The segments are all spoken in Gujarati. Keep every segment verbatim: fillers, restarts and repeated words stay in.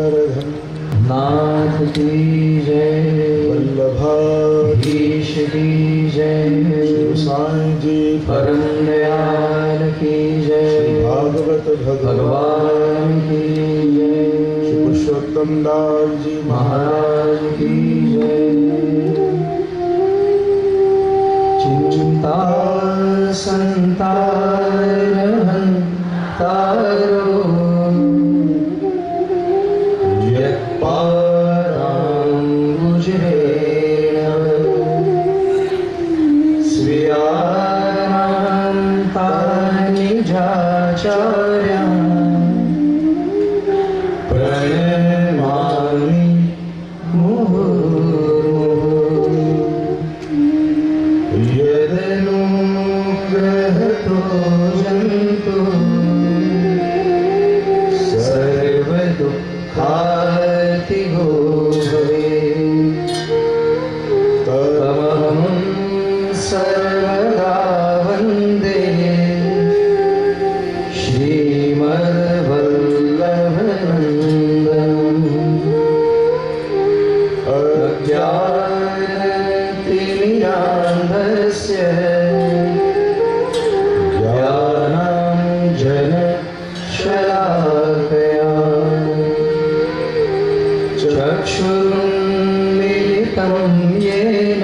गोवर्धन नाथ की जय, वल्लभाधीश की जय, श्री गोसाई जी परम दयाल की जय, श्री भागवत भगवान की जय, श्री पुरुषोत्तम दास जी महाराज की जय। चिंता संतारहं तारो यत्पारां गुजरेण स्वीयारां तानिजाचार्यां प्रणमामि मुहुर्मुहुः। यदनुग्रहतो जन्तु सर्वदुःखार्तिगो भवेत्, तमहं सर्वदा वन्दे श्रीमद्वल्लभनन्दनम्। अज्ञानतिमिरान्धस्य ज्ञानाञ्जनशलाकया चक्षुरुन्मिलितं येन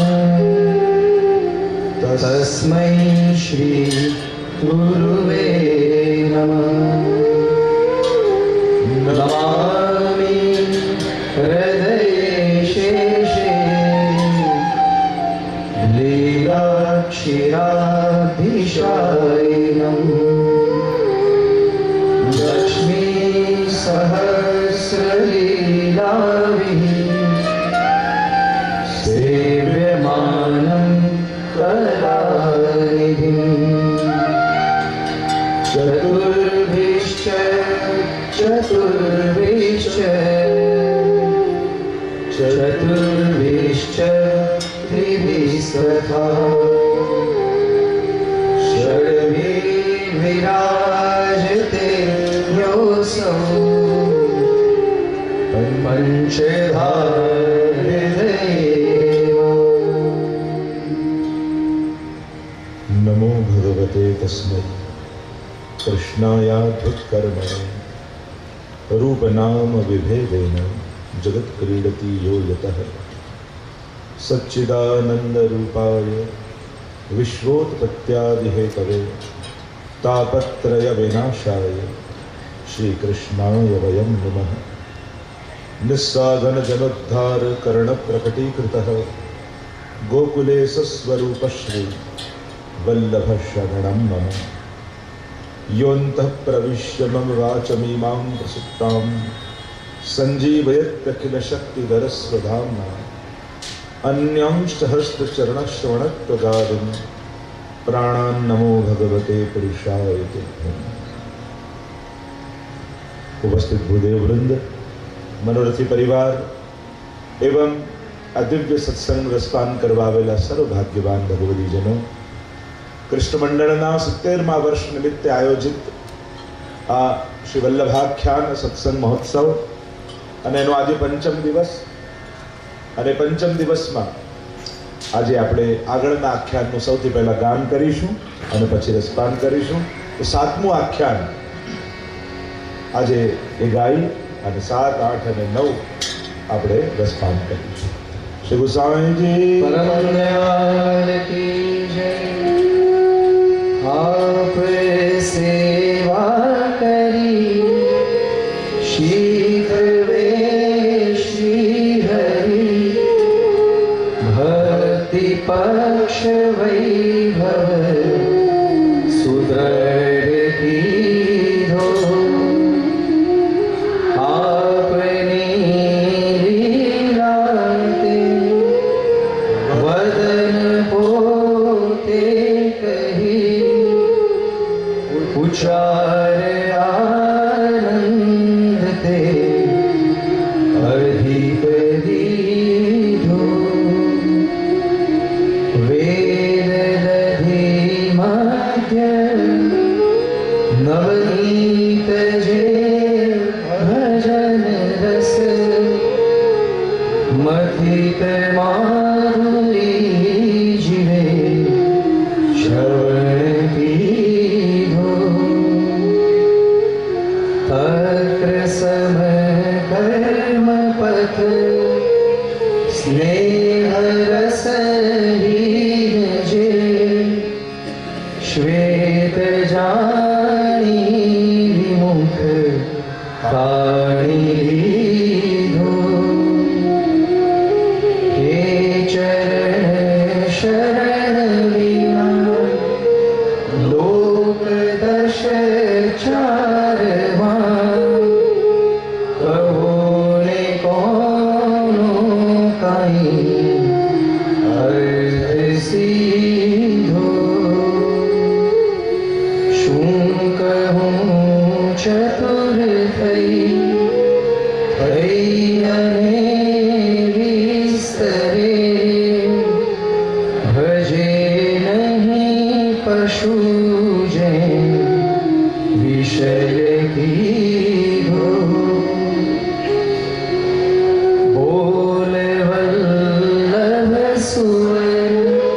तस्मै श्री गुरुवे नमः। नमामि हृदये शेषे लीलाक्षीराभिषायिणम् लक्ष्मी सहस्रलीलाभिः सेव्यमानं कलानिधिम्। चतुर्भिश्च चतुर्भिश्च चतुर्भिश्च त्रिभिस्तथा षड्भिः विराजते योऽसौ पञ्चधा हृदयेव। नमो भगवते तस्मै कृष्णायाद्भुतकर्मणे रूपनाम विभेदेन जगत् क्रीडति यो यतः सच्चिदानन्दरूपाय विश्वोत्पत्त्यादिहेतवे तापत्रयविनाशाय श्रीकृष्णाय वयं नमः। निस्साधनजनोद्धारकरणप्रकटीकृतः गोकुले सस्वरूपश्री वल्लभशरणं मम। योऽन्तः प्रविश्य मम वाचमीमां प्रसुप्तां सञ्जीवयत्यखिलशक्तिधरस्वधाम्ना अन्यांश्चहस्तचरणश्रवणत्वगादिन् प्राणान् नमो भगवते पुरुषाय तुभ्यम्। उपस्थित भूदेव वृंद, मनोरथी परिवार एवं अदिव्य सत्संग रसपान करवावेला सर्वभाग्यवान भगवदीजनों, कृष्ण मंडळना सित्तेरमा वर्ष निमित्ते आयोजित आ श्री वल्लभाख्यान सत्संग महोत्सव અને એનો આજે પંચમ દિવસ અને પંચમ દિવસમાં આજે આપણે આગળના આખ્યાનનું સૌથી પહેલા ગાન કરીશું અને પછી રસપાન કરીશું। તો સાતમું આખ્યાન આજે એ ગાઈ અને સાત આઠ અને નવ આપણે રસપાન કરીશું। શ્રી ગુસાઈજી परम दयाल की जय। आप सेवा करी शीघ्र वे श्री हरि भक्ति पक्ष वैभव सुदृढ़ दीधो। आपने लीलाते वदन पोते कही उचार आनंद ते अधिक दीधो। वेद दधि मध्य नवनीत जे भजन कथित माधुरी जीवे श्रवण कीधो तत्र सम कर्म पथ स्नेह रस हीन जे श्वेत जानी विमुख पाणी लीधो हे चरण शरण विना लोक दश चार कहो ने कोनो काई अर्थ सीधो शूं कहूं चतुर थई थई अनेरी स्तरे भजे नहीं पशु जे विषय कीधो बोल वल्लभ सुर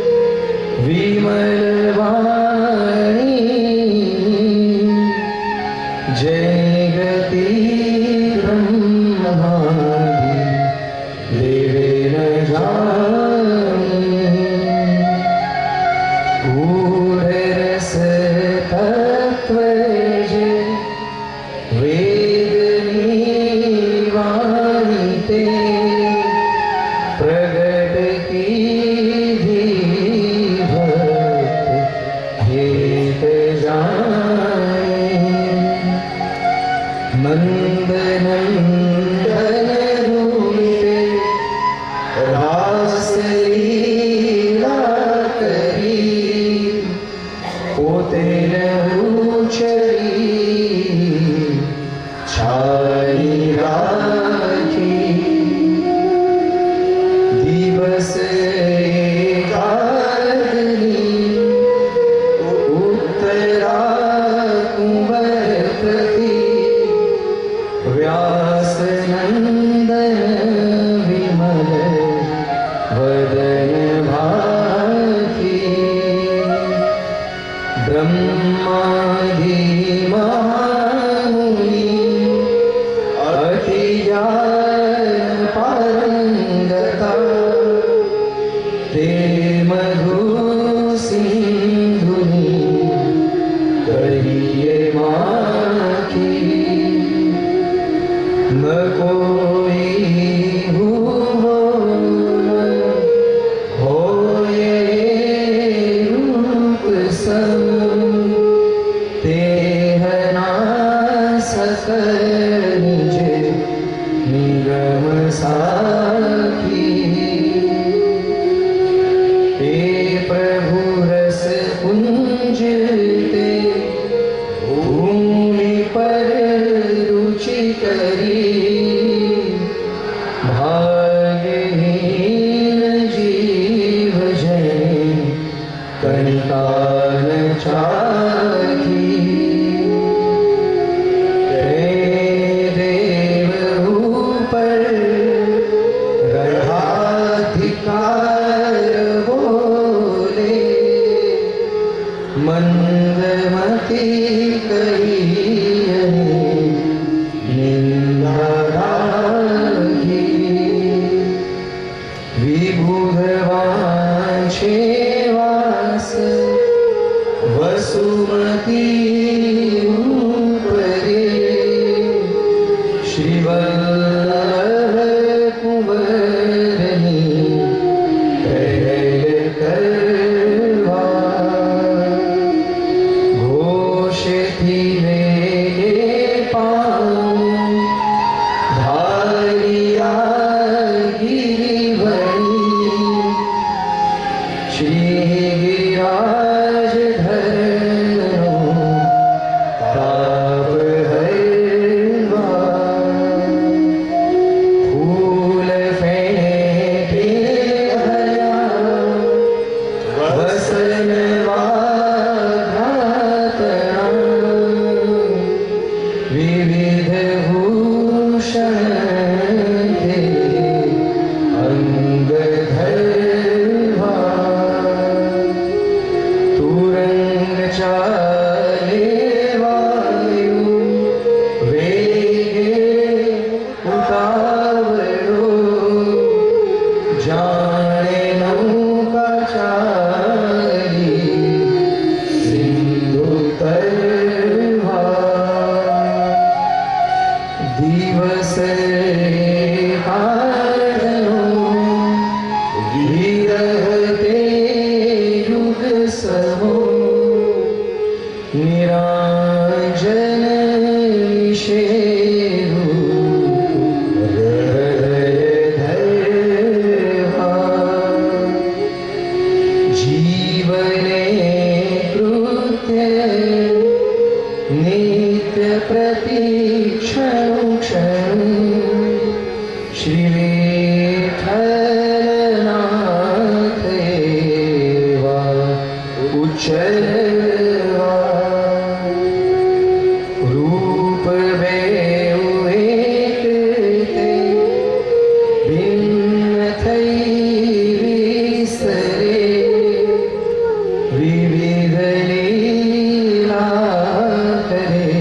विमल वाणी जय गति ब्रह्मादि देवे न जानी गूढ़ रस तत्व जे वेदनी वाणी ते प्रगट कीधी भक्त हेत जाने नंद नंदन रूपे रास लीला करी पोते रहु चरी छाई राखी दिवस एकादनी उत्तरा कुंवर प्रति व्यास नंदन विमल वदन भाती ब्रह्मादि महामुनि अति ज्ञान पारंगता ते मधु सिंधुनि कहिए माखी न कोई हुओ होए रूप सम तेह नासक निज निगम साखी हे प्रभु रस कुंज ते भूमि पर रुचि करी भाग्यहीन जीव जय कनिकान चाखी प्रेम नित्य प्रतीक्षण क्षण श्री विठ्ठलनाथ देवा उच्चरवा रूप बेउ एक ते भिन्न थई विसरे विविध लीला करे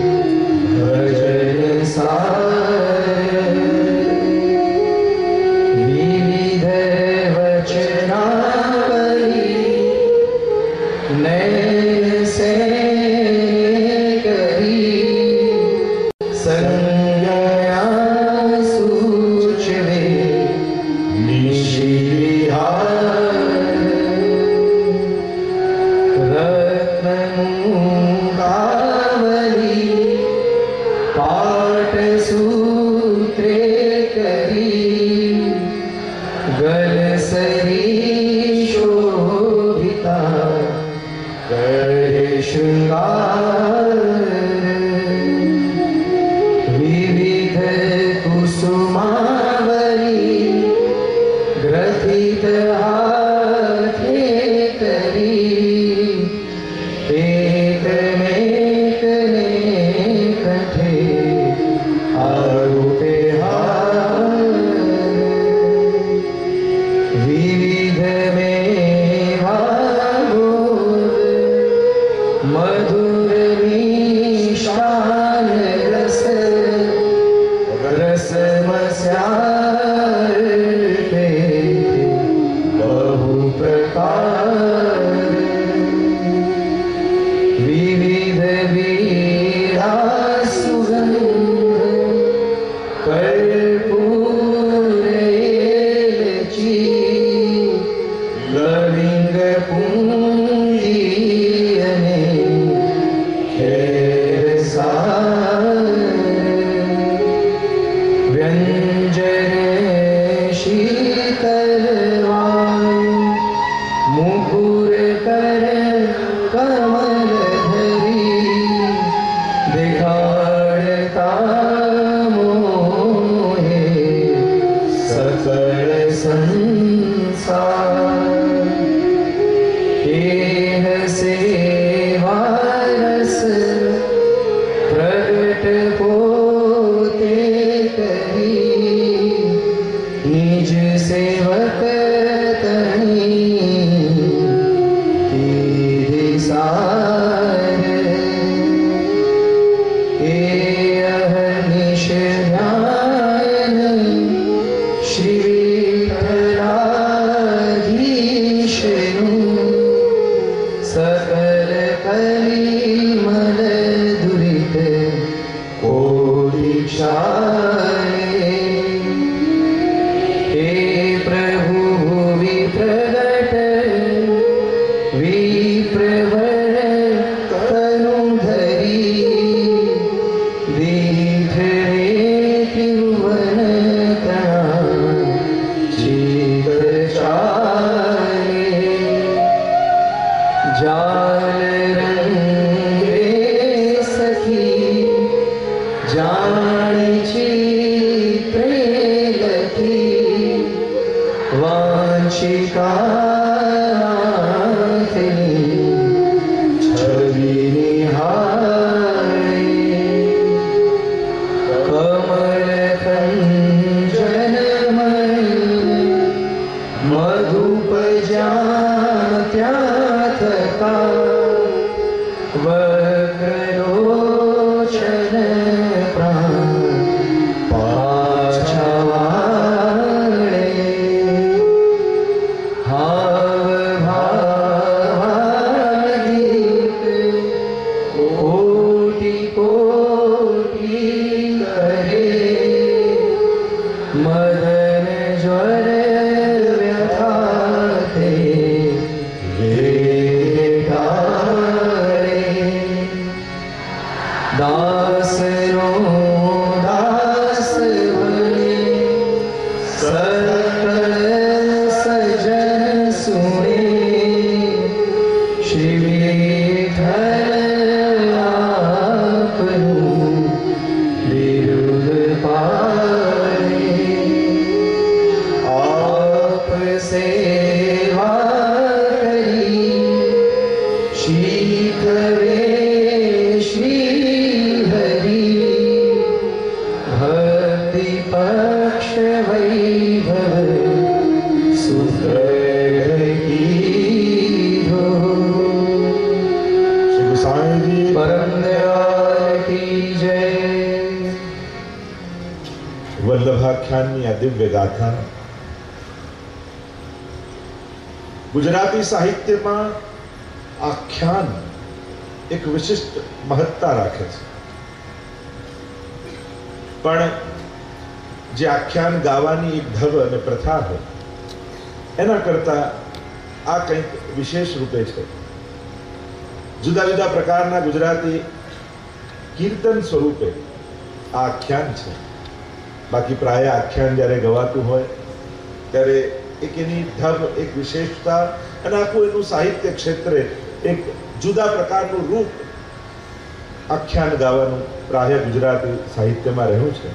भजन सार विविध वचनावली नयन से करी संज्ञा सूचवे निशिविहार रत्नमुगावली पाठ सूत्रे करी गलसरी शोभिता करे शृंगार विविध कुसुमावली ग्रथित हाथे करी एकमेकने कठे आरूपे हार विविध मेवा भोग मधुर मिष्टान रस रस मस्यार पे बहु प्रकार विविध वीरा सुगंध कर्पूर एलची लविंग पुंजियने खेर सार व्यंजन शीतल वायु मुकुर कर कमल धरी दिखाड़ता मोहे सकल संसार एह सेवा रस प्रगट पोते करी निज सेवक तनी सार एह निश ध्यान श्री विठ्ठलाधीशनु सकल कलिमल दुरित कोटि क्षारे हे प्रभु भुवि प्रगट विप्रवर तनुधरी दीठ रे त्रिभुवन चित चारे जाल रंगे सखी जानी चित्रे लखी वांछिका छवि निहारे कमल कंजन मधुप जात्याथका वक्रलोचन प्राण पाछवाड़े हाव भावादीप कोटि कोटि करे मदन ज्वर व्यथाते ठारे दास रो दास बने सकल सजन सुने श्री विठ्ठल સેવાખ્યાનની આ દિવ્ય ગાથા ગુજરાતી સાહિત્યમાં આખ્યાન એક વિશિષ્ટ મહત્તા રાખે છે. પણ જે આખ્યાન ગાવાની એક ઢબ અને પ્રથા હોય એના કરતા આ કંઈક વિશેષ રૂપે છે. જુદા જુદા પ્રકારના ગુજરાતી કીર્તન સ્વરૂપે આ આખ્યાન છે. બાકી પ્રાય આખ્યાન જ્યારે ગવાતું હોય ત્યારે એક એની ઢબ, એક વિશેષતા અને આખું એનું સાહિત્ય ક્ષેત્રે એક જુદા પ્રકારનું રૂપ આખ્યાન ગાવાનું પ્રાય ગુજરાતી સાહિત્યમાં રહ્યું છે.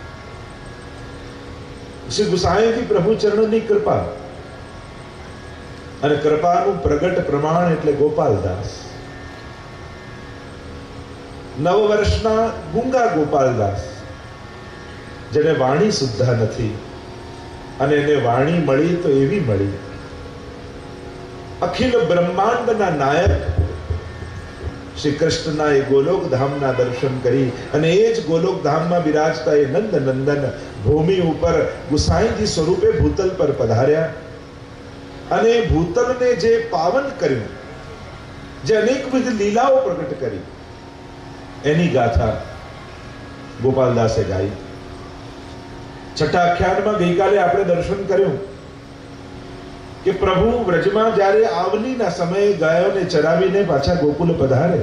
શ્રી ગુસાઈજી પ્રભુ ચરણની કૃપા અને કૃપાનું પ્રગટ પ્રમાણ એટલે ગોપાલદાસ. નવ વર્ષના ગુંગા ગોપાલદાસ, જેને વાણી સુદ્ધા નથી અને એને વાણી મળી તો એવી મળી, અખિલ બ્રહ્માંડના નાયક શ્રી કૃષ્ણના એ ગોલોક ધામના દર્શન કરી અને એ જ ગોલોક ધામમાં બિરાજતા એ નંદ નંદન ભૂમિ ઉપર ગુસાઈજી સ્વરૂપે ભૂતલ પર પધાર્યા અને ભૂતલને જે પાવન કર્યું, જે અનેકવિધ લીલાઓ પ્રગટ કરી, એની ગાથા ગોપાલદાસે ગાઈ. છઠ્ઠા આખ્યાનમાં ગઈકાલે આપણે દર્શન કર્યું કે પ્રભુ વ્રજમાં જ્યારે આવલીના સમયે ગાયોને ચરાવીને પાછા ગોકુલ પધારે,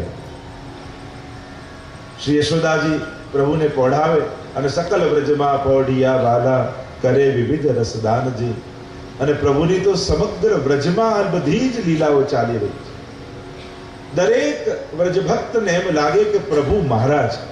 શ્રી યશોદાજી પ્રભુને પોઢાવે અને સકલ વ્રજમાં પોઢિયા વાલા કરે વિવિધ રસદાનજી. અને પ્રભુની તો સમગ્ર વ્રજમાં આ બધી જ લીલાઓ ચાલી રહી છે. દરેક વ્રજભક્તને એમ લાગે કે પ્રભુ મારા છે,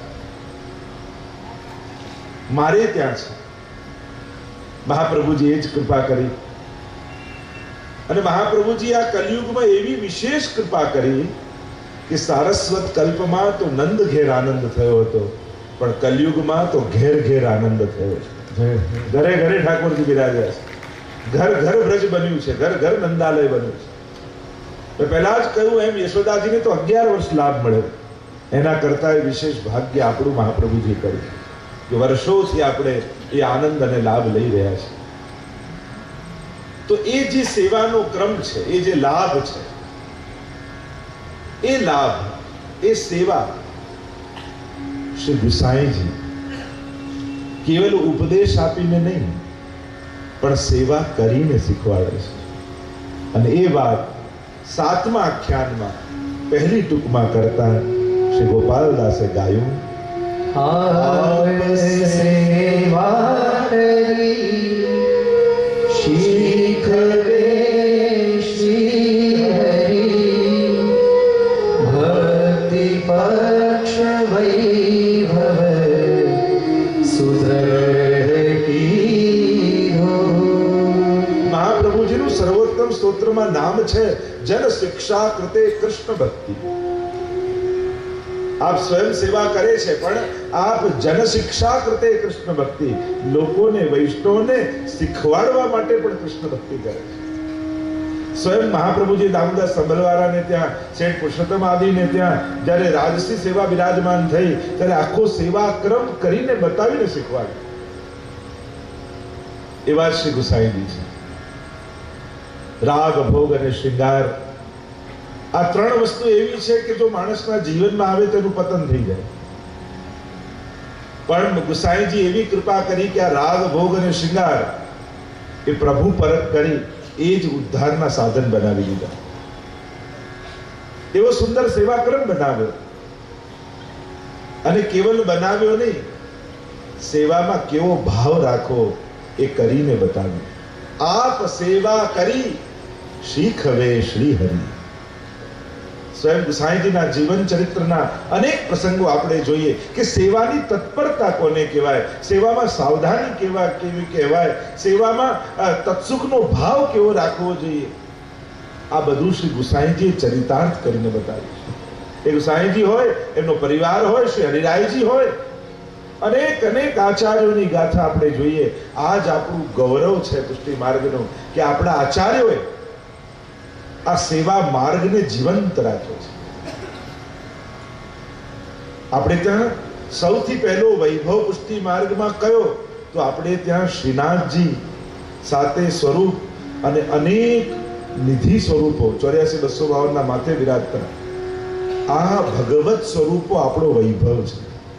મારે ત્યાં છે. મહાપ્રભુજી એ જ કૃપા કરી અને મહાપ્રભુજી આ કલયુગમાં એવી વિશેષ કૃપા કરી કે સારસ્વત કલ્પમાં તો નંદ ઘેર આનંદ થયો હતો, પણ કલયુગમાં તો ઘેર ઘેર આનંદ થયો છે. ઘરે ઘરે ઠાકોરજી બિરાજ્યા છે, ઘર ઘર વ્રજ બન્યું છે, ઘર ઘર નંદાલય બન્યું છે. તો પહેલા જ કહ્યું એમ યશોદાજીને તો અગિયાર વર્ષ લાભ મળ્યો. એના કરતા વિશેષ ભાગ્ય આપણું મહાપ્રભુજી કર્યું કે વર્ષોથી આપણે એ આનંદ અને લાભ લઈ રહ્યા છે. તો એ જે સેવાનો ક્રમ છે, એ જે લાભ છે, એ લાભ, એ સેવા શ્રી ગુસાઈજી કેવલ ઉપદેશ આપીને નહીં પણ સેવા કરીને શીખવાડે છે. અને એ વાત સાતમા આખ્યાનમાં પહેલી ટૂંકમાં કરતા શ્રી ગોપાલદાસે ગાયું. આપ સેવા કરી શીખવે શ્રી હરિ, ભક્તિ પક્ષ વૈભવ સુદ્રઢ કીધો. મહાપ્રભુજીનું સર્વોત્તમ સ્તોત્રમાં નામ છે જન શિક્ષા કૃતે કૃષ્ણ ભક્તિ. આપ સ્વયં સેવા કરે છે પણ આપ જન શિક્ષા કૃતે કૃષ્ણ ભક્તિ, લોકોને વૈષ્ણવને શીખવાડવા માટે પણ કૃષ્ણ ભક્તિ કરે છે. સ્વયં મહાપ્રભુજી દામોદર સંભલવાળાને ત્યાં, શેઠ પુરુષોત્તમ આદિને ત્યાં જ્યારે રાજસી સેવા બિરાજમાન થઈ ત્યારે આખો સેવા ક્રમ કરીને બતાવીને શીખવાડ્યો. એવા શ્રી ગુસાઈજી છે. રાગ, ભોગ અને શ્રૃંગાર આ ત્રણ વસ્તુ એવી છે કે જો માણસના જીવનમાં આવે તેનું પતન થઈ જાય. પણ ગુસાઈજી એવી કૃપા કરી કે આ રાગ, ભોગ અને શ્રૃંગાર એ પ્રભુ પરત કરી એ જ ઉદ્ધારના સાધન બનાવી દીધા. એવો સુંદર સેવાક્રમ બનાવ્યો અને કેવલ બનાવ્યો નહીં, સેવામાં કેવો ભાવ રાખવો એ કરીને બતાવ્યું. આપ સેવા કરી શીખવે શ્રી હરિ. સ્વયં ગુસાઈજીના જીવન ચરિત્રના અનેક પ્રસંગો આપણે જોઈએ કે સેવાની તત્પરતા કોને કહેવાય, સેવામાં સાવધાની કેવા કેવી કહેવાય, સેવામાં તત્સુખનો ભાવ કેવો રાખવો જોઈએ, આ બધું શ્રી ગુસાઈજીએ ચરિતાર્થ કરીને બતાવ્યું. એ ગુસાઈજી હોય, એમનો પરિવાર હોય, શ્રી હરિરાયજી હોય, અનેક અનેક આચાર્યોની ગાથા આપણે જોઈએ. આ જ આપણું ગૌરવ છે પુષ્ટિ માર્ગનું કે આપણા આચાર્યોએ આ સેવા માર્ગને જીવંત રાખ્યો છે. આપણે ત્યાં સૌથી પહેલો વૈભવ પુષ્ટિ માર્ગમાં કયો તો આપણે ત્યાં શ્રીનાથજી સાતે સ્વરૂપ અને અનેક નિધિ સ્વરૂપો ચોર્યાસી બસો બાવન ના માથે વિરાજતા આ ભગવત સ્વરૂપો આપણો વૈભવ છે.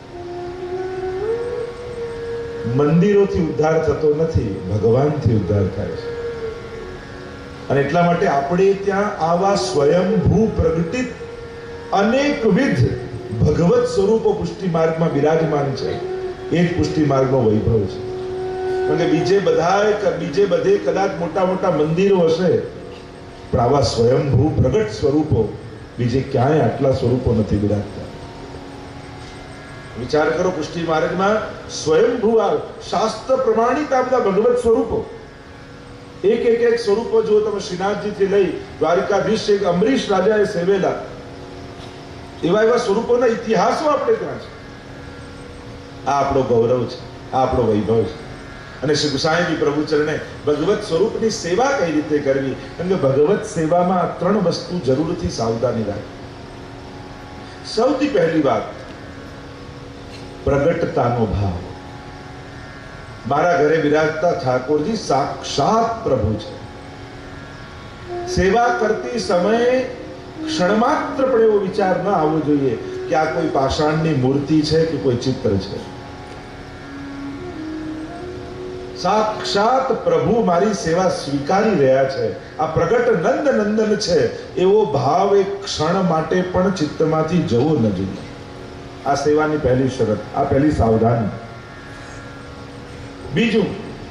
મંદિરોથી ઉદ્ધાર થતો નથી, ભગવાનથી ઉદ્ધાર થાય છે. અને એટલા માટે આપણે ત્યાં આવા સ્વયંભૂ પ્રગટિત અનેકવિધ ભગવત સ્વરૂપો પુષ્ટિ માર્ગમાં બિરાજમાન છે. એ જ પુષ્ટિ માર્ગનો વૈભવ છે. કારણ કે બીજે બધા બીજે બધે કદાચ મોટા મોટા મંદિરો હશે, પણ આવા સ્વયંભૂ પ્રગટ સ્વરૂપો બીજે ક્યાંય આટલા સ્વરૂપો નથી બિરાજતા. વિચાર કરો, પુષ્ટિ માર્ગમાં સ્વયંભૂ શાસ્ત્ર પ્રમાણિત આ બધા ભગવત સ્વરૂપો, એક એક એક સ્વરૂપો જો તમે શ્રીનાથજીથી લઈ દ્વારિકાધીશ છે, અમરીશ રાજાએ સેવેલા એવા એવા સ્વરૂપોના ઇતિહાસો આપણે ત્યાં છે. આ આપણો ગૌરવ છે, આ આપણો વૈભવ છે. અને શ્રી ગુસાઈજી પ્રભુ ચરણે ભગવત સ્વરૂપની સેવા કઈ રીતે કરવી, કારણ કે ભગવત સેવામાં ત્રણ વસ્તુ જરૂરથી સાવધાની રાખવી. સૌથી પહેલી વાત, પ્રગટતાનો ભાવ. મારા ઘરે વિરાજતા ઠાકોરજી સાક્ષાત પ્રભુ છે. સેવા કરતી સમયે ક્ષણમાત્ર પણ એવો વિચાર ન આવવો જોઈએ કે આ કોઈ પાષાણની મૂર્તિ છે કે કોઈ ચિત્ર છે. સાક્ષાત પ્રભુ મારી સેવા સ્વીકારી રહ્યા છે, આ પ્રગટ નંદ નંદન છે, એવો ભાવ એક ક્ષણ માટે પણ ચિત્તમાંથી જવો ન જોઈએ. આ સેવાની પહેલી શરત, આ પહેલી સાવધાની. બીજું,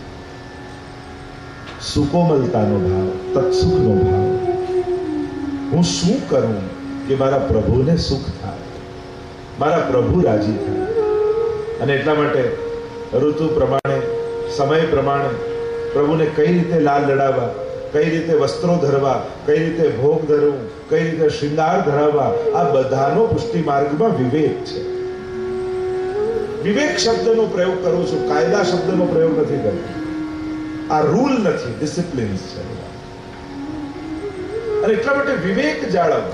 સુકોમલતાનો ભાવ, તત્સુખનો ભાવ. હું શું કરું કે મારા પ્રભુને સુખ થાય, મારા પ્રભુ રાજી થાય. અને એટલા માટે ઋતુ પ્રમાણે, સમય પ્રમાણે પ્રભુને કઈ રીતે લાલ લડાવવા, કઈ રીતે વસ્ત્રો ધરવા, કઈ રીતે ભોગ ધરવું, કઈ રીતે શૃંગાર ધરાવવા, આ બધાનો પુષ્ટિ માર્ગમાં વિવેક છે. વિવેક શબ્દનો પ્રયોગ કરું છું, કાયદા શબ્દનો પ્રયોગ નથી કરતો. આ રૂલ નથી, ડિસિપ્લિન્સ છે. અને એટલા માટે વિવેક જાળવવો.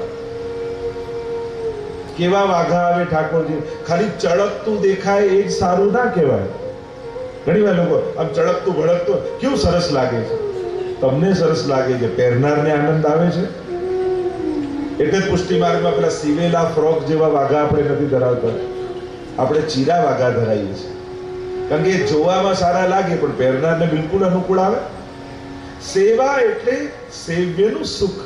કેવા વાઘા આવે ઠાકોરજી, ખાલી ચળકતું દેખાય એ જ સારું ના કહેવાય. ઘણી વાર લોકો આમ ચળકતું ભડકતું કેવું સરસ લાગે છે, તમને સરસ લાગે છે, પહેરનારને આનંદ આવે છે. એટલે જ પુષ્ટિ માર્ગમાં પેલા સીવેલા ફ્રોક જેવા વાઘા આપણે નથી ધરાવતા, આપણે ચીરા વાઘા ધરાવીએ છીએ. કારણ કે જોવામાં સારા લાગે પણ પહેરનારને બિલકુલ અનુકૂળ આવે. સેવા એટલે સેવ્યનું સુખ.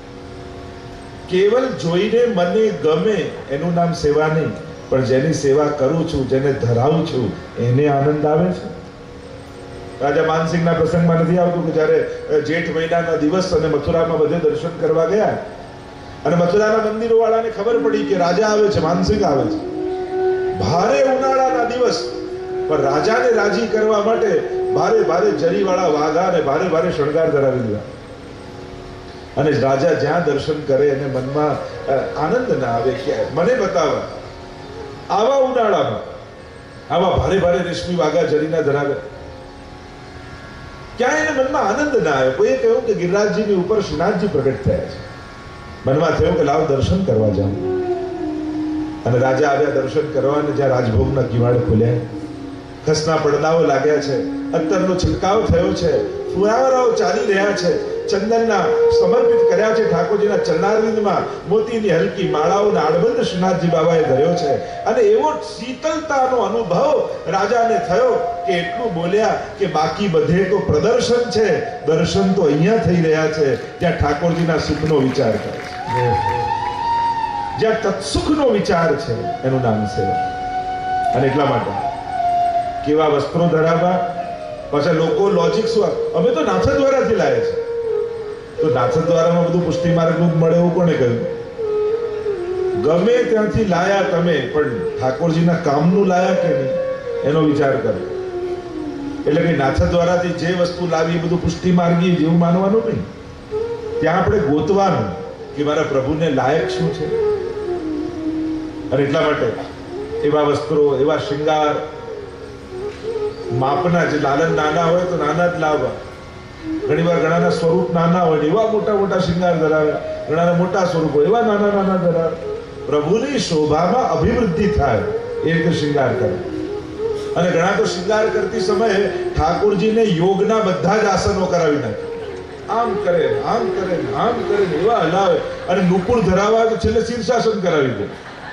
કેવલ જોઈને મને ગમે એનું નામ સેવા નહીં, પણ જેની સેવા કરું છું, જેને ધરાવું છું, એને આનંદ આવે છે. રાજા માનસિંહના પ્રસંગમાં નથી આવતું કે જ્યારે જેઠ મહિનાના દિવસ અને મથુરામાં બધે દર્શન કરવા ગયા અને મથુરાના મંદિરો વાળાને ખબર પડી કે રાજા આવે છે, માનસિંહ આવે છે. ભારે ઉનાળાના દિવસ, પણ રાજાને રાજી કરવા માટે ભારે ભારે જરીવાળા વાઘા અને ભારે ભારે શણગાર ધરાવી દીધા. અને રાજા જ્યાં દર્શન કરે એને મનમાં આનંદ ના આવે કે મને બતાવવા આવા ઉનાળામાં આવા ભારે ભારે રેશમી વાઘા જરીના ધરાવે, ક્યાં એને મનમાં આનંદ ના આવે. કોઈએ કહ્યું કે ગિરિરાજજીની ઉપર શ્રીનાથજી પ્રગટ થયા છે. મનમાં થયું કે લાવ દર્શન કરવા જાઉં. અને રાજા આવ્યા દર્શન કરવા, અને જ્યાં રાજભોગના કિવાડ ખોલ્યા, ખસના પડદાઓ લાગ્યા છે, અત્તરનો છંટકાવ થયો છે, ફુવારાઓ ચાલી રહ્યા છે, ચંદનના સમર્પિત કર્યા છે ઠાકોરજીના ચરણારવિંદમાં, મોતીની હલકી માળાઓના આડબંધ શ્રીનાથજી બાબાએ ધર્યો છે. અને એવો શીતળતાનો અનુભવ રાજાને થયો કે એટલું બોલ્યા કે બાકી બધે તો પ્રદર્શન છે, દર્શન તો અહીંયા થઈ રહ્યા છે જ્યાં ઠાકોરજીના સુખનો વિચાર કરે છે, જ્યાં તત્સુખનો વિચાર છે, એનું નામ સેવા. અને એટલા માટે કેવા વસ્ત્રો ધરાવવા. પાછા લોકો લોજિક શું, અમે તો નાથા દ્વારાથી લાવે છે, તો નાથા દ્વારામાં બધું પુષ્ટિ માર્ગનું મળે એવું કોને કહ્યું? ગમે ત્યાંથી લાયા તમે, પણ ઠાકોરજીના કામનું લાયા કે નહીં એનો વિચાર કરો. એટલે કે નાથા દ્વારાથી જે વસ્તુ લાવી એ બધું પુષ્ટિ માર્ગી જેવું માનવાનું નહીં. ત્યાં આપણે ગોતવાનું કે મારા પ્રભુને લાયક શું છે. અને એટલા માટે એવા વસ્ત્રો, એવા શૃંગાર માપના, જે લાલન નાના હોય તો નાના જ લાવવા. ઘણી વાર ઘણાના સ્વરૂપ નાના હોય, એવા મોટા મોટા શૃંગાર ધરાવે, ઘણાના મોટા સ્વરૂપ હોય, એવા નાના નાના ધરાવે. પ્રભુની શોભામાં અભિવૃદ્ધિ થાય એ રીતે શૃંગાર કરે. અને ઘણા તો શૃંગાર કરતી સમયે ઠાકોરજીને યોગના બધા જ આસનો કરાવી નાખે, આમ કરે આમ કરે આમ કરે એવા હલાવે, અને નુપુર ધરાવા તો છેલ્લે શીર્ષાસન કરાવી દે.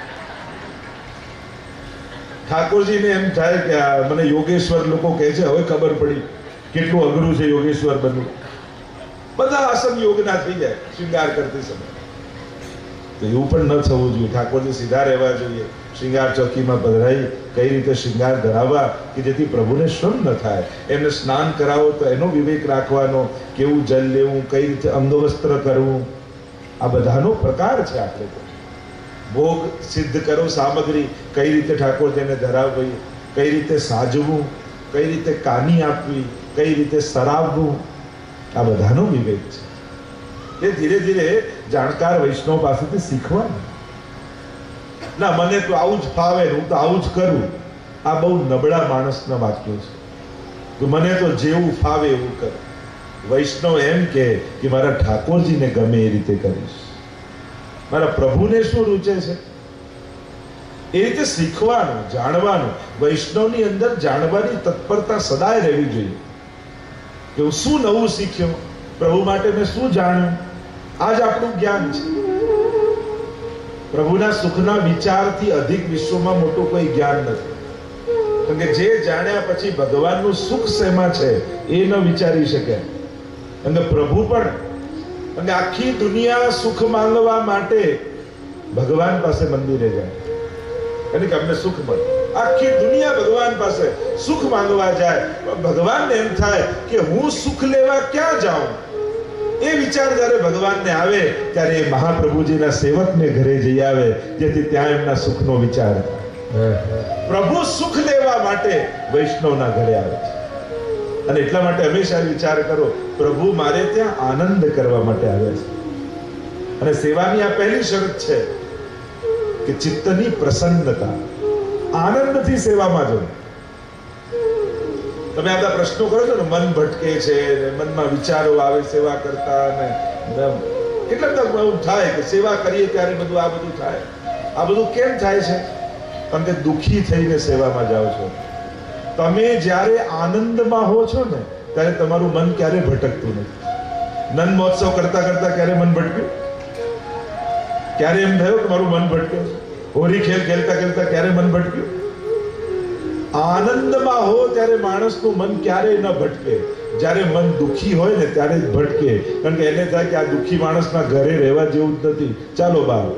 ઠાકોરજીને એમ થાય કે આ મને યોગેશ્વર લોકો કહે છે, હવે ખબર પડી કેટલું અઘરું છે યોગેશ્વર બનવું. બધા આસન યોગના થઈ જાય શૃંગાર કરતી સમયે. તો એવું પણ ન થવું જોઈએ. ઠાકોરજી સીધા રહેવા જોઈએ. શૃંગાર ચોકીમાં પધરાઈ કઈ રીતે શૃંગાર ધરાવવા કે જેથી પ્રભુને શ્રમ ન થાય. એમને સ્નાન કરાવો તો એનો વિવેક રાખવાનો, કેવું જલ લેવું, કઈ રીતે અંગવસ્ત્ર કરવું, આ બધાનો પ્રકાર છે. આપણે તો ભોગ સિદ્ધ કરો સામગ્રી, કઈ રીતે ઠાકોરજીને ધરાવવી, કઈ રીતે સાજવું, કઈ રીતે કાની આપવી, કઈ રીતે સરાવવું, આ બધાનો વિવેક છે. એ ધીરે ધીરે જાણકાર વૈષ્ણવ પાસેથી શીખવાનું. ના મને તો આવું જ ફાવે, હું તો આવું જ કરું, આ બહુ નબળા માણસના વાક્યો છે. તો મને તો જેવું ફાવે એવું કર. વૈષ્ણવ એમ કે કે મારા ઠાકોરજીને ગમે એ રીતે કરીશ, મારા પ્રભુને શું રૂચે છે એ રીતે શીખવાનું, જાણવાનું. વૈષ્ણવની અંદર જાણવાની તત્પરતા સદાય રહેવી જોઈએ કે હું શું નવું શીખ્યો, પ્રભુ માટે મેં શું જાણ્યું. આ જ આપણું જ્ઞાન છે. પ્રભુના સુખના વિચારથી અધિક વિશ્વમાં મોટું કોઈ જ્ઞાન નથી. કારણ કે જે જાણ્યા પછી ભગવાનનું સુખ શેમાં છે એ ન વિચારી શકે. અને પ્રભુ પણ, અને આખી દુનિયા સુખ માંગવા માટે ભગવાન પાસે મંદિરે જાય, એટલે કે અમને સુખ મળે. આખી દુનિયા ભગવાન પાસે સુખ માંગવા જાય. ભગવાનને એમ થાય કે હું સુખ લેવા ક્યાં જાઉં. એ વિચાર જ્યારે ભગવાનને આવે ત્યારે એ મહાપ્રભુજીના સેવકને ઘરે જઈ આવે, જેથી ત્યાં એમના સુખનો વિચાર થાય. પ્રભુ સુખ લેવા માટે વૈષ્ણવના ઘરે આવે છે. અને એટલા માટે હંમેશા વિચાર કરો, પ્રભુ મારે ત્યાં આનંદ કરવા માટે આવે છે. અને સેવાની આ પહેલી શરત છે કે ચિત્તની પ્રસન્નતા, આનંદથી સેવામાં જો. તમે આ બધા પ્રશ્નો કરો છો ને, મન ભટકે છે, મનમાં વિચારો આવે સેવા કરતા, ને કેટલા બધા એવું થાય કે સેવા કરીએ ત્યારે બધું આ બધું થાય. આ બધું કેમ થાય છે? કારણ કે દુઃખી થઈને સેવામાં જાઓ છો. તમે જ્યારે આનંદમાં હો છો ને ત્યારે તમારું મન ક્યારે ભટકતું નથી. નંદ મહોત્સવ કરતા કરતા ક્યારે મન ભટક્યું? ક્યારે એમ થયું કે મારું મન ભટક્યું? હોળી ખેલ ખેલતા ખેલતા ક્યારે મન ભટક્યું? આનંદમાં હો ત્યારે માણસનું મન ક્યારેય ન ભટકે. જ્યારે મન દુઃખી હોય ને ત્યારે જ ભટકે. કારણ કે એને થાય કે આ દુઃખી માણસના ઘરે રહેવા જેવું જ નથી, ચાલો બહાર.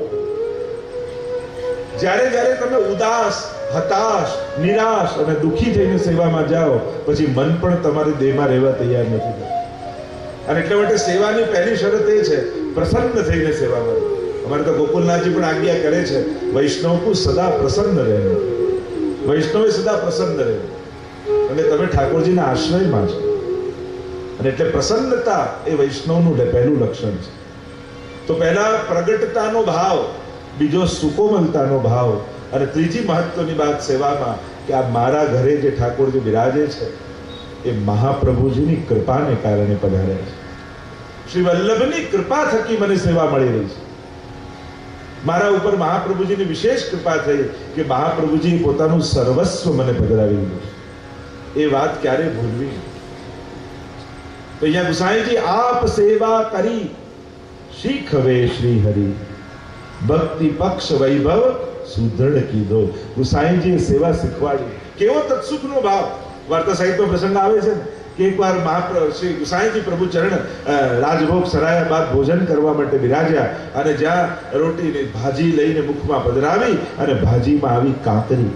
જ્યારે જ્યારે તમે ઉદાસ, હતાશ, નિરાશ અને દુઃખી થઈને સેવામાં જાઓ, પછી મન પણ તમારી દેહમાં રહેવા તૈયાર નથી થતું. અને એટલા માટે સેવાની પહેલી શરત એ છે પ્રસન્ન થઈને સેવામાં. અમારે તો ગોકુલનાથજી પણ આજ્ઞા કરે છે, વૈષ્ણવ કો સદા પ્રસન્ન રહેવું. વૈષ્ણવે સદા પ્રસન્ન રહેવું. અને તમે ઠાકોરજીના આશ્રયમાં છો, અને એટલે પ્રસન્નતા એ વૈષ્ણવનું પહેલું લક્ષણ છે. તો પહેલા પ્રગટતાનો ભાવ, બીજો સુકોમલતાનો ભાવ, અને ત્રીજી મહત્વની વાત સેવામાં કે આ મારા ઘરે જે ઠાકોરજી બિરાજે છે એ મહાપ્રભુજીની કૃપાને કારણે પધાર્યા છે. શ્રી વલ્લભની કૃપા થકી મને સેવા મળી રહી છે. મારા ઉપર મહાપ્રભુજીની વિશેષ કૃપા થઈ કે મહાપ્રભુજી પોતાનું સર્વસ્વ મને પધરાવી દીધું. એ વાત ક્યારે ભૂલવી. તો અહીંયા ગુસાઈજી આપ સેવા કરી શીખવે શ્રી હરિ, ભક્તિ પક્ષ વૈભવ સુદૃઢ કીધો. ગુસાઈજી સેવા શીખવાડી. કેવો તત્સુખનો ભાવ. વાર્તા સાહિત્યનો પ્રસંગ આવે છે કે એકવાર મહાપ્રભુ શ્રી ગુસાઈજી પ્રભુ ચરણ રાજભોગ સરાયા બાદ ભોજન કરવા માટે બિરાજ્યા, અને જ્યાં રોટીની ભાજી લઈને મુખમાં પધરાવી, અને ભાજીમાં આવી કાંકરી.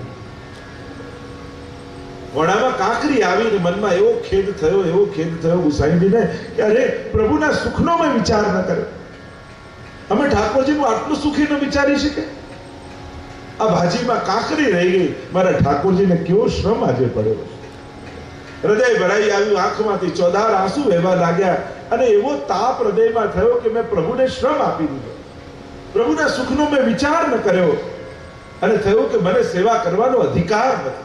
વડામાં કાંકરી આવીને મનમાં એવો ખેદ થયો, એવો ખેદ થયો ગુસાઈજીને કે અરે પ્રભુના સુખનો મેં વિચાર ન કર્યો. અમે ઠાકોરજીનું આટલું સુખી ન વિચારી શકે. આ ભાજીમાં કાંકરી રહી ગઈ. મારા ઠાકોરજીને કેવો શ્રમ આજે પડ્યો. હૃદય ભરાઈ આવ્યું, આંખમાંથી ચોધાર આંસુ વહેવા લાગ્યા, અને એવો તાપ હૃદયમાં થયો કે મેં પ્રભુને શ્રમ આપી દીધો. પ્રભુના સુખનો મેં વિચાર ન કર્યો, અને થયું કે મને સેવા કરવાનો અધિકાર નથી.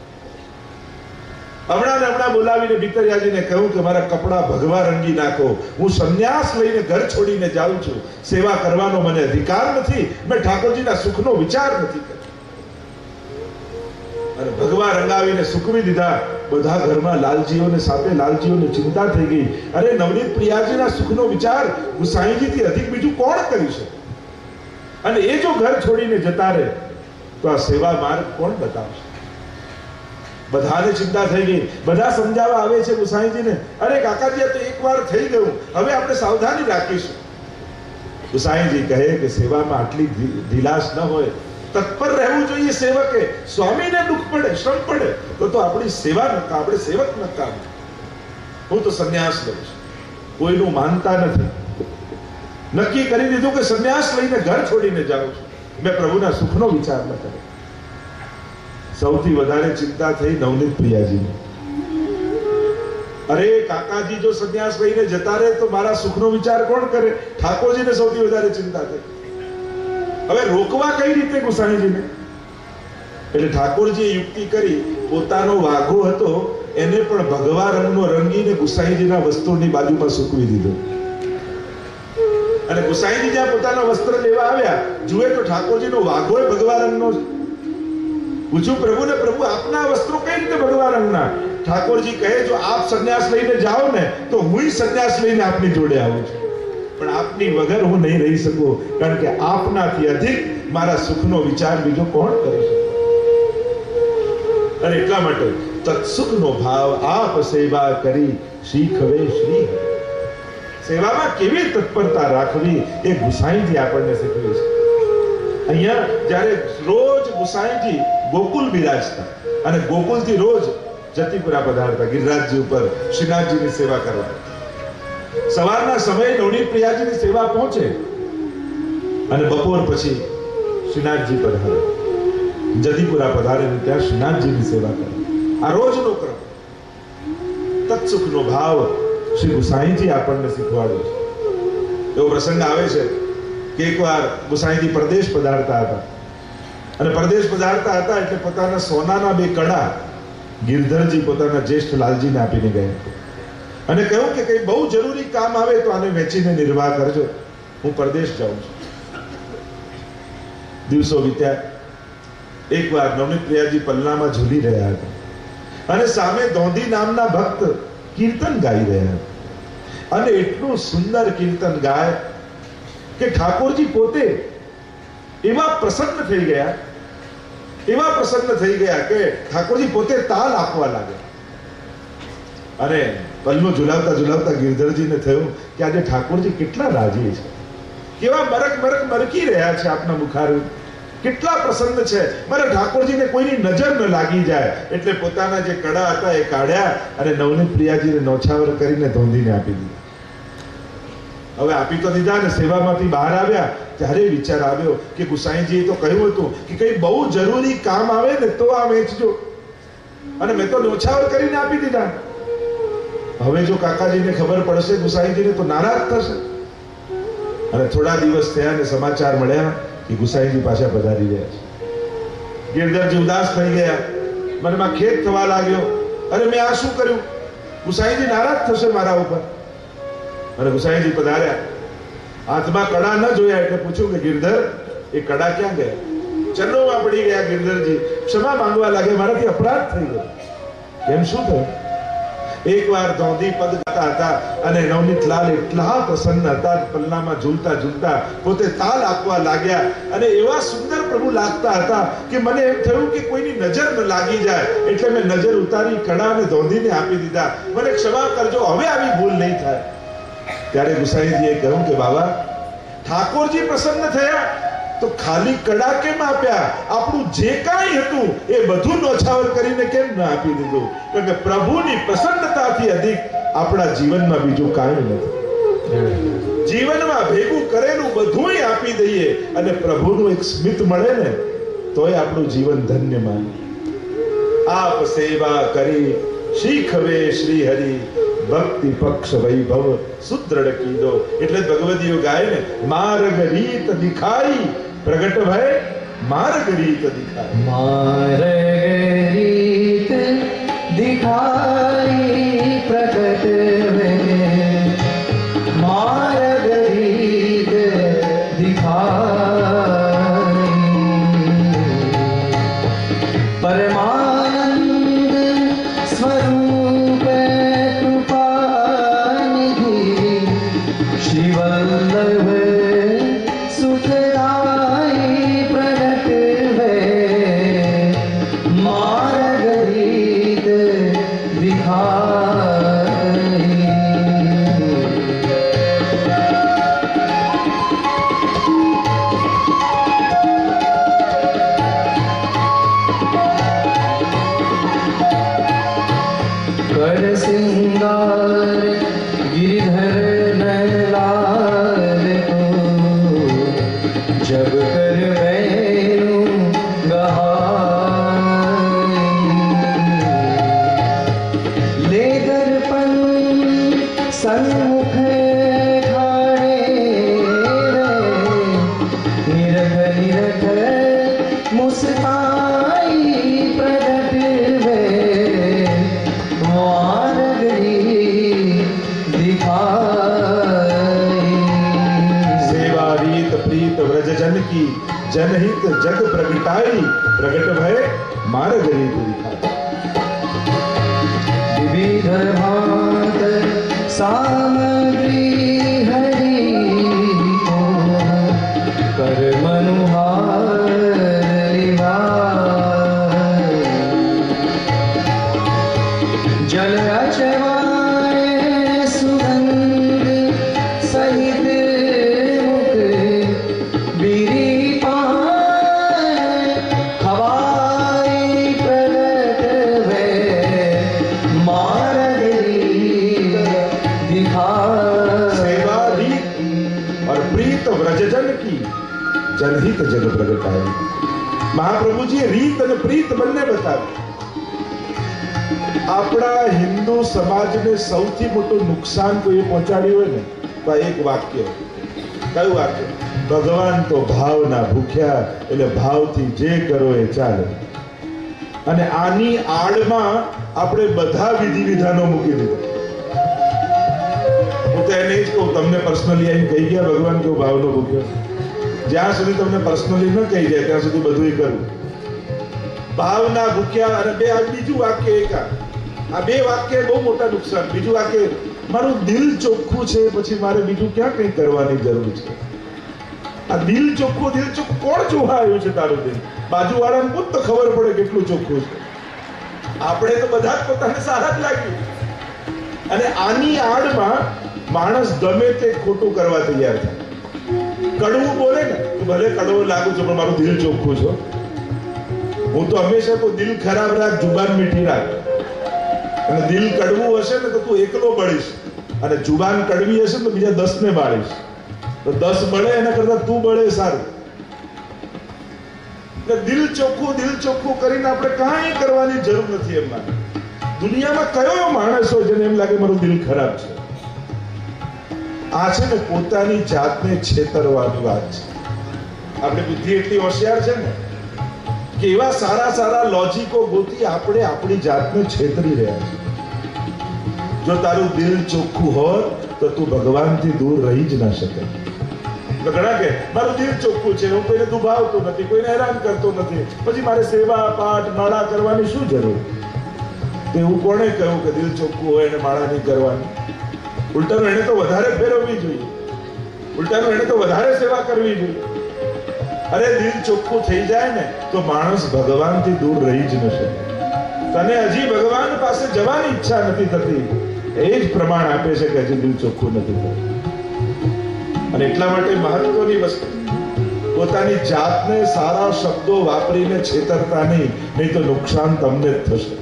હમણાં ને હમણાં બોલાવીને ભીતરિયાજીને કહ્યું કે મારા કપડા ભગવા રંગી નાખો, હું સંન્યાસ લઈને ઘર છોડીને જાઉં છું, સેવા કરવાનો મને અધિકાર નથી, મેં ઠાકોરજીના સુખનો વિચાર નથી કર્યો. અને ભગવા રંગાવીને સૂકવી દીધા. બધા ઘરમાં લાલજીઓને સાથે લાલજીઓને ચિંતા થઈ ગઈ. અરે નવનીત પ્રિયાજીના સુખનો વિચાર ગુસાઈજીથી અધિક બીજું કોણ કરી શકે? અને એ જો ઘર છોડીને જતા રહે તો આ સેવા માર્ગ કોણ બતાવશે? બધાને ચિંતા થઈ ગઈ. બધા સમજાવવા આવે છે ગુસાઈજીને, અરે કાકાજી આ તો એકવાર થઈ ગયું, હવે આપણે સાવધાની રાખીશું. ગુસાઈજી કહે કે સેવામાં આટલી ઢીલાશ ન હોય, તત્પર રહેવું જોઈએ સેવકે. સ્વામીને દુઃખ પડે, શ્રમ પડે તો તો આપણી સેવા ન કામ, આપણે સેવક ન કામ. હું તો સંન્યાસ લઉં છું, કોઈનું માનતા નથી. નક્કી કરી દીધું કે સંન્યાસ લઈને ઘર છોડીને જાઉં છું, મેં પ્રભુના સુખનો વિચાર ન કર્યો. સૌથી વધારે ચિંતા થઈ નવનીત પ્રિયાજીને. અરે કાકાજી જો સંન્યાસ લઈને જતા રહે તો મારા સુખનો વિચાર કોણ કરે? ઠાકોરજીને સૌથી વધારે ચિંતા થઈ. હવે રોકવા કઈ રીતે ગુસાઈજીને? એટલે ઠાકોરજીએ યુક્તિ કરી, પોતાનો વાઘો હતો એને પણ ભગવા રંગનો રંગીને ગુસાઈજીના વસ્ત્રોની બાજુમાં સૂકવી દીધો. અને ગુસાઈજી જ્યાં પોતાના વસ્ત્ર લેવા આવ્યા, જુએ તો ઠાકોરજીનો વાઘો ભગવા રંગનો. પૂછ્યું પ્રભુને, પ્રભુ આપના વસ્ત્રો કઈ રીતે ભગવા રંગના? ઠાકોરજી કહે, જો આપ સંન્યાસ લઈને જાઓ ને તો હું સંન્યાસ લઈને આપની જોડે આવું છું, પણ આપની વગર હું નહીં રહી શકું, કારણ કે આપનાથી અધિક મારા સુખનો વિચાર બીજો કોણ કરી શકે? અને એટલા માટે તત્સુખનો ભાવ આપ સેવા કરી શીખવે શ્રી. સેવામાં કેવી તત્પરતા રાખવી એ ગુસાઈજી આપણને શીખવે છે. અહીંયા જ્યારે રોજ ગુસાઈજી ગોકુલ બિરાજતા અને ગોકુલથી રોજ જતીપુરા પધારતા ગિરિરાજજી ઉપર શ્રીનાથજીની સેવા કરવા. સવારના સમયે નવનીત પ્રિયાજીની સેવા પહોંચે અને બપોર પછી શ્રીનાથજી પધારે. જતીપુરા પધારે ત્યાં શ્રીનાથજીની સેવા કરે. આ રોજનો ક્રમ. તત્સુખનો ભાવ શ્રી ગુસાઈજી આપણને શીખવાડે છે. એવો પ્રસંગ આવે છે કે એકવાર ગુસાઈજી પરદેશ પધારતા હતા અને પરદેશ પધારતા હતા એટલે પોતાના સોનાના બે કડા ગિરધરજી પોતાના જ્યેષ્ઠ લાલજીને આપીને ગયા અને કહ્યું કે કઈ બહુ જરૂરી કામ આવે તો આને વેચીને નિર્વાહ કરજો, હું પરદેશ જાઉં છું. દિવસો વીત્યા. એકવાર નવનીત પ્રિયાજી પલ્લામાં ઝૂલી રહ્યા હતા અને સામે ધોંધી નામના ભક્ત કીર્તન ગાઈ રહ્યા હતા અને એટલું સુંદર કીર્તન ગાય કે ઠાકોરજી પોતે એવા પ્રસન્ન થઈ ગયા, એવા પ્રસન્ન થઈ ગયા કે ઠાકોરજી પોતે તાલ આપવા લાગ્યા. અને પલ્લો ઝુલાવતા ઝુલાવતા ગિરધરજીને થયું કે આજે ઠાકોરજી કેટલા રાજી છે, કેવા મરક મરક મરકી રહ્યા છે આપના મુખારવિંદ, કેટલા પ્રસન્ન છે, મારા ઠાકોરજીને કોઈની નજર ન લાગી જાય. એટલે પોતાના જે કડા હતા એ કાઢ્યા અને નવનીત પ્રિયાજીને નોછાવર કરીને ધોંધીને આપી દીધા. હવે આપી તો દીધા ને સેવામાંથી બહાર આવ્યા ત્યારે વિચાર આવ્યો કે ગુસાઈજીએ તો કહ્યું હતું કે કઈ બહુ જરૂરી કામ આવે ને તો આ વેચજો, અને મેં તો નોછાવર કરીને આપી દીધા. હવે જો કાકાજીને ખબર પડશે ગુસાઈજીને તો નારાજ થશે. અને થોડા દિવસ થયા ને સમાચાર મળ્યા કે ગુસાઈજી પાછા પધારી રહ્યા છે. ગિરધરજી ઉદાસ થઈ ગયા, મનમાં ખેદ થવા લાગ્યો, અરે મેં આ શું કર્યું? ગુસાઈજી નારાજ થશે મારા ઉપર. અને ગુસાઈજી પધાર્યા, હાથમાં કડા ન જોયા એટલે પૂછ્યું કે ગિરધર એ કડા ક્યાં ગયા? ચરણોમાં પડી ગયા ગિરધરજી, ક્ષમા માંગવા લાગ્યા, મારાથી અપરાધ થઈ ગયો. કેમ, શું થયું? એકવાર ધોંધી પદ ગાતા હતા અને નવનીતલાલ એટલા પ્રસન્ન હતા, પલ્લામાં ઝૂલતા ઝૂલતા પોતે તાલ આપવા લાગ્યા અને એવા સુંદર પ્રભુ લાગતા હતા કે મને એમ થયું કે કોઈની નજર ન લાગી જાય, એટલે મેં નજર ઉતારી કડા અને ધોંધીને આપી દીધા. મને ક્ષમા કરજો, હવે આવી ભૂલ નહીં થાય. ત્યારે ગુસાઈજીએ કહ્યું કે બાબા, ઠાકોરજી પ્રસન્ન થયા તો ખાલી કડા કેમ આપ્યા? આપણું જે કાંઈ હતું એ બધું નોછાવર કરીને કેમ ના આપી દીધું? કારણ કે પ્રભુની પ્રસન્નતાથી અધિક આપણા જીવનમાં બીજું કાંઈ નથી. જીવનમાં ભેગું કરેલું બધું આપી દઈએ અને પ્રભુનું એક સ્મિત મળે ને તોય આપણું જીવન ધન્ય માને. આપ સેવા કરી શીખવે શ્રી હરિ, ભક્તિ પક્ષ વૈભવ સુદ્રઢ કીધો. એટલે ભગવદીઓ ગાય ને, માર્ગ રીત દિખાઈ પ્રગટ ભય માર્ગ રીત દિખાઈ. માર્ગ રીત દિખાઈ પ્રગટ ભય માર્ગ રીત દિખાઈ પરમા कर सिंगार गिरधर नलाल को जब कर वैनु गहाई ले दर्पण सन्मुख ठाणे निरख निरख मुस्काई प्रगट वे वानगरी दिखाई सेवा रीत प्रीत व्रज जन की जनहित जग प्रगटाई प्रगट भय मार्ग रीत दिखाई विविध भांत सामग्री हरि को कर मनुहार लिवाई जल अचवाए सुगंध सहित मुख बीरी पाए हवाई प्रगट वे मार्ग दिखाई सेवा रीत और प्रीत व्रजजन की जनहित जग प्रगटाई મહાપ્રભુજીએ રીત અને પ્રીત બંને બતાવી. આપણા હિન્દુ સમાજને સૌથી મોટું નુકસાન કોઈ પહોંચાડ્યું હોય ને તો આ એક વાક્ય. કયું વાક્ય? ભગવાન તો ભાવના ભૂખ્યા, એટલે ભાવથી જે કરો એ ચાલે. અને આની આડમાં આપણે બધા વિધિ વિધાનો મૂકી દીધા. હું તો એને જ કહું, તમને પર્સનલી આવીને કહી ગયા ભગવાન કેવો ભાવનો ભૂખ્યો. જ્યાં સુધી તમને પર્સનલી ન કહી જાય ત્યાં સુધી બધું કરવું. ભાવના ભૂખ્યા અને બે આ બીજું વાક્ય એક આ આ બે વાક્ય બહુ મોટા નુકસાન. બીજું વાક્ય મારું દિલ ચોખ્ખું છે, પછી મારે બીજું ક્યાં કંઈ કરવાની જરૂર છે. આ દિલ ચોખ્ખું દિલ ચોખ્ખું કોણ જોવા આવ્યું છે તારું દિલ? બાજુવાળાને પૂછ તો ખબર પડે કેટલું ચોખ્ખું છે. આપણે તો બધા જ પોતાને સારા જ લાગ્યું. અને આની આડમાં માણસ ગમે તે ખોટું કરવા તૈયાર થાય. કડવું બોલે ને તો ભલે કડવો લાગુ છું પણ મારું દિલ ચોખ્ખું છે. હું તો હંમેશા તો દિલ ખરાબ રાખ, જુબાન મીઠી રાખ. અને દિલ કડવું હશે ને તો તું એકલો બળીશ, અને જુબાન કડવી હશે તો બીજા દસ ને બાળીશ. તો દસ બળે એના કરતા તું બળે સારું. એટલે દિલ ચોખ્ખું દિલ ચોખ્ખું કરીને આપણે કાંઈ કરવાની જરૂર નથી. એમાં દુનિયામાં કયો માણસ હોય જેને એમ લાગે મારું દિલ ખરાબ છે? આ છે ને પોતાની જાતને છેતરવાની વાત છે. આપણી બુદ્ધિ એટલી હોશિયાર છે ને કે એવા સારા સારા લોજિકો ગોતી આપણે આપણી જાતને છેતરી રહ્યા છે. જો તારું દિલ ચોખ્ખું હોત તો તું ભગવાનથી દૂર રહી જ ના શકે. ઘણા કે મારું દિલ ચોખ્ખું છે, હું કોઈને દુભાવતો નથી, કોઈને હેરાન કરતો નથી, પછી મારે સેવા પાઠ માળા કરવાની શું જરૂર? એવું કોણે કહ્યું કે દિલ ચોખ્ખું હોય અને માળા નહીં કરવાની? ઉલટાનું એને તો વધારે ફેરવવી જોઈએ, ઉલટાનું એને તો વધારે સેવા કરવી જોઈએ. અરે દિલ ચોખ્ખું થઈ જાય ને તો માણસ ભગવાનથી દૂર રહી જ ન શકે. તને હજી ભગવાન પાસે જવાની ઈચ્છા નથી થતી, એ જ પ્રમાણ આપે છે કે હજી દિલ ચોખ્ખું નથી થતું. અને એટલા માટે મહત્વની વસ્તુ, પોતાની જાતને સારા શબ્દો વાપરીને છેતરતા નહીં, નહીં તો નુકસાન તમને જ થશે.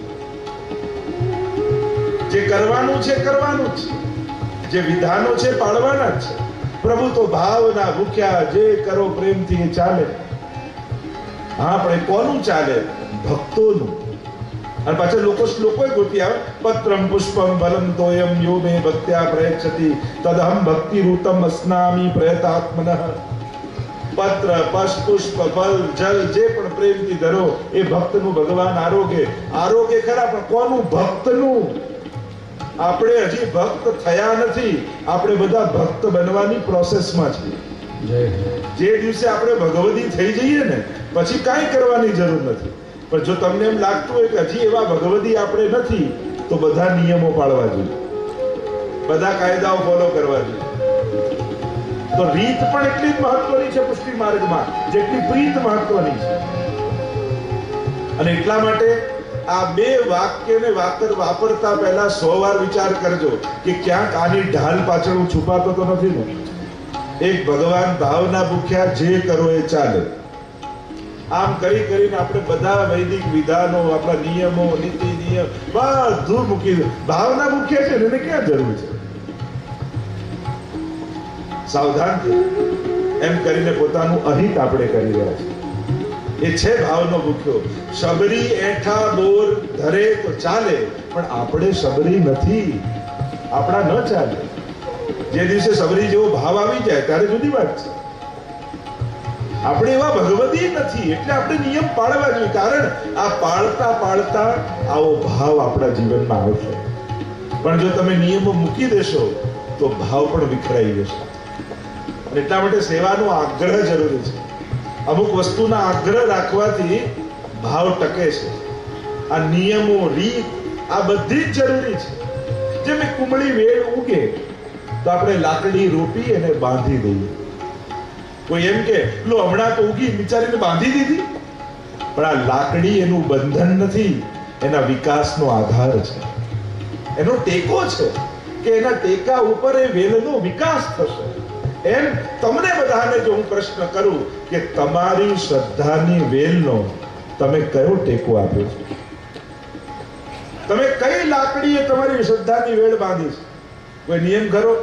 જે કરવાનું છે કરવાનું જ છે, જે વિધાનો છે પાળવાના જ છે. પ્રભુ તો ભાવના ભૂખ્યા, જે કરો પ્રેમથી એ ચાલે. હા પણ એ કોનું ચાલે? ભક્તોનું. અને પાછળ લોકો શ્લોકો ગોતી આવે, પત્રમ પુષ્પમ ફલમ તોયમ યો મે ભક્ત્યા પ્રયચ્છતિ તદહમ ભક્તિ રૂતમ અસ્નામી પ્રયતાત્મનઃ. પત્ર પુષ્પ ફલ જલ જે પણ પ્રેમથી ધરો એ ભક્તનું ભગવાન આરોગ્ય. આરોગ્ય ખરા પણ કોનું? ભક્તનું. આપણે હજી ભક્ત થયા નથી, આપણે બધા ભક્ત બનવાની પ્રોસેસમાં છીએ. જે દિવસે આપણે ભગવદી થઈ જઈએ ને પછી કાંઈ કરવાની જરૂર નથી. પણ જો તમને એમ લાગતું હોય કે હજી એવા ભગવદી આપણે નથી, તો બધા નિયમો પાળવા જોઈએ, બધા કાયદાઓ ફોલો કરવા જોઈએ. તો રીત પણ એટલી જ મહત્વની છે પુષ્ટિ માર્ગમાં જેટલી પ્રીત મહત્વની છે. અને એટલા માટે આ બે વાક્યને વાકર વાપરતા પહેલા સો વાર વિચાર કરજો કે ક્યાંક આની ઢાલ પાછળ હું છુપાતો તો નથી ને. એક ભગવાન ભાવના ભૂખ્યા, જે કરો એ ચાલે. આમ કરી કરીને આપણે બધા વૈદિક વિધાનો, આપણા નિયમો, નીતિ નિયમ બધું મૂકી દો. ભાવના મુખ્ય છે ને, એને ક્યાં જરૂર છે? સાવધાન એમ કરીને પોતાનું અહિત આપણે કરી રહ્યા છીએ. એ છે ભાવનો ભૂખ્યો. શબરી એઠા બોર ધરે તો ચાલે, પણ આપણે શબરી નથી, આપણા ન ચાલે. જે દિવસે શબરી જેવો ભાવ આવી જાય ત્યારે જુદી વાત છે. આપણે એવા ભગવદી નથી, એટલે આપણે નિયમ પાળવા જોઈએ. કારણ આ પાળતા પાળતા આવો ભાવ આપણા જીવનમાં આવશે. પણ જો તમે નિયમો મૂકી દેશો તો ભાવ પણ વિખરાઈ જશે. એટલા માટે સેવાનો આગ્રહ જરૂરી છે. અમુક વસ્તુના આગ્રહ રાખવાથી ભાવ ટકે છે. આ નિયમો, રીત, આ બધી જ જરૂરી છે. જેમ એક કુમળી વેલ ઉગે તો આપણે લાકડી રોપી અને બાંધી દઈએ. કોઈ એમ કે લો હમણાં તો ઉગી, બિચારીને બાંધી દીધી. પણ આ લાકડી એનું બંધન નથી, એના વિકાસનો આધાર છે, એનો ટેકો છે કે એના ટેકા ઉપર એ વેલનો વિકાસ થશે. એમ તમને બધાને જો હું પ્રશ્ન કરું કે તમારી શ્રદ્ધાની વેલનો તમે કયો ટેકો આપ્યો છે? તમે કઈ લાકડીએ તમારી શ્રદ્ધાની વેલ બાંધી છે? કોઈ નિયમ કરો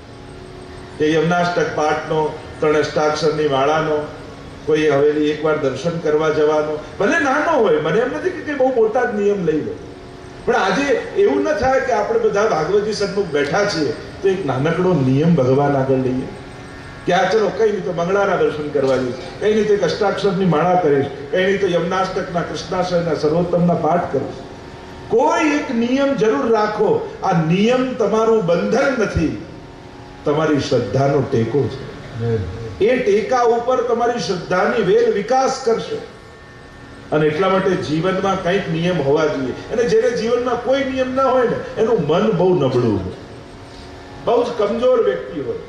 કે યમનાષ્ટક પાઠનો, ત્રણ અષ્ટાક્ષરની માળાનો, કોઈ હવેલી એકવાર દર્શન કરવા જવાનો, ભલે નાનો હોય, મને એમ નથી કે બહુ મોટા જ નિયમ લઈ લો. પણ આજે એવું ન થાય કે આપણે બધા ભાગવતી સન્મુખ બેઠા છીએ તો એક નાનકડો નિયમ ભગવાન આગળ લઈએ કે આ ચલો કઈ નહીં તો મંગળાના દર્શન કરવા જઈશ, કઈ નહીં તો એક અષ્ટાક્ષરની માળા કરીશ, કઈ નહીં તો યમનાષ્ટકના, કૃષ્ણાશ્રયના, સર્વોત્તમના પાઠ કરીશ. કોઈ એક નિયમ જરૂર રાખો. આ નિયમ તમારું બંધન નથી, તમારી શ્રદ્ધાનો ટેકો છે. એ ટેકા ઉપર તમારી શ્રદ્ધાની વેલ વિકાસ કરશે. અને એટલા માટે જીવનમાં કંઈક નિયમ હોવા જોઈએ. અને જેને જીવનમાં કોઈ નિયમ ના હોય ને એનું મન બહુ નબળું હોય, બહુ જ કમજોર વ્યક્તિ હોય.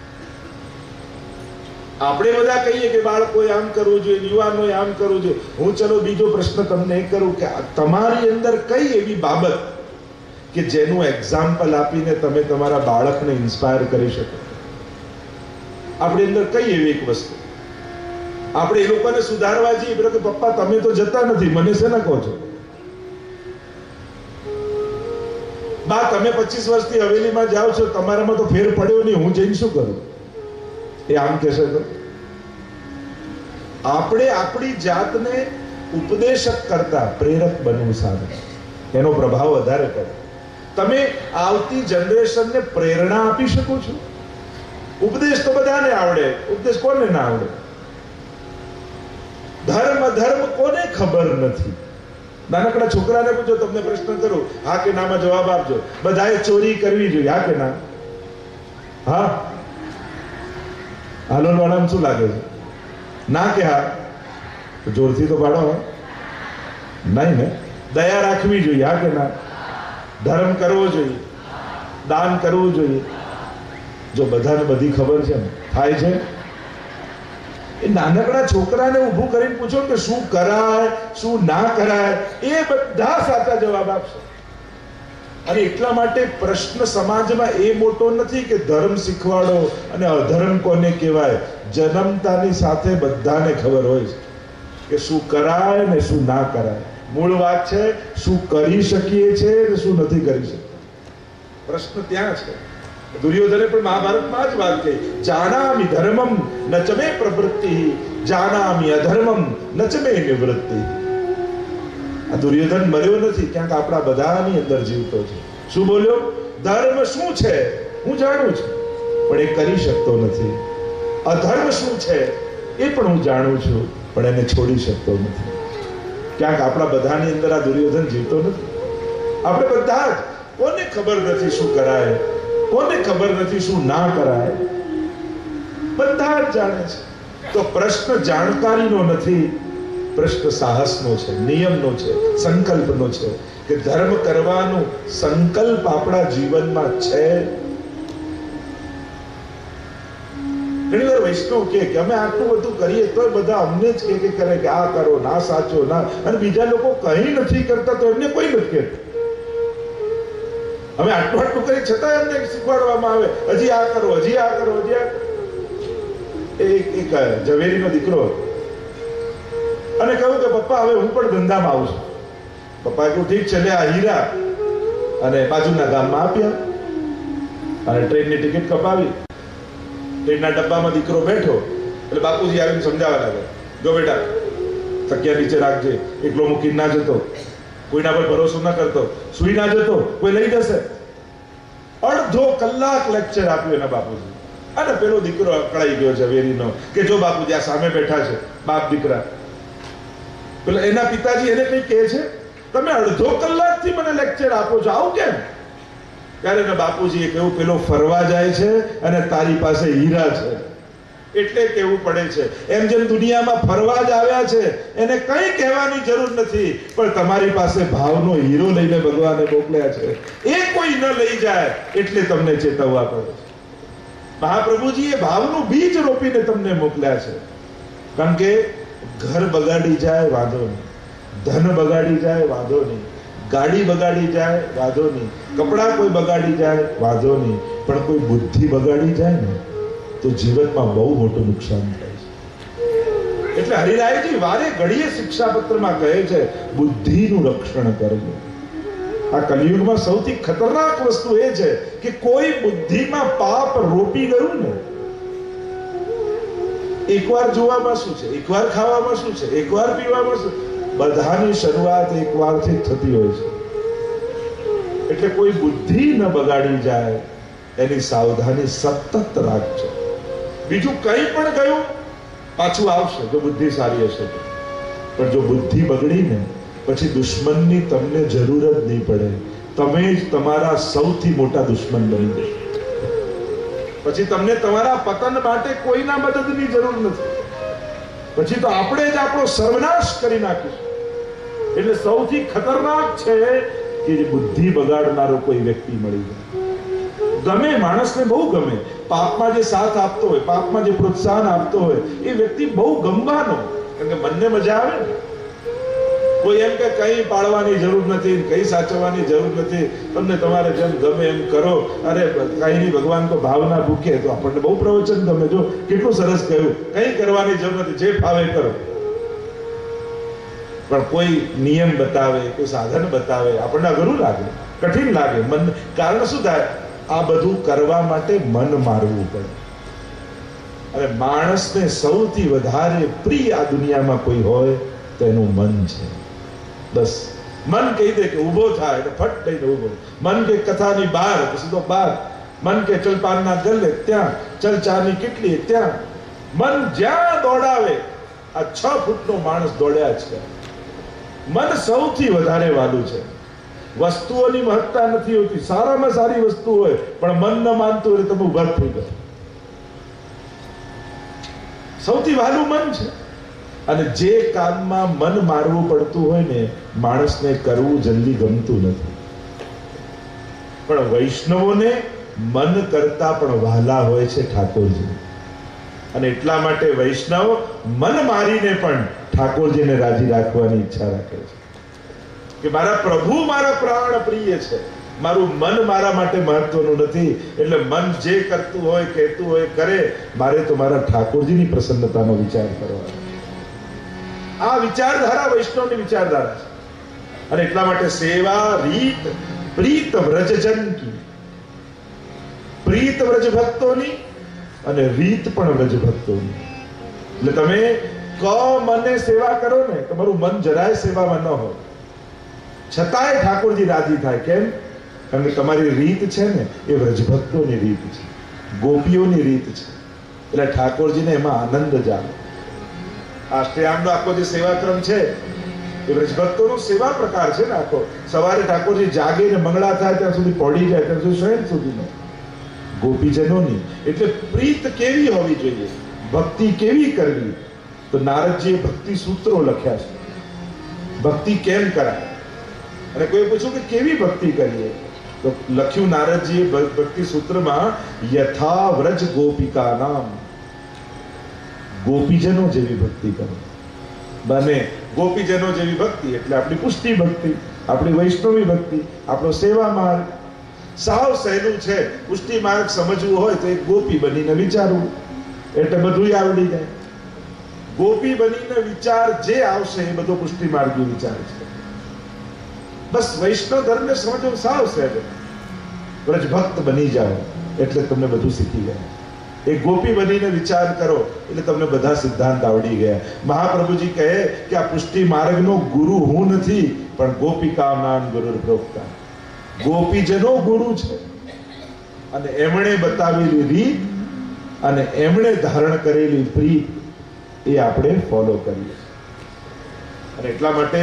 આપણે બધા કહીએ કે બાળકોએ આમ કરવું જોઈએ, યુવાનોએ આમ કરવું જોઈએ. હું ચલો બીજો પ્રશ્ન તમને એ કરું કે તમારી અંદર કઈ એવી બાબત કે જેનું એક્ઝામ્પલ આપીને તમે તમારા બાળકને ઇન્સ્પાયર કરી શકો? આપણી અંદર કઈ એવી એક વસ્તુ આપણે એ લોકોને સુધારવા જઈએ કે પપ્પા તમે તો જતા નથી, મને શેના કહો છો? બા તમે પચીસ વર્ષથી હવેલીમાં જાઓ છો, તમારામાં તો ફેર પડ્યો નહીં, હું જઈને શું કરું? એ આમ કહેશે તો આપણે આપણી જાતને ઉપદેશક કરતા પ્રેરક બનવું સારું, એનો પ્રભાવ વધારે પડે. તમે આવતી જનરેશનને પ્રેરણા આપી શકો છો. ઉપદેશ તો બધાને આવડે, ઉપદેશ કોને ના આવડે? ધર્મ અધર્મ કોને ખબર નથી? નાનકડા છોકરાને પૂછો, તમને પ્રશ્ન કરું, હા કે નામાં જવાબ આપજો. બધાએ ચોરી કરવી જોઈએ, હા કે ના? હા? હાલોલ વાળાને શું લાગે છે? ના કે હા? તો જોરથી તો પાડો. નહીં ને? દયા રાખવી જોઈએ, હા કે ના? ધર્મ કરવો જોઈએ, દાન કરવું જોઈએ. જો બધાને બધી ખબર છે ને, થાય છે? એ નાનકડા છોકરાને ઊભું કરીને પૂછો કે શું કરાય શું ના કરાય, એ બધા સાચા જવાબ આપશે. અને એટલા માટે પ્રશ્ન સમાજમાં એ મોટો નથી કે ધર્મ શીખવાડો અને અધર્મ કોને કહેવાય. જન્મતાની સાથે બધાને ખબર હોય છે કે શું કરાય ને શું ના કરાય. મૂળ વાત છે શું કરી શકીએ છે ને શું નથી કરી શકીએ. પ્રશ્ન ત્યાં છે. દુર્યોધને પણ મહાભારતમાં જ વાત કહી, જાનામિ ધર્મમ ન ચ મે પ્રવૃત્તિ, જાનામિ અધર્મમ ન ચ મે નિવૃત્તિ. આ દુર્યોધન મર્યો નથી, ક્યાંક આપણા બધાની અંદર જીવતો છે. શું બોલ્યો? ધર્મ શું છે હું જાણું છું, પણ એ કરી શકતો નથી. અધર્મ શું છે એ પણ હું જાણું છું, પણ એને છોડી શકતો નથી. ક્યાંક આપણા બધાની અંદર આ દુર્યોધન જીવતો નથી. આપણે બધા જ, કોને ખબર નથી શું કરાય, કોને ખબર નથી શું ના કરાય, બધા જ જાણે છે. તો પ્રશ્ન જાણકારીનો નથી, પ્રશ્ન સાહસનો છે, નિયમનો છે, સંકલ્પનો છે કે ધર્મ કરવાનો સંકલ્પ આપણા જીવનમાં છે. ઘણી વાર વૈષ્ણવ કે અમે આટલું બધું કરીએ તો બધા અમને જ કે કરે કે આ કરો, ના સાચો ના, અને બીજા લોકો કંઈ નથી કરતા તો એમને કોઈ નથી કહેતું. અમે આટલું આટલું કરી છતાં એમને શીખવાડવામાં આવે હજી આ કરો, હજી આ કરો, હજી આ. એક એક ઝવેરીનો દીકરો અને કહ્યું કે પપ્પા હવે હું પણ ધંધામાં આવું છું. પપ્પાએ કહ્યું ઠીક છે, લે આ હીરા અને બાજુના ગામમાં આપ્યા અને ટ્રેનની ટિકિટ કપાવી. ટ્રેનના ડબ્બામાં દીકરો બેઠો એટલે બાપુજી આવીને સમજાવવા લાગે, જો બેટા તકિયા નીચે રાખજે, એકલો મૂકીને ના જતો, કોઈના પર ભરોસો ના કરતો, સુઈ ના જતો, કોઈ લઈ જશે. અડધો કલાક લેક્ચર આપ્યું એના બાપુજી. અને પેલો દીકરો અકળાઈ ગયો છે વેરીનો કે જો બાપુજી આ સામે બેઠા છે બાપ દીકરા. પેલા એના પિતાજી એને કઈ કહે છે, તમે અડધો કલાકથી મને લેક્ચર આપો છો, આવું કેમ? ત્યારે એના બાપુજીએ કહ્યું, પેલો ફરવા જાય છે અને તારી પાસે હીરા છે એટલે કેવું પડે છે. એમ જેમ દુનિયામાં ફરવા જ આવ્યા છે એને કઈ કહેવાની જરૂર નથી, પણ તમારી પાસે ભાવનો હીરો લઈને ભગવાને મોકલ્યા છે, એ કોઈ ન લઈ જાય એટલે તમને ચેતવવા પડે છે. મહાપ્રભુજીએ ભાવનું બીજ રોપીને તમને મોકલ્યા છે. કારણ કે ઘર બગાડી જાય વાંધો નહીં, ધન બગાડી જાય વાંધો નહીં, ગાડી બગાડી જાય વાંધો નહીં, કપડા કોઈ બગાડી જાય વાંધો નહીં, પણ કોઈ બુદ્ધિ બગાડી જાય ને તો જીવનમાં બહુ મોટું નુકસાન થાય છે. એટલે હરિરાયજી વારે ઘડીએ શિક્ષાપત્રમાં કહે છે બુદ્ધિનું રક્ષણ કરવું. આ કલિયુગમાં સૌથી ખતરનાક વસ્તુ એ છે કે કોઈ બુદ્ધિમાં પાપ રોપી ગયું ને, એકવાર જોવામાં શું છે, એકવાર ખાવામાં શું છે, એકવાર પીવામાં શું, બધાની શરૂઆત એકવારથી થતી હોય છે. એટલે કોઈ બુદ્ધિ ન બગાડી જાય એની સાવધાની સતત રાખજો. બીજું કંઈ પણ ગયું પાછું આવશે જો બુદ્ધિ સારી હશે તો. પણ જો બુદ્ધિ બગડી ને પછી દુશ્મનની તમને જરૂર જ નહીં પડે, તમે જ તમારા સૌથી મોટા દુશ્મન બની જશો. પછી તમને તમારા પતન માટે કોઈના મદદની જરૂર નથી, પછી તો આપણે જ આપણો સર્વનાશ કરી નાખીશું. એટલે સૌથી ખતરનાક છે કે બુદ્ધિ બગાડનારો કોઈ વ્યક્તિ મળી જાય. ગમે માણસને બહુ ગમે, પાપમાં જે સાથ આપતો હોય, પાપમાં જે પ્રોત્સાહન આપતો હોય એ વ્યક્તિ બહુ ગમવાનો, કારણ કે મનને મજા આવે ને. કોઈ એમ કે કઈ પાળવાની જરૂર નથી, કઈ સાચવવાની જરૂર નથી, તમને તમારે જેમ ગમે એમ કરો, અરે કઈ નહીં ભગવાન તો ભાવના ભૂખે. તો આપણને બહુ પ્રવચન ગમે, જો કેટલું સરસ કહ્યું, કઈ કરવાની જરૂર નથી, જે ફાવે કરો. પણ કોઈ નિયમ બતાવે, કોઈ સાધન બતાવે, આપણને અઘરું લાગે, કઠિન લાગે મન. કારણ શું થાય? આ બધું કરવા માટે મન મારવું પડે. અને માણસને સૌથી વધારે પ્રિય આ દુનિયામાં કોઈ હોય તો એનું મન છે. બસ મન કહી દે કે ઊભો થાય એટલે ફટ થઈને ઊભો, મન કે કથાની બહાર તો સીધો બહાર, મન કે ચલ પાનના ગલ્લે ત્યાં, ચલ ચાની કેટલી ત્યાં, મન જ્યાં દોડાવે. આ છ ફૂટનો માણસ દોડ્યા છે. મન સૌથી વધારે વાલું છે. વસ્તુઓની મહત્તા નથી હોતી, સારામાં સારી વસ્તુ હોય પણ મન ન માનતું હોય તમે ઉભા થઈ ગયો. સૌથી વહાલું મન છે. અને જે કામમાં મન મારવું પડતું હોય ને માણસને કરવું જલ્દી ગમતું નથી. પણ વૈષ્ણવોને મન કરતા પણ વહાલા હોય છે ઠાકોરજી. અને એટલા માટે વૈષ્ણવ મન મારીને પણ ઠાકોરજીને રાજી રાખવાની ઈચ્છા રાખે છે કે મારા પ્રભુ મારા પ્રાણ પ્રિય છે, મારું મન મારા માટે મહત્વનું નથી. એટલે મન જે કરતું હોય, કહેતું હોય કરે, મારે તો મારા ઠાકોરજીની પ્રસન્નતાનો વિચાર કરવાનો. આ વિચારધારા વૈષ્ણવની વિચારધારા છે. અને એટલા માટે સેવા રીત પ્રીત વ્રજજન કી, પ્રીત વ્રજ ભક્તોની અને રીત પણ વ્રજ ભક્તોની. એટલે તમે ક મને સેવા કરો ને, તમારું મન જરાય સેવામાં ન હોય છતાંય ઠાકોરજી રાજી થાય. કેમ? કારણ કે તમારી રીત છે ને એ વ્રજભક્તોની રીત છે, ગોપીઓની રીત છે. એટલે ઠાકોરજીને એમાં આનંદ જ આવે. અષ્ટયામનો આખો જે સેવાક્રમ છે એ વ્રજભક્તોનો સેવા પ્રકાર છે ને આખો. સવારે ઠાકોરજી જાગે ને મંગળા થાય ત્યાં સુધી પડી જાય ત્યાં સુધી શયન સુધીનો ગોપીજનોની. એટલે પ્રીત કેવી હોવી જોઈએ, ભક્તિ કેવી કરવી? તો નારદજીએ ભક્તિ સૂત્રો લખ્યા છે, ભક્તિ કેમ કરાય. અને કોઈ પૂછ્યું કે કેવી ભક્તિ કરીએ, તો લખ્યું નારદજીએ ભક્તિ સૂત્રમાં યથા વ્રજ ગોપિકા નામ, ગોપીજનો જેવી ભક્તિ કરો. બને ગોપીજનો જેવી ભક્તિ એટલે આપણી પુષ્ટિ ભક્તિ, આપણી વૈષ્ણવી ભક્તિ, આપણો સેવા માર્ગ. સાવ સહેલું છે. પુષ્ટિ માર્ગ સમજવું હોય તો એક ગોપી બનીને વિચારવું એટલે બધું આવડી જાય. ગોપી બનીને વિચાર જે આવશે એ બધો પુષ્ટિ માર્ગી વિચાર છે. બસ વૈષ્ણવ ધર્મને સમજો સાવ સહેજ. વ્રજ ભક્ત બની જાઓ એટલે તમને બધું શીખી ગયા. એક ગોપી બનીને વિચાર કરો એટલે તમને બધા સિદ્ધાંત આવડી ગયા. મહાપ્રભુજી કહે કે આ પુષ્ટિ માર્ગનો ગુરુ હું નથી, પણ ગોપિકાનાં ગુરુર પ્રોક્તા. ગોપીજનો ગુરુ છે અને એમણે બતાવેલી રીત અને એમણે ધારણ કરેલી પ્રીત એ આપણે ફોલો કરીએ. અને એટલા માટે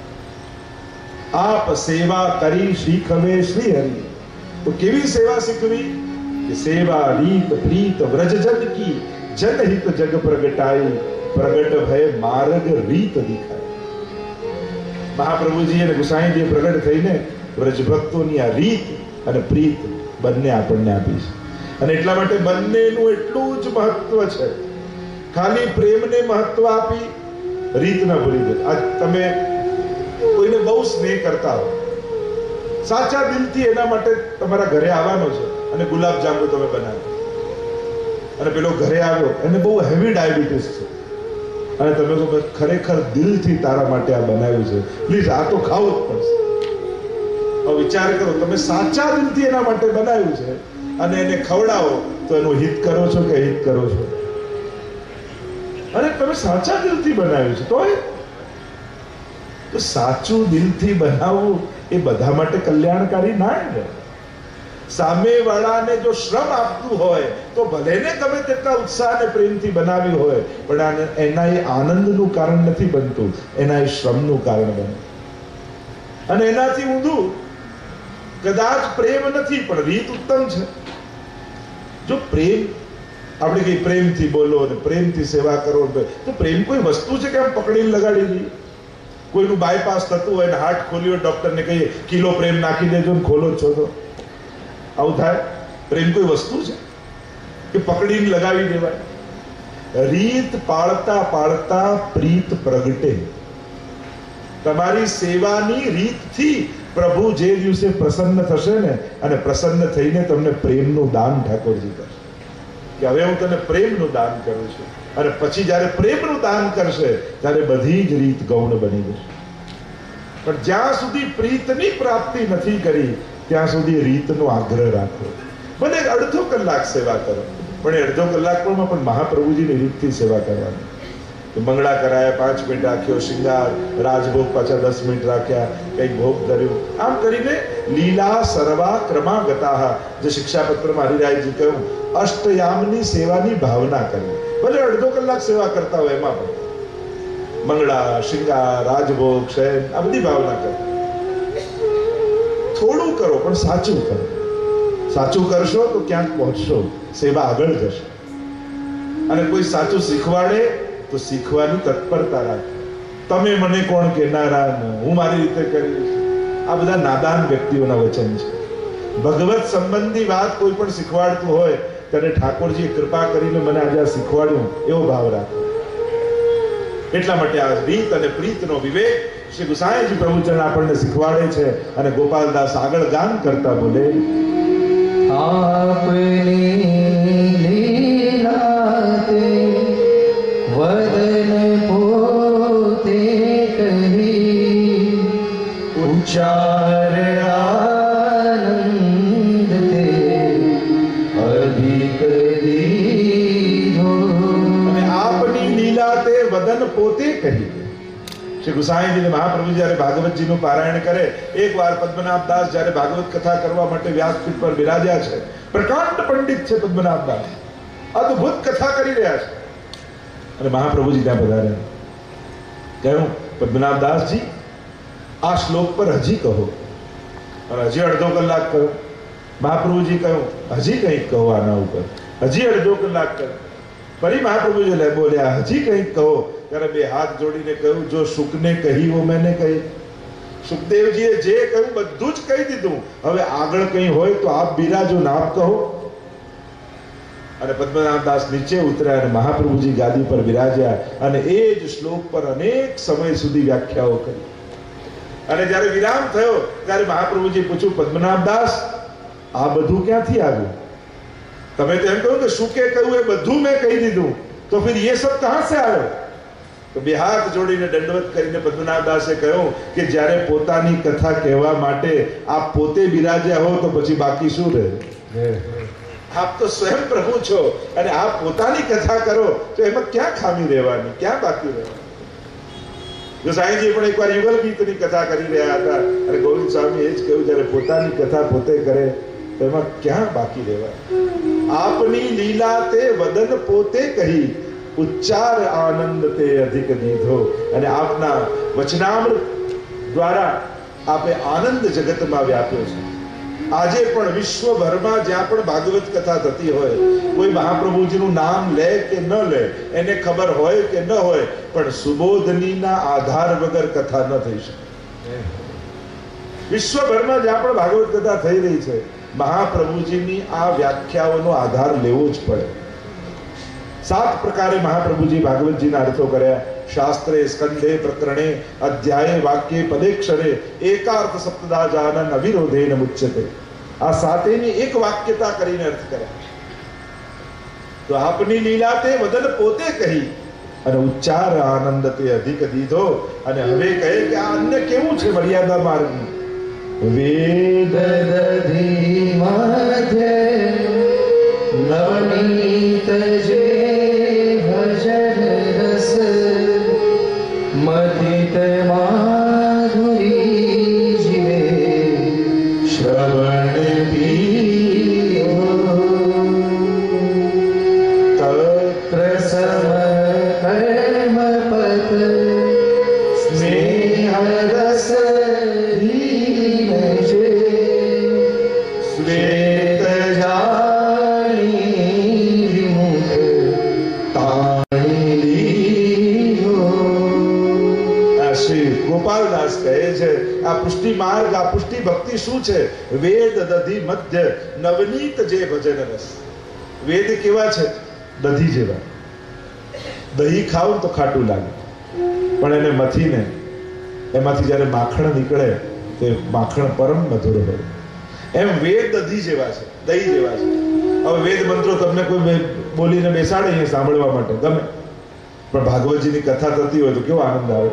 આપ સેવા કરી શીખવે શ્રી હરિ. તો કેવી સેવા શીખવી? કે સેવા રીત પ્રીત વ્રજજન કી જનહિત જગ પ્રગટાઈ પ્રગટ ભય માર્ગ રીત દિખાય. મહાપ્રભુજી અને ગુસાઈજી પ્રગટ થઈને વ્રજભક્તોની આ રીત અને પ્રીત બંને આપણને આપી છે. અને એટલા માટે બંનેનું એટલું જ મહત્વ છે. ખાલી પ્રેમને મહત્વ આપી રીત ના ભૂલી દે. આજ તમે કોઈને બહુ સ્નેહ કરતા હો, સાચા દિલથી એના માટે તમારા ઘરે આવવાનો છે અને ગુલાબ જાંબુ તમે બનાવો, અને પેલો ઘરે આવ્યો એને બહુ હેવી ડાયાબિટીસ છે અને તમે કહો ખરેખર દિલથી તારા માટે આ બનાવ્યું છે, પ્લીઝ આ તો ખાવું જ પડશે. હવે વિચાર કરો, તમે સાચા દિલથી એના માટે બનાવ્યું છે અને એને ખવડાવો તો એનું હિત કરો છો કે હિત કરો છો? અને તમે સાચા દિલથી બનાવ્યું છે તો તો સાચું દિલથી બનાવવું એ બધા માટે કલ્યાણકારી ના છે. સામે વાળાને જો શ્રમ આપતું હોય તો ભલે ને તમે તેટલા ઉત્સાહ અને પ્રેમથી બનાવ્યું હોય, પણ એના એ આનંદનું કારણ નથી બનતું, એના એ શ્રમનું કારણ બને. અને એનાથી ઊંધું કદાચ પ્રેમ નથી પણ રીત ઉત્તમ છે. જો પ્રેમ આપણે કઈ પ્રેમથી બોલો અને પ્રેમથી સેવા કરો તો પ્રેમ કોઈ વસ્તુ છે કે આમ પકડીને લગાડી દઈએ? કોઈનું બાયપાસ થતું હોય ને હાર્ટ ખોલ્યું હોય, ડોક્ટરને કહીએ કિલો પ્રેમ નાખી દેજો ને ખોલો છો તો આવું થાય? પ્રેમ કોઈ વસ્તુ છે કે પકડીને લગાવી દેવાય? રીત પાળતા પાળતા પ્રીત પ્રગટે. તમારી સેવાની રીતથી પ્રભુ જે દિવસે પ્રસન્ન થશે ને, અને પ્રસન્ન થઈને તમને પ્રેમનું દાન ઠાકોરજી કરશે કે હવે હું તને પ્રેમનું દાન કરું છું. અને પછી જ્યારે પ્રેમનું દાન કરશે ત્યારે બધી જ રીત ગૌણ બની જશે. પણ જ્યાં સુધી પ્રીતની પ્રાપ્તિ નથી કરી ત્યાં સુધી રીતનો આગ્રહ રાખો. ભલે અડધો કલાક સેવા કરો, પણ એ અડધો કલાકમાં પણ મહાપ્રભુજીની રીતથી સેવા કરવાની. મંગળા કરાયા, પાંચ મિનિટ રાખ્યો, શિંગાર રાજભોગ પાછા દસ મિનિટ રાખ્યા, કઈક ભોગ ધર્યું. આમ કરીને લીલા સર્વા ક્રમાગતાઃ, જે શિક્ષાપત્રમાં હરિરાયજી કહ્યું, અષ્ટયામની સેવાની ભાવના કરવી. ભલે અડધો કલાક સેવા કરતા હોય એમાં પણ મંગળા, શિંગાર, રાજભોગ, શયન આ બધી ભાવના કરો. થોડું કરો પણ સાચું કરો. સાચું કરશો તો ક્યાંક પહોંચશો, સેવા આગળ જશે. અને કોઈ સાચું શીખવાડે તો શીખવાની તત્પરતા રાખો. તમે મને કોણ કહેનારા, હું મારી રીતે કરીશ, આ બધા નાદાન વ્યક્તિઓના વચન છે. ભગવત સંબંધી વાત કોઈ પણ શીખવાડતું હોય ત્યારે ઠાકોરજીએ કૃપા કરીને મને આજે આ શીખવાડ્યું એવો ભાવ રાખો. એટલા માટે આ રીત અને પ્રીતનો વિવેક શ્રી ગુસાઈજી પ્રભુચરણ આપણને શીખવાડે છે. અને ગોપાલદાસ આગળ ગાન કરતા બોલે, આપની લીલાતે વદન પોતે કહી ઉચ્ચાર આનંદ તે અધિક દીધો. અને આપની લીલા તે વદન પોતે કહી. શ્રી ગુસાઈજી મહાપ્રભુ જયારે ભાગવતજીનું પારાયણ કરે, એક વાર પદ્મનાભ દાસ જયારે ભાગવત કથા કરવા માટે વ્યાસપીઠ પર બિરાજ્યા છે, પ્રકાંડ પંડિત છે પદ્મનાભ દાસ, અદ્ભુત કથા કરી રહ્યા છે. અને મહાપ્રભુજી ત્યાં પધાર્યા. કહ્યું, પદ્મનાભ દાસજી આ શ્લોક પર હજી કહો. અને હજી અડધો કલાક કહ્યું. મહાપ્રભુજી કહ્યું, હજી કંઈક કહો આના ઉપર. હજી અડધો કલાક કહ્યું. ફરી મહાપ્રભુજી લે બોલ્યા, હજી કંઈક કહો. ત્યારે બે હાથ જોડીને કહ્યું, જો શુકને કહી વો મેને કહી. સુખદેવજીએ જે કહ્યું બધું જ કહી દીધું. હવે આગળ કંઈ હોય તો આપ બિરાજો ને આપ કહો. અને પદ્મનાભ દાસ નીચે ઉતર્યા અને મહાપ્રભુજી ગાદી પર બિરાજ્યા અને એ જ શ્લોક પર અનેક સમય સુધી વ્યાખ્યાઓ કરી. અને જ્યારે વિરામ થયો ત્યારે મહાપ્રભુજી પૂછ્યું, પદ્મનાભ દાસ આ બધું ક્યાંથી આવ્યું? તમે તો એમ કહ્યું કે શું કે કહ્યું એ બધું મેં કહી દીધું, તો ફિર ये सब कहां से आए? તો બે હાથ જોડીને દંડવત કરીને પદ્મનાભ દાસે કહ્યું કે જ્યારે પોતાની કથા કહેવા માટે આપ પોતે બિરાજ્યા હો તો પછી બાકી શું રહે? આપ તો સ્વયં પ્રભુ છો અને આપ પોતાની કથા કરો તો એમાં ક્યાં ખામી રહેવાની, ક્યાં બાકી રહેવાની? જો સાંઈજી પણ એકવાર યુગલ ગીતની કથા કરી રહ્યા હતા અને ગોવિંદ સ્વામી એ જ કહ્યું જ્યારે પોતાની કથા પોતે કરે તો એમાં ક્યાં બાકી રહેવાય? આપની લીલા તે વદન પોતે કહી, ઉચ્ચાર આનંદ તે અધિક દીધો. અને આપના વચનામૃત દ્વારા આપે આનંદ જગતમાં વ્યાપ્યો છે. આજે પણ વિશ્વભરમાં જ્યાં પણ ભાગવત કથા થતી હોય, કોઈ મહાપ્રભુજીનું નામ લે કે ન લે, એને ખબર હોય કે ન હોય, પણ સુબોધનીના આધાર વગર કથા ન થઈ શકે. વિશ્વભરમાં જ્યાં પણ ભાગવત કથા થઈ રહી છે, મહાપ્રભુજીની આ વ્યાખ્યાઓનો આધાર લેવો જ પડે. સાત પ્રકારે મહાપ્રભુજી ભાગવતજીના અર્થો કર્યા. શાસ્ત્રે, સ્કંદે, પ્રકરણે, અધ્યાય, વાક્ય, પદેક્ષરે એકાર્થ સપ્તદા જાનન અવિરોધેન મુચ્યતે. આ સાતેની એક વાક્યતા કરીને અર્થ કર્યા. તો આપની લીલા તે વદન પોતે કહી અને ઉચ્ચાર આનંદ તે અધિક દીધો. અને હવે કહે કે આ અન્ય કેવું છે મર્યાદા માર્ગનું? વેદ દધી મધ્ય નવનીત જે ભજન રસ મધિત માધુરી જીવે શ્રવણ પીઓ તત્રસમ કર્મ પત સ્નેહ રસ લીન જે શ્વેત જાણી વિમુખ તાણી લીધો. શ્રી ગોપાલદાસ કહે છે આ પુષ્ટિ માર્ગ, આ પુષ્ટિ ભક્તિ શું છે? વેદ દધી મધ્ય નવનીત જે ભજન રસ. વેદ કેવા છે? દધી જેવા. દહીં ખાવ તો ખાટું લાગે, પણ એને મથીને એમાંથી જ્યારે માખણ નીકળે તો માખણ પરમ મધુર હોય. એમ વેદ દધી જેવા છે, દહીં જેવા છે. હવે વેદ મંત્રો તમને કોઈ બોલીને બેસાડે અહીંયા સાંભળવા માટે ગમે, પણ ભાગવતજીની કથા થતી હોય તો કેવો આનંદ આવે.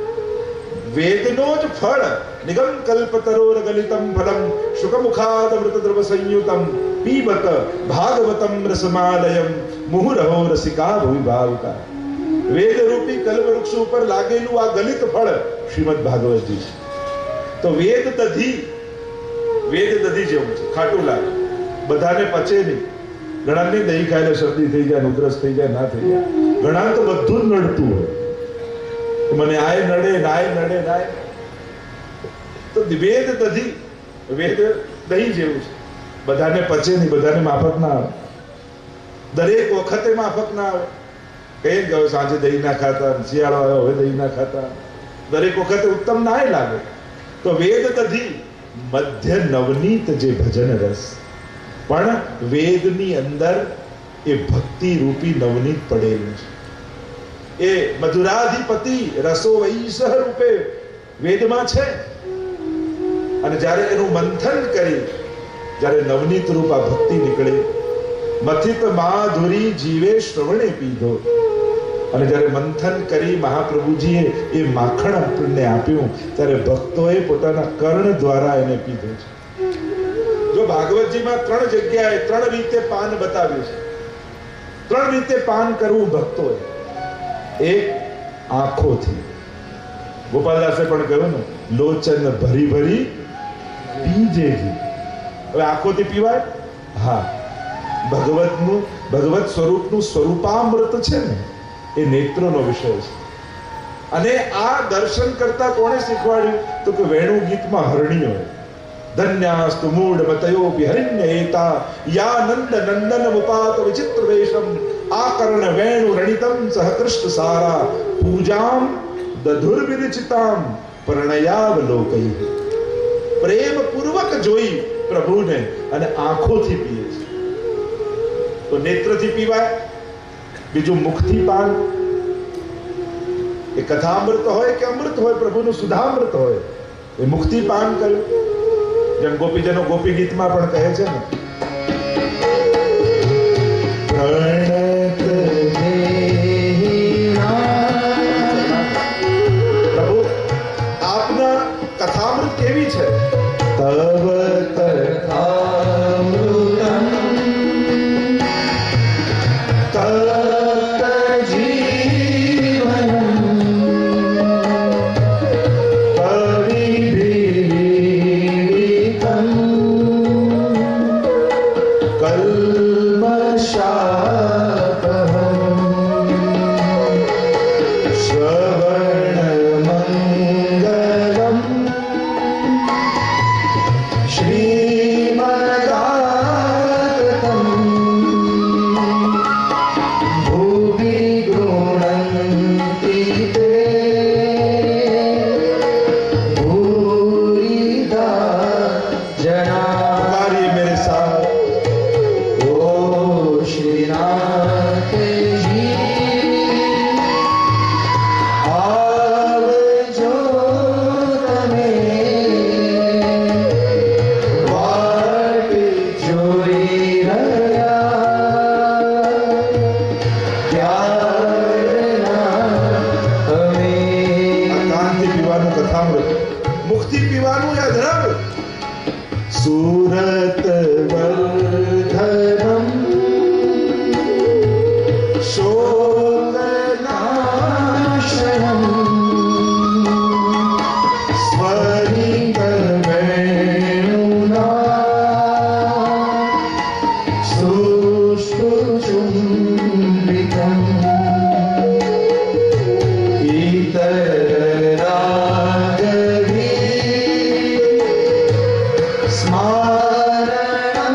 વેદનો જ ફળ નિગમ કલ્પતરોર ગલિતમ ફલમ શુકમુખાદ અમૃતદ્રવ સંયુતમ પીબત ભાગવતમ રસમાલયમ મુહુરહો રસિકા ભવિભાવકા. વેદ રૂપી કલ્પવૃક્ષ ઉપર લાગેલું આ ગલિત ફળ શ્રીમદ ભાગવતજી છે. તો વેદ દધી, વેદ દધી જેવું છે, ખાટું લાગે, બધાને પચે નહીં. ઘણાને દહીં ખાઈને શરદી થઈ જાય, ઉધરસ થઈ જાય, ના થઈ જાય. ઘણા તો બધું જ નડતું હોય, મને આય નડે, નાય નડે, નાય. તો વેદ દધી, વેદ દહીં જેવું છે, બધાને પચે નહીં, બધાને માફક ના આવે, દરેક વખતે માફક ના આવે. કઈ ગયો સાંજે દહીં ના ખાતા, શિયાળો આવ્યો હવે દહીં ના ખાતા, દરેક વખતે ઉત્તમ ના લાગે. તો વેદ દધી મધ્ય નવનીત જે ભજન રસ, પણ વેદની અંદર એ ભક્તિ રૂપી નવનીત પડેલું છે. એ મધુરાધિપતિ રસો વૈસહ રૂપે વેદમાં છે. અને જ્યારે એનું મંથન કરી, જ્યારે નવનીત રૂપ આ ભક્તિ નીકળે, મથિત માધુરી જીવે શ્રવણે પીધો. અને જ્યારે મંથન કરી મહાપ્રભુજીએ એ માખણ આપણને આપ્યું, ત્યારે ભક્તોએ પોતાના કર્ણ દ્વારા એને પીધું છે. જો ભાગવતજીમાં ત્રણ જગ્યાએ ત્રણ રીતે પાન બતાવ્યું છે. ત્રણ રીતે પાન કરવું ભક્તોએ. એક આંખોથી, ગોપાલદાસે પણ કહ્યું ને, લોચન ભરી ભરી પીજેજી. હવે આંખોથી પીવાય? હા, ભગવતનું ભગવત સ્વરૂપનું સ્વરૂપામૃત છે ને, એ નેત્રોનો વિષય છે. અને આ દર્શન કરતા કોણે શીખવાડ્યું? તો કે વેણુ ગીતમાં હરણી હોય. ધન્યાસ્તુ મૂઢ મતયો વિહરણ્ય એતા યા નંદ નંદન મુપાત વિચિત્ર વેશમ આકર્ણ વેણુ રણિતમ સહ કૃષ્ણ સારા પૂજામ દધુર વિરચિતામ પરણયાવલોકૈ. પ્રેમ પૂર્વક જોઈ પ્રભુને અને આંખોથી પીએ છે. તો નેત્રથી પીવાય. બીજું મુખથી પાન. એ કથામૃત હોય કે અમૃત હોય, પ્રભુનું સુધામૃત હોય, એ મુખથી પાન કર્યું. જેમ ગોપીજનો ગોપી ગીતમાં પણ કહે છે ને, પ્રણત દેહિના तव कथामृतं तप्तजीवनं परिभीतं कल्मषापहम् श्रवणमङ्गलम् श्रीमदाततं भुवि गृह्णन्ति ते भूरिदा जना। पुकारिए मेरे साथ, ओ श्रीनाथ जी आवजो तमे वाट जोई રહ્યા ત્યારના અમે। કાંતિ પીવાનું કથામૃત, મુક્તિ પીવાનું યાદ રાખ। સુરત વર્ધનમ શોકનાશનમ સ્વરિતવેણુના સુષ્ઠુચુંબિતમ ઇતરરાગવી સ્મારણં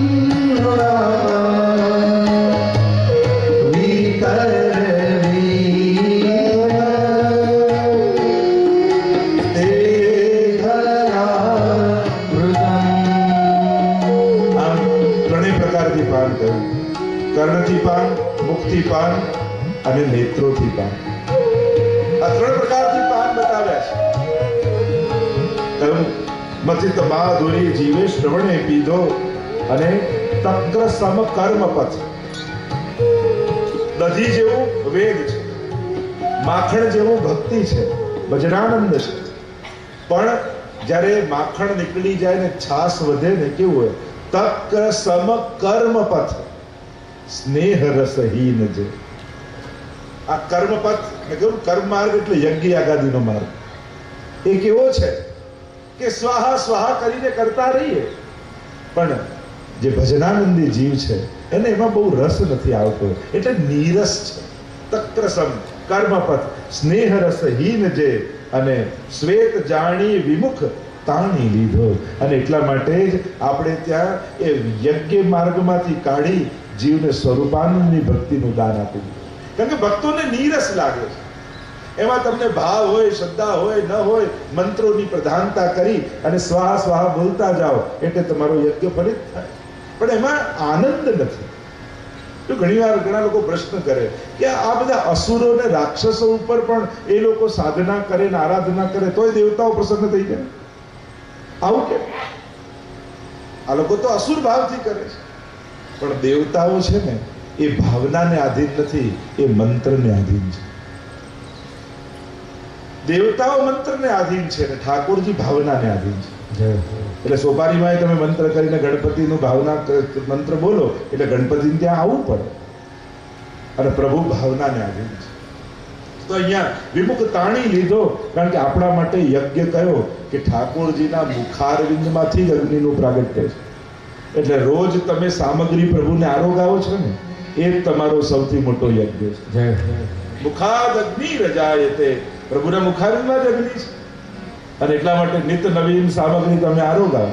કર્ણથી પાન, મુખથી પાન અને નેત્રોથી પાન, આ ત્રણ પ્રકારથી પાન બતાવ્યા છે। કહ્યું મથિત માધુરી જીવે શ્રવણે પીધો અને તક્ર સમ કર્મ પથ। દધી જેવું વેદ છે, માખણ જેવું ભક્તિ છે, વજ્રાનંદ છે, પણ જ્યારે માખણ નીકળી જાય ને છાસ વધે ને કેવું હોય, તક્ર સમ કર્મ પથ સ્નેહ રસહીન જે। આ કર્મપથ મેં કહ્યું કર્મ માર્ગ એટલે યજ્ઞ યાગાદિનો માર્ગ, એ કેવો છે કે સ્વાહા સ્વાહા કરીને કરતા રહીએ, પણ જે ભજનાનંદી જીવ છે એને એમાં બહુ રસ નથી આવતો, એટલે નીરસ છે। તક્રસમ કર્મપથ સ્નેહ રસહીન જે, અને શ્વેત જાણી વિમુખ તાણી લીધો। અને એટલા માટે જ આપણે ત્યાં એ યજ્ઞ માર્ગમાંથી કાઢી જીવને સ્વરૂપાનંદની ભક્તિનું દાન આપી દીધું, કારણ કે ભક્તોને નીરસ લાગે છે, એમાં તમને ભાવ હોય, શ્રદ્ધા હોય, ન હોય, મંત્રોની પ્રધાનતા કરી અને સ્વાહા સ્વાહા બોલતા જાઓ એટલે તમારો યજ્ઞ ફલિત થાય, પણ એમાં આનંદ નથી। તો ઘણી વાર ઘણા લોકો પ્રશ્ન કરે કે આ બધા અસુરો ને રાક્ષસો ઉપર પણ એ લોકો સાધના કરે ને આરાધના કરે તોય દેવતાઓ પ્રસન્ન થઈ જાય, આવું કેમ? આ લોકો તો અસુર ભાવથી કરે છે, પણ દેવતાઓ છે ને એ ભાવનાને આધીન નથી, એ મંત્રને આધીન છે। દેવતાઓ મંત્રને આધીન છે ને ઠાકોરજી ભાવનાને આધીન છે। એટલે સોપારીમાં તમે મંત્ર કરીને ગણપતિનું ભાવના મંત્ર બોલો એટલે ગણપતિને ત્યાં આવવું પડે, અને પ્રભુ ભાવનાને આધીન છે। તો અહીંયા વિમુખ તાણી લીધો, કારણ કે આપણા માટે યજ્ઞ કયો કે ઠાકોરજીના મુખારવિંદમાંથી જ અગ્નિનું પ્રાગટ્ય છે, એટલે રોજ તમે સામગ્રી પ્રભુને આરોગાવો છો ને એ જ તમારો સૌથી મોટો યજ્ઞ છે। મુખાદ અગ્નિ રજાયતે, પ્રભુના મુખારવિંદમાં જ અગ્નિ છે, અને એટલા માટે નિત્ય નવીન સામગ્રી તમે આરોગાવો।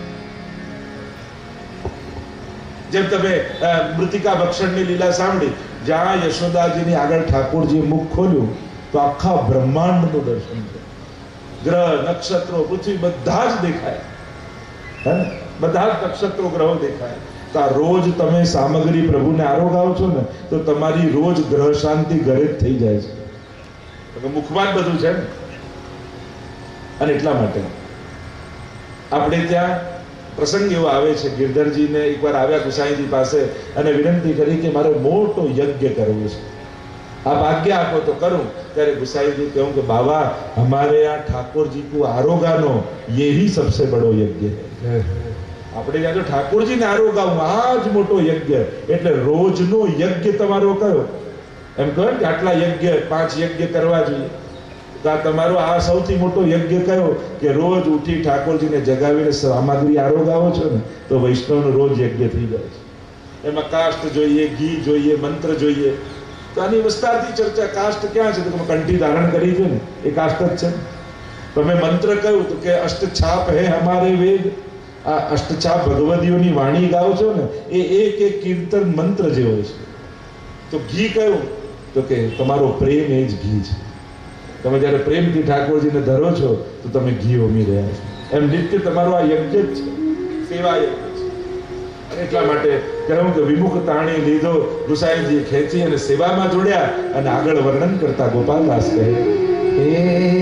જેમ તમે મૃતિકા ભક્ષણની લીલા સાંભળી, જ્યાં યશોદાજીની આગળ ઠાકોરજીએ મુખ ખોલ્યું તો આખા બ્રહ્માંડનું દર્શન થયું, ગ્રહ નક્ષત્રો પૃથ્વી બધા જ દેખાય, હે ને? બધા જ નક્ષત્રો ગ્રહો દેખાય। તો આ રોજ તમે સામગ્રી પ્રભુને આરોગાવો છો ને તો તમારી રોજ ગ્રહ શાંતિ ઘરે જ થઈ જાય છે, મુખમાં જ બધું છે ને। અને એટલા માટે આપણે ત્યાં પ્રસંગ એવો આવે છે, ગિરધરજીને એકવાર આવ્યા ગુસાઈજી પાસે અને વિનંતી કરી કે મારે મોટો યજ્ઞ કરવો છે, आप आज्ञा आपो तो करूं। ત્યારે गुसाई जी कहूं कि बाबा हमारे यहाँ ठाकुर जी को आरोगानो ये ही सबसे बड़ो यज्ञ है। આપણે ત્યાં તો ઠાકોરજીને આરોગાવું આ જ મોટો યજ્ઞ, એટલે રોજનો યજ્ઞ તમારો કયો? એમ કહો કે આટલા યજ્ઞ પાંચ યજ્ઞ કરવા જોઈએ, તો આ તમારો આ સૌથી મોટો યજ્ઞ કયો કે રોજ ઉઠી ઠાકોરજીને જગાવીને સામગ્રી આરોગાવો છો ને, તો વૈષ્ણવનો રોજ યજ્ઞ થઈ જાય છે। એમાં કાષ્ટ જોઈએ, ઘી જોઈએ, મંત્ર જોઈએ। તો આની વિસ્તારથી ચર્ચા, કાષ્ટ ક્યાં છે તો તમે કંઠી ધારણ કરી છે ને, એ કાષ્ટ જ છે। તમે મંત્ર કહ્યું તો કે અષ્ટછાપ હે હમારે વેદ, આ અષ્ટછાપ ભગવદીઓની વાણી ગાઓ છો ને, એ એક એક કીર્તન મંત્ર જેવો છે। તો ઘી કયું તો કે તમારો પ્રેમ એ જ ઘી છે। તમે જ્યારે પ્રેમથી ઠાકોરજીને ધરો છો તો તમે ઘી ઉમી રહ્યા છો। એમ નિત્ય તમારો આ યજ્ઞ જ છે, સેવા યજ્ઞ છે। અને એટલા માટે કહ્યું કે વિમુખ તાણી લીધો ગુસાઈજીએ ખેંચી અને સેવામાં જોડ્યા। અને આગળ વર્ણન કરતા ગોપાલદાસ કહે, हे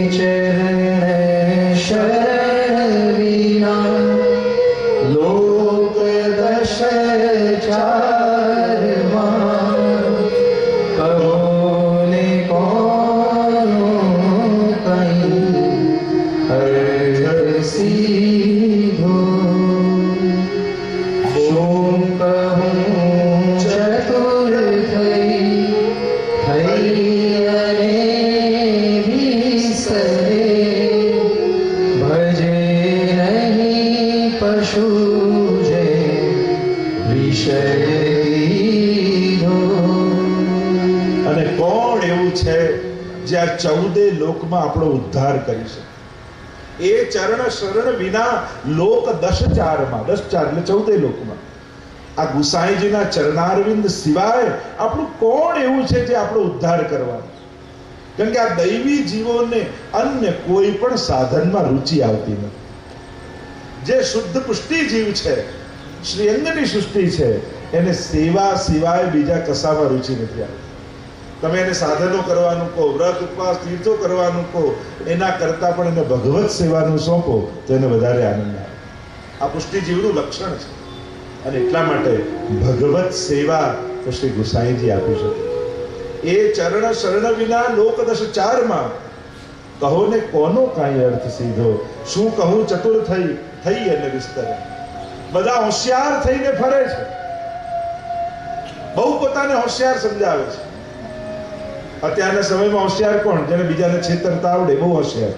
चरण शरण विना लोक दश चार मान, कहो ने कोनो कहीं अर्थ सीधो। शोम कहूं चतुर थई थई अने विसरे, भजे नहीं पशु जे विषय दीधो। અને કોણ એવું છે જે આ ચૌદે લોકમાં આપણો ઉદ્ધાર કરી શકે? એ ચરણ શરણ વિના લોક દશ ચારમાં, દશ ચાર એટલે ચૌદે લોકમાં આ ગુસાઈજીના ચરણારવિંદ સિવાય આપણું કોણ એવું છે જે આપણો ઉદ્ધાર કરવાનો? કેમ કે આ દૈવી જીવોને અન્ય કોઈ પણ સાધનમાં રુચિ આવતી નથી। જે શુદ્ધ પુષ્ટિ જીવ છે, શ્રીઅંગની સૃષ્ટિ છે, એને સેવા સિવાય બીજા કશામાં રુચિ નથી આવતી। તમે એને સાધનો કરવાનું કહો, વ્રત ઉપવાસ તીર્થો કરવાનું કહો, એના કરતા પણ એને ભગવત સેવાનું સોંપો તો એને વધારે આનંદ આવે। આ પુષ્ટિ જીવનું લક્ષણ છે। અને એટલા માટે ભગવત સેવા તો શ્રી ગુસાઈજી આપી શકે। એ ચરણ શરણ વિના લોક દશ ચારમાં કહો ને કોનો કાંઈ અર્થ સીધો। શું કહું ચતુર થઈ થઈ અને વિસ્તરે। બધા હોશિયાર થઈને ફરે છે, બહુ પોતાને હોશિયાર સમજાવે છે। અત્યારના સમયમાં હોશિયાર કોણ? જેને બીજાને છેતરતા આવડે, બહુ હોશિયાર।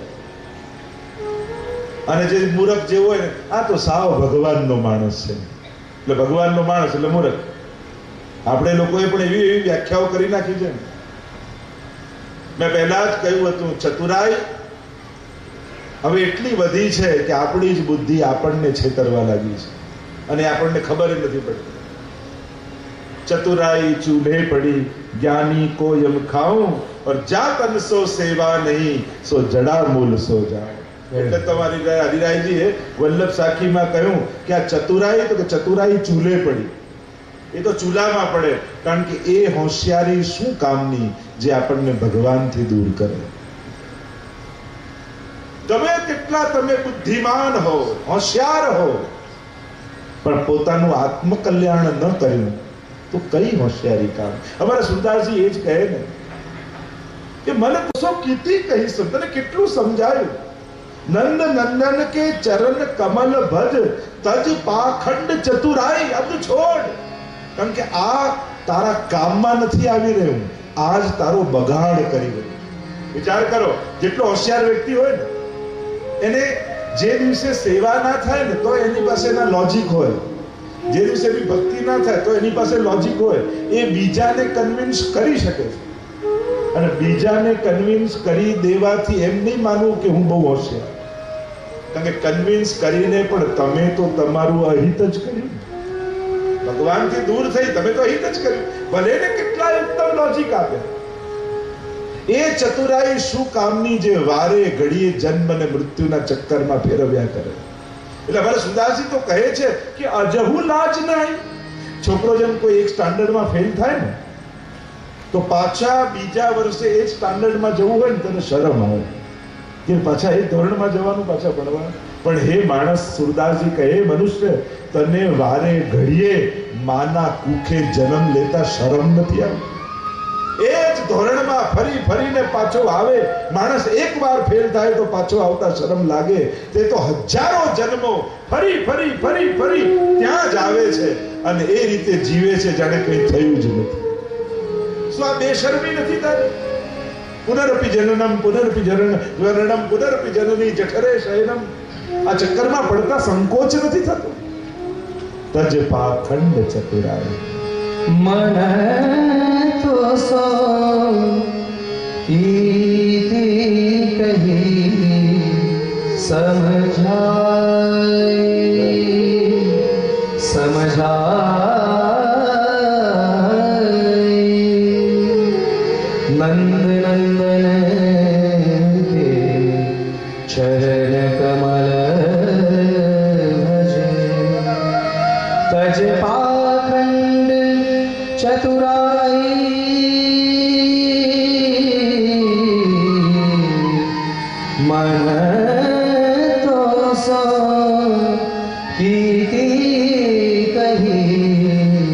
અને જે મૂર્ખ જેવો હોય ને, આ તો સાવ ભગવાનનો માણસ છે, એટલે ભગવાનનો માણસ એટલે મૂર્ખ। આપણે લોકોએ પણ એવી એવી વ્યાખ્યાઓ કરી નાખી છે। મેં પહેલા જ કહ્યું હતું, ચતુરાઈ હવે એટલી વધી છે કે આપણી જ બુદ્ધિ આપણને છેતરવા લાગી છે અને આપણને ખબર જ નથી પડતી। चतुराई चूल्हे पड़ी ज्ञानी को यम खाऊं, और जात अनसो सेवा नहीं सो जड़ा मूल सो जाओ। એટલે તમારી હરિરાયજીએ વલ્લભ સાખીમાં કહ્યું કે આ ચતુરાઈ, તો કે ચતુરાઈ ચૂલે પડી, એ તો ચૂલામાં પડે, કારણ કે એ હોશિયારી શું કામની જે આપણને ભગવાનથી દૂર કરે। તમે કેટલા તમે બુદ્ધિમાન હો, હોશિયાર હો, પણ પોતાનું આત્મકલ્યાણ ન કર્યું તો કઈ હોશિયારી કામ? અમારા સુરદાસજી એ જ કહે ને કે મને કશો કીધી કહીશ, તને કેટલું સમજાયું। નંદ નંદન કે ચરણ કમલ ભજ તજ પાખંડ ચતુરાઈ અબ છોડ, કારણ કે આ તારા કામમાં નથી આવી રહ્યું, આજ તારો બગાડ કરી રહ્યું। વિચાર કરો, જેટલો હોશિયાર વ્યક્તિ હોય ને, એને જે દિવસે સેવા ના થાય ને તો એની પાસે એના લોજિક હોય, જે દિવસે બી ભક્તિ ના થાય તો એની પાસે લોજિક હોય, એ બીજાને કન્વિન્સ કરી શકે છે। અને બીજાને કન્વિન્સ કરી દેવાથી એમ નહીં માનવું કે હું બહુ હોશિયાર, કારણ કે કન્વિન્સ કરીને પણ તમે તો તમારું અહિત જ કર્યું, ભગવાનથી દૂર થઈ તમે તો અહિત જ કર્યું, ભલે ને કેટલા ઉત્તમ લોજિક આપ્યા। એ ચતુરાઈ શું કામની જે વારે ઘડીએ જન્મ અને મૃત્યુના ચક્કરમાં ફેરવ્યા કરે। એટલે અમારા સુદાસજી તો કહે છે કે અજહુ લાજ નહીં। છોકરો જેમ કોઈ એક સ્ટાન્ડર્ડમાં ફેલ થાય ને તો પાછા બીજા વર્ષે એ સ્ટાન્ડર્ડમાં જવું હોય ને તને શરમ આવે કે પાછા એ ધોરણમાં જવાનું, પાછા ભણવાનું। પણ હે માણસ, સુરદાસજી કહે મનુષ્ય, તને વારે ઘડીએ માના કુખે જન્મ લેતા શરમ નથી આવતી? એ જ ધોરણમાં ફરી ફરીને પાછો આવે. માણસ એકવાર ફેલ થાય તો પાછો આવતા શરમ લાગે. તે તો હજારો જન્મો ફરી ફરી ફરી ફરી ત્યાં જ આવે છે અને એ રીતે જીવે છે જાણે કંઈ થયું જ નથી. શું આ બેશરમી નથી તારી? પુનરપી જનનમ પુનરપી જનનમ પુનરપી જનની જઠરે શયનમ. આ ચક્કરમાં પડતા સંકોચ નથી થતો? તજ પાખંડ ચતુરાઈ मन तो सो कीति कही समझाई समझाई नंद नंदन के चरण कमल भजे तज पाखंड चतुराई मन तो सो कीति कही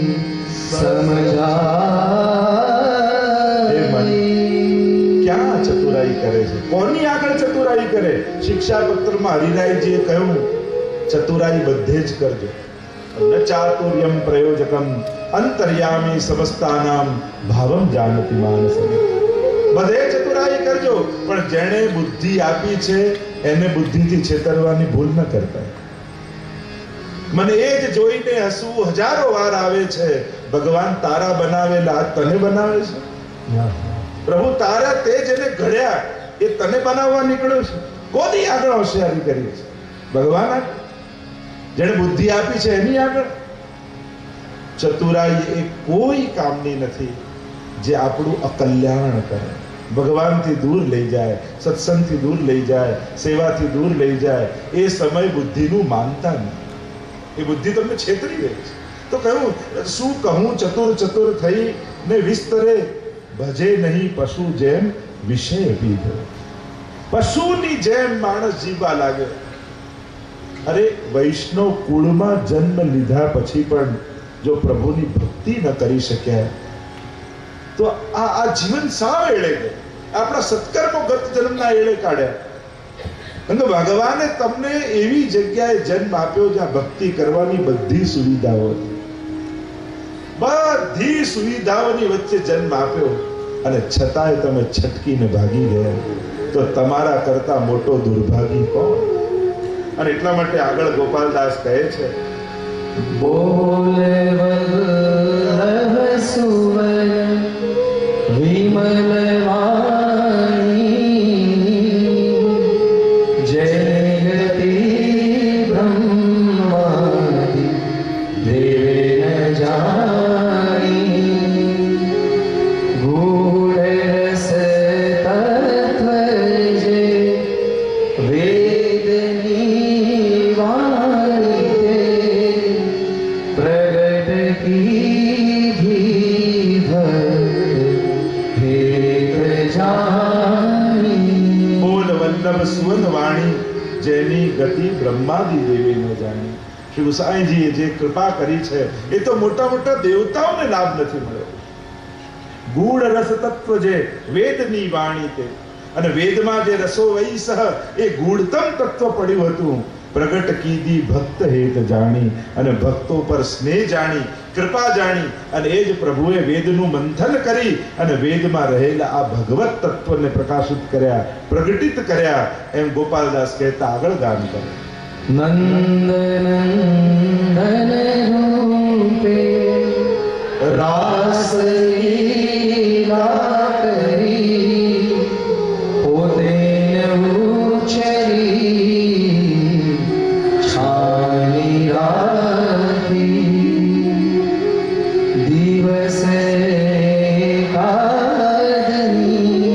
समझाई. ક્યાં ચતુરાઈ કરે છે? કોની આગળ ચતુરાઈ કરે? શિક્ષા પત્રમાં હરિરાયજીએ કહ્યું ચતુરાઈ બધે જ કરજો. ન ચાતુર્યમ પ્રયોજકમ અંતર્યામી સમસ્તાનામ ભાવમ જાનતિ માનસ. બધે ચતુરાઈ કરજો પણ જેણે બુદ્ધિ આપી છે એને બુદ્ધિથી છેતરવાની ભૂલ ન કરતા. મને એ જ જોઈને હસવું હજારો વાર આવે છે. ભગવાન તારા બનાવેલા તને બનાવે છે. પ્રભુ તારા તે જેને ઘડ્યા એ તને બનાવવા નીકળ્યો છે. કોની આગળ હોશિયારી કરી છે? ભગવાન આગળ. જેને બુદ્ધિ આપી છે એની આગળ. ચતુરાઈ એ કોઈ કામની નથી જે આપણું અકલ્યાણ કરે, ભગવાનથી દૂર લઈ જાય, સત્સંગથી દૂર લઈ જાય, સેવાથી દૂર લઈ જાય. એ સમય બુદ્ધિનું માનતા નહીં. એ બુદ્ધિ તમને છેતરી રહી છે. તો કહ્યું શું કહું ચતુર ચતુર થઈ ને વિસ્તરે ભજે નહીં પશુ જેમ વિષય પીધો. પશુની જેમ માણસ જીવવા લાગે. અરે વૈષ્ણવ કુળમાં જન્મ લીધા પછી પણ જો પ્રભુની ભક્તિ ન કરી શક્યા તો આ આ જીવન સાવ એળે ગયું. આપણા સત્કર્મો ગત જન્મના એળે કાઢ્યા. અને ભગવાને તમને એવી જગ્યાએ જન્મ આપ્યો જ્યાં ભક્તિ કરવાની બધી સુવિધાઓ હતી. બધી સુવિધાઓની વચ્ચે જન્મ આપ્યો અને છતાંય તમે છટકીને ભાગી ગયા તો તમારા કરતા મોટો દુર્ભાગી કોણ? અને એટલા માટે આગળ ગોપાલદાસ કહે છે બોલે વલ્લભ સુવન વિમલ વાણી જય ગતિ બ્રહ્માદિ દેવે ન જાણી ગૂઢ રસ તત્વ જે વેદની વાણી પ્રગટ કી બોલ વલ્લભ સુવન વાણી જેની ગતિ બ્રહ્માદિ દેવે ન જાણી. શ્રી ગુસાઈજીએ જે કૃપા કરી છે એ તો મોટા મોટા દેવતાઓને લાભ નથી મળ્યો. ગૂઢ રસ તત્વ જે વેદની વાણી તે, અને વેદમાં જે રસો વૈસહ એ ગૂઢતમ તત્વ પડ્યું હતું. પ્રગટ કીધી ભક્ત હેત જાણી, અને ભક્તો પર સ્નેહ જાણી, કૃપા જાણી, અને એ જ પ્રભુએ વેદનું મંથન કરી અને વેદમાં રહેલા આ ભગવત તત્વને પ્રકાશિત કર્યા, પ્રગટિત કર્યા. એમ ગોપાલદાસ કહેતા આગળ ગાન કરે નંદનંદન રૂપે રાસ લીલા કરી પોતે ઉછરી છાની રાખી દિવસે કાદની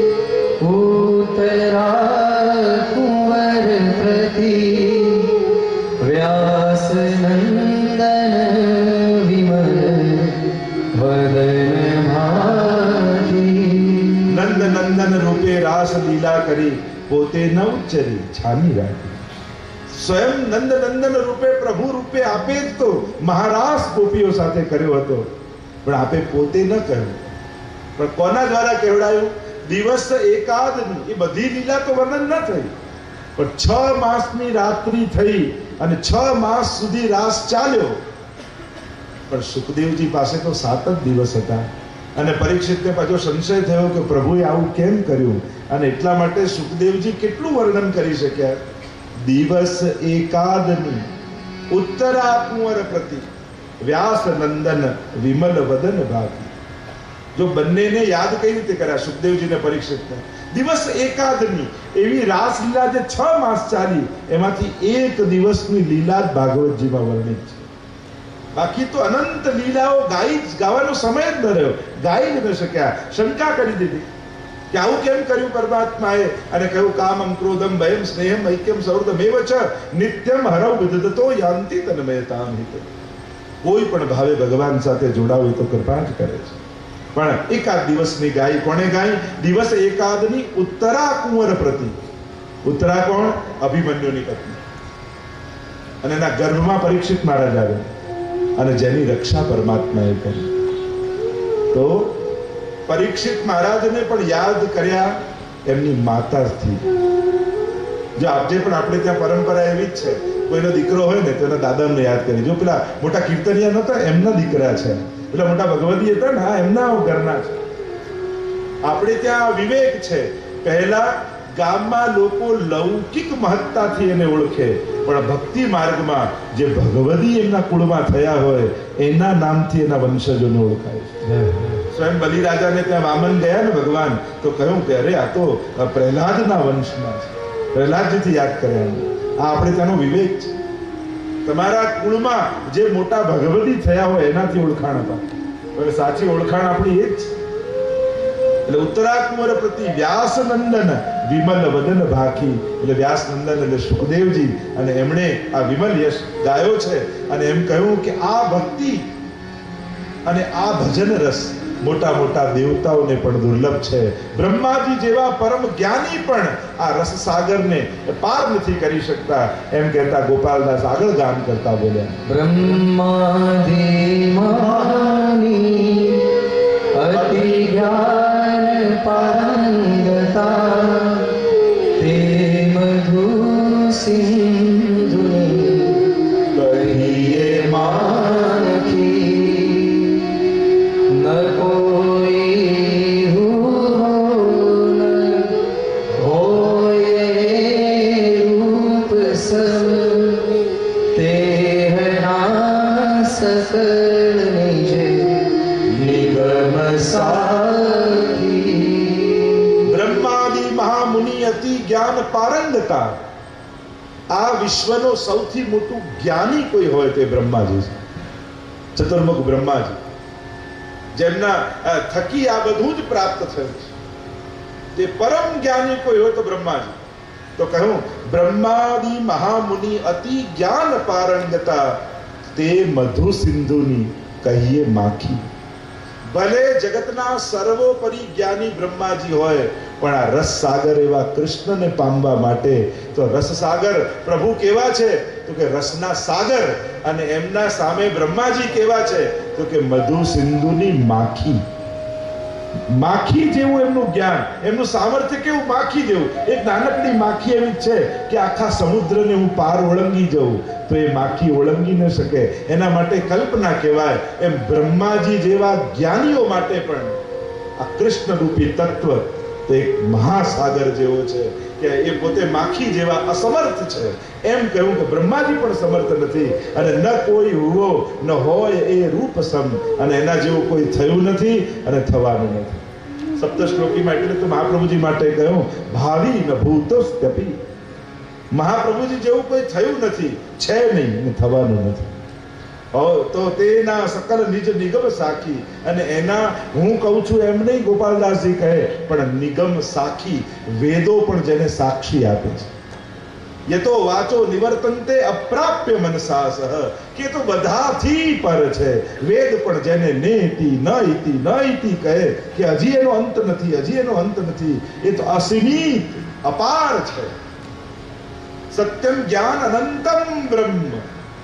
ઉતરા કુંવર પ્રતિ વ્યાસ નંદન વિમલ વદન ભાતી. નંદ નંદન રૂપે રાસ લીલા કરી પોતે ન ઉચ્ચરી છાની રાખી. સ્વયં નંદ નંદન રૂપે પ્રભુ રૂપે આપે જ તો મહારાસ ગોપીઓ સાથે કર્યો હતો, પણ આપે પોતે ન કહ્યું. પણ કોના દ્વારા કહેવડાયું? દિવસ એકાદની. એ બધી લીલા તો વર્ણન ન થઈ, પણ છ માસની રાત્રિ થઈ અને છ માસ સુધી રાસ ચાલ્યો. પણ સુખદેવજી પાસે તો સાત જ દિવસ હતા અને પરીક્ષિતને પાછો સંશય થયો કે પ્રભુએ આવું કેમ કર્યું, અને એટલા માટે સુખદેવજી કેટલું વર્ણન કરી શક્યા? દિવસ એકાદની ઉત્તરા કુંવર પ્રતિ વ્યાસ નંદન વિમલ વદન ભાગી. જો બંનેને યાદ કઈ રીતે કર્યા સુખદેવજીને પરીક્ષિતને? દિવસ એકાદની એવી રાસલીલા જે છ માસ ચાલી એમાંથી એક દિવસની લીલા જ ભાગવતજીમાં વર્ણિત છે. બાકી તો અનંત લીલાઓ ગાઈ ગાવાનો સમય જ ન રહ્યો, ગાઈ જ ન શક્યા. શંકા કરી દીધી કે આવું કેમ કર્યું પરમાત્માએ, અને કહ્યું કામમ ક્રોધમ ભયમ સ્નેહમ ઐક્યમ સૌર્ધમેવ ચ નિત્યમ હરવ વિદધતો યાંતિ તન્મયતામ હિત. કોઈ પણ ભાવે ભગવાન સાથે જોડાવે તો કૃપા જ કરે છે. પણ એકાદ દિવસની ગાય. કોણે ગાય? દિવસ એકાદની ઉત્તરા કુંવર પ્રતિ. ઉત્તરા કોણ? અભિમન્યુની પત્ની. અને એના ગર્ભમાં પરીક્ષિત મહારાજ આવ્યા અને જેની રક્ષા પરમાત્માએ કરી. તો પરીક્ષિત મહારાજને પણ યાદ કર્યા એમની માતાથી. જો આજે પણ આપણે ત્યાં પરંપરા એવી જ છે, કોઈનો દીકરો હોય ને તો એના દાદાને યાદ કરી. જો પેલા મોટા કીર્તનિયા નહોતા એમના દીકરા છે, પેલા મોટા ભગવતી હતા ને હા એમના ઘરના છે. આપણે ત્યાં વિવેક છે. પહેલા ગામમાં લોકો લૌકિક મહત્તાથી એને ઓળખે, પણ ભક્તિ માર્ગમાં જે ભગવદી એમના કુળમાં થયા હોય એના નામથી એના વંશજોને ઓળખાય છે. સ્વયં બલિરાજાને ત્યાં વામન ગયા ને ભગવાન, તો કહ્યું કે અરે આ તો પ્રહલાદના વંશના છે, પ્રહલાદજીથી યાદ કર્યા. આ આપણે ત્યાંનો વિવેક છે. તમારા કુળમાં જે મોટા ભગવદી થયા હોય એનાથી ઓળખાણ હતા, એટલે સાચી ઓળખાણ આપણી એ જ છે. એટલે ઉત્તરાકુંવર પ્રતિ વ્યાસનંદન વિમલ વદન ભાખી. એટલે વ્યાસનંદન એટલે સુખદેવજી, અને એમણે આ વિમલ યશ ગાયો છે અને એમ કહ્યું કે આ ભક્તિ અને આ ભજન રસ મોટા મોટા દેવતાઓને પણ દુર્લભ છે. બ્રહ્માજી જેવા પરમ જ્ઞાની પણ આ રસ સાગરને પાર નથી કરી શકતા. એમ કહેતા ગોપાલદાસ આગળ ગાન કરતા બોલ્યા, બ્રહ્માદિ મહાની અતિ જ્ઞાન પારંગતા તે મધુ સિંધુની કહીએ માનખી ન કોઈ હુન હોય રૂપ સમ તે હના સકળ નિજ નિગમ સાખી. બ્રહ્માદિ મહામુનિ અતિ જ્ઞાન પારંગતા. આ વિશ્વનો સૌથી મોટું જ્ઞાની કોઈ હોય તે બ્રહ્માજી છે. ચતુર્મુખ બ્રહ્માજી, જેમના થકી આ બધું જ પ્રાપ્ત થયું છે. તે પરમ જ્ઞાની કોઈ હોય તો બ્રહ્માજી. તો કહ્યું બ્રહ્માદિ મહામુનિ અતિ જ્ઞાન પારંગતા તે મધુ સિંધુની કહીએ માખી. ભલે જગતના સર્વોપરી જ્ઞાની બ્રહ્માજી હોય, પણ આ રસ સાગર એવા કૃષ્ણને પામવા માટે તો રસ સાગર પ્રભુ કેવા છે તો કે રસના સાગર, અને એમના સામે બ્રહ્માજી કેવા છે તો કે મધુ સિંધુની માખી. માખી જેવું એમનું જ્ઞાન, એમનું સામર્થ્ય કેવું માખી જેવું. એક નાનકડી માખી એવી છે કે આખા સમુદ્રને હું પાર ઓળંગી જાઉં તો એ માખી ઓળંગી ન શકે, એના માટે કલ્પના કહેવાય. એમ બ્રહ્માજી જેવા જ્ઞાનીઓ માટે પણ આ કૃષ્ણ રૂપી તત્વ તો એક મહાસાગર જેવો છે કે એ પોતે માખી જેવા અસમર્થ છે. એમ કહ્યું કે બ્રહ્માજી પણ સમર્થ નથી, અને ન કોઈ હુવો ન હોય એ રૂપ સમ, અને એના જેવું કોઈ થયું નથી અને થવાનું નથી. સપ્તશ્લોકીમાં એટલે તો મહાપ્રભુજી માટે કહ્યું ભાવિ ન ભૂતોસ્ત્યપી. મહાપ્રભુજી જેવું કોઈ થયું નથી, છે નહીં અને થવાનું નથી. તો તેના સકલ નિજ નિગમ સાખી. અને એના હું કહું છું એમ નહીં ગોપાલદાસજી કહે, પણ નિગમ સાખી, વેદો પણ જેને સાક્ષી આપે છે. યતો વાચો નિવર્તન્તે અપ્રાપ્ય મનસા સહ, કે તો બધાથી પર છે. વેદ પણ જેને નેતિ ન ઇતિ ન ઇતિ કહે કે હજી એનો અંત નથી, હજી એનો અંત નથી, એ તો અસીમિત અપાર છે. સત્યમ જ્ઞાન અનંતમ બ્રહ્મ.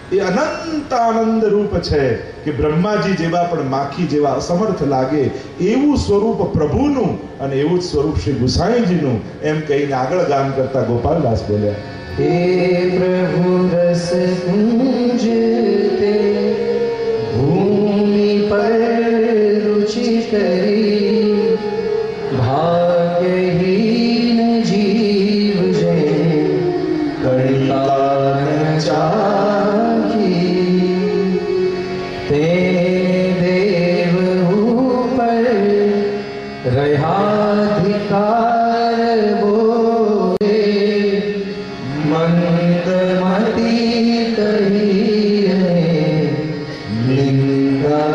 એ અનંત આનંદ રૂપ છે કે બ્રહ્માજી જેવા પણ માખી જેવા અસમર્થ લાગે એવું સ્વરૂપ પ્રભુનું અને એવું જ સ્વરૂપ શ્રી ગુસાઈજીનું એમ કહીને આગળ ગાન કરતા ગોપાલદાસ બોલ્યા, हे प्रभु रस कुंज ते भूमि पर रुचि करी, भाग्यहीन जीव जय कणिका न चाखी, ते देव ऊपर रहाधिकार बोले, मंदमती कही निंदा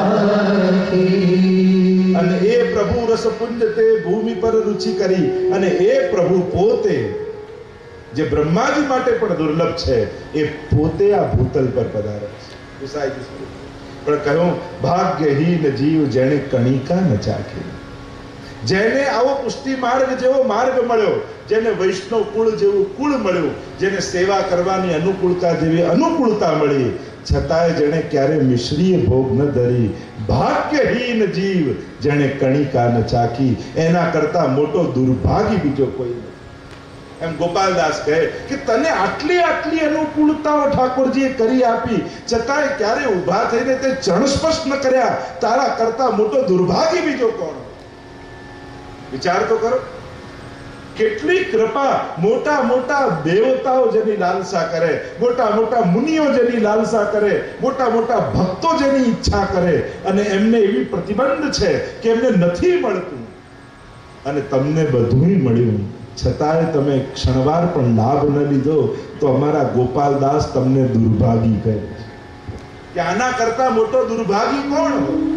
राखी। અને એ પ્રભુ રસપુંજ તે ભૂમિ પર રુચિ કરી, અને એ પ્રભુ પોતે જે બ્રહ્માજી માટે પણ દુર્લભ છે એ પોતે આ ભૂતલ પર પધારે છે. ગુસાઈજી પણ કહ્યું, ભાગ્યહીન જીવ જેણે કણિકા ન ચાખી, જેને આવો પુષ્ટિ માર્ગ જેવો માર્ગ મળ્યો, જેને વૈષ્ણવ કુળ જેવું કુળ મળ્યું, જેને સેવા કરવાની અનુકૂળતા જેવી અનુકૂળતા મળી, છતાંય જેણે ક્યારે મિશ્રીય ભોગ ન ધરી, ભાગ્યહીન જીવ જેણે કણિકા ન ચાખી, એના કરતા મોટો દુર્ભાગી બીજો કોઈ નથી. એમ ગોપાલદાસ કહે કે તને આટલી આટલી અનુકૂળતાઓ ઠાકોરજીએ કરી આપી, છતાંય ક્યારે ઊભા થઈને તે ચરણ સ્પર્શ ન કર્યા, તારા કરતા મોટો દુર્ભાગી બીજો કોણ? વિચાર તો કરો, કેટલી કૃપા! મોટા મોટા દેવતાઓ જેની લાલસા કરે, મોટા મોટા મુનિઓ જેની લાલસા કરે, મોટા મોટા ભક્તો જેની ઈચ્છા કરે, અને એમને એવી પ્રતિબંધ છે કે એમને નથી મળતું, અને તમને બધું મળ્યું, છતાંય તમે ક્ષણવાર પણ લાભ ન લીધો, તો અમારા ગોપાલદાસ તમને દુર્ભાગી કહે કે આના કરતા મોટો દુર્ભાગી કોણ?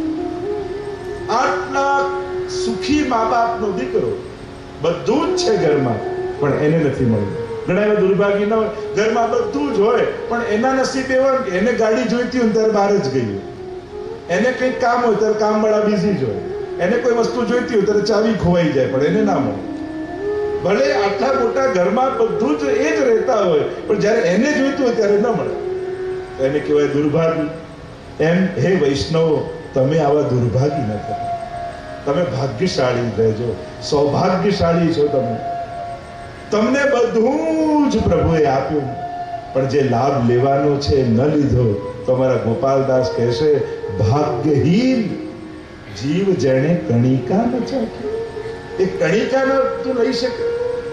આટલા સુખી મા બાપનો દીકરો, બધું જ છે ઘરમાં, પણ એને નથી મળ્યું. ઘણા એવા દુર્ભાગી ન હોય, ઘરમાં બધું જ હોય, પણ એના નસીબ એવા કે એને ગાડી જોઈતી હોય ત્યારે બહાર જ ગઈ, એને કંઈક કામ હોય ત્યારે કામ વાળા બિઝી જ હોય, એને કોઈ વસ્તુ જોઈતી હોય ત્યારે ચાવી ખોવાઈ જાય, પણ એને ના મળે. ભલે આટલા મોટા ઘરમાં બધું જ એ જ રહેતા હોય, પણ જ્યારે એને જોઈતું હોય ત્યારે ન મળે, તો એને કહેવાય દુર્ભાગી. એમ હે વૈષ્ણવો, તમે આવા દુર્ભાગી ન કરો, તમે ભાગ્યશાળી રહેજો, સૌભાગ્યશાળી છો તમે. તમને બધું જ પ્રભુએ આપ્યું, પણ જે લાભ લેવાનો છે ન લીધો, તો અમારા ગોપાલદાસ કહેશે, ભાગ્યહીન જીવ જેણે કણિકા ન ચાખી. એ કણિકા ન તું લઈ શકે.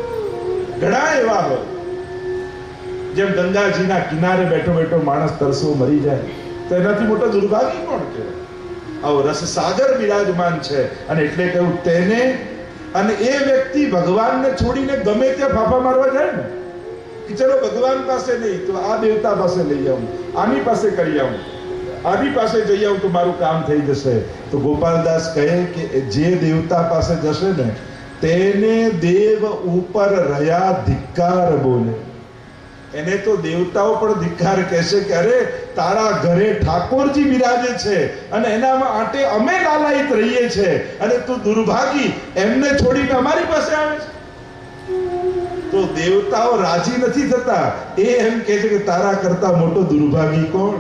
ઘણા એવા હોય, જેમ ગંગાજીના કિનારે બેઠો બેઠો માણસ તરસો મરી જાય, તો એનાથી મોટો દુર્ભાગ્ય કોણ કહેવાય? આવો રસસાગર બિરાજમાન છે, અને એટલે કહ્યું તેને. અને એ વ્યક્તિ ભગવાનને છોડીને ગમે ત્યાં ફાફા મારવા જાય ને, કે ચલો ભગવાન પાસે નહીં તો આ દેવતા પાસે લઈ આવું, આની પાસે કરી આવું, આની પાસે જઈ આવું તો મારું કામ થઈ જશે. તો ગોપાલદાસ કહે કે જે દેવતા પાસે જશે ને, તેને દેવ ઉપર રહ્યા ધિક્કાર બોલે. એને તો દેવતાઓ પણ ધિક્કાર કહેશે કે અરે તારા ઘરે ઠાકોરજી બિરાજે છે, અને એનામાં આટે અમે લાલાયિત રહીએ છે, અને તું દુર્ભાગી એમને છોડીને અમારી પાસે આવે છે. તો દેવતાઓ રાજી નથી થતા, એ એમ કહે છે કે તારા કરતા મોટો દુર્ભાગી કોણ?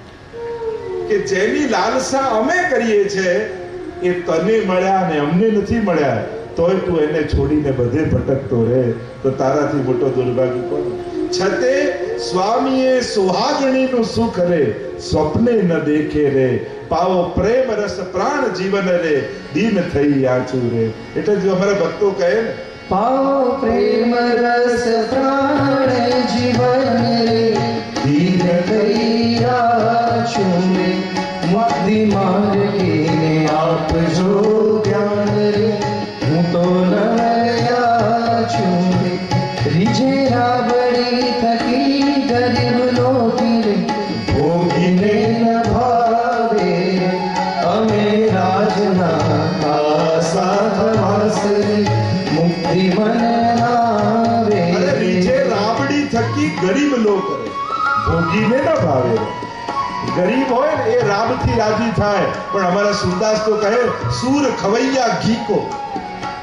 કે જેની લાલસા અમે કરીએ છે એ તને મળ્યા ને અમને નથી મળ્યા, તોય તું એને છોડીને બધે ભટકતો રહે, તો તારાથી મોટો દુર્ભાગી કોણ? છતે સ્વામીએ સુહાગણીનું સુખ રે, સ્વપ્ને ન દેખે રે, પાવો પ્રેમ રસ પ્રાણ જીવન રે, દીન થઈ આચું રે. એટલે જો અમારા ભક્તો કહે ને, પાવો પ્રેમ રસ પ્રાણ જીવન રે, દીન થઈ આચું રે, મુક્તિ માર્ગીને આપજો જ્ઞાન રે, હું તો નયા છું રે, રીજે રાબડી થકી ગરીબ લોકી રે, ભોગીને ન ભાવે અમે રાજના આશા વાસ રે, મુક્તિ મન આવે. રીજે રાબડી થકી ગરીબ લોક રે, ભોગીને ન ભાવે. ગરીબ હોય ને એ રાબથી રાજી થાય, પણ અમારા સુરદાસ તો કહે સૂર ખવૈયા ઘી કો,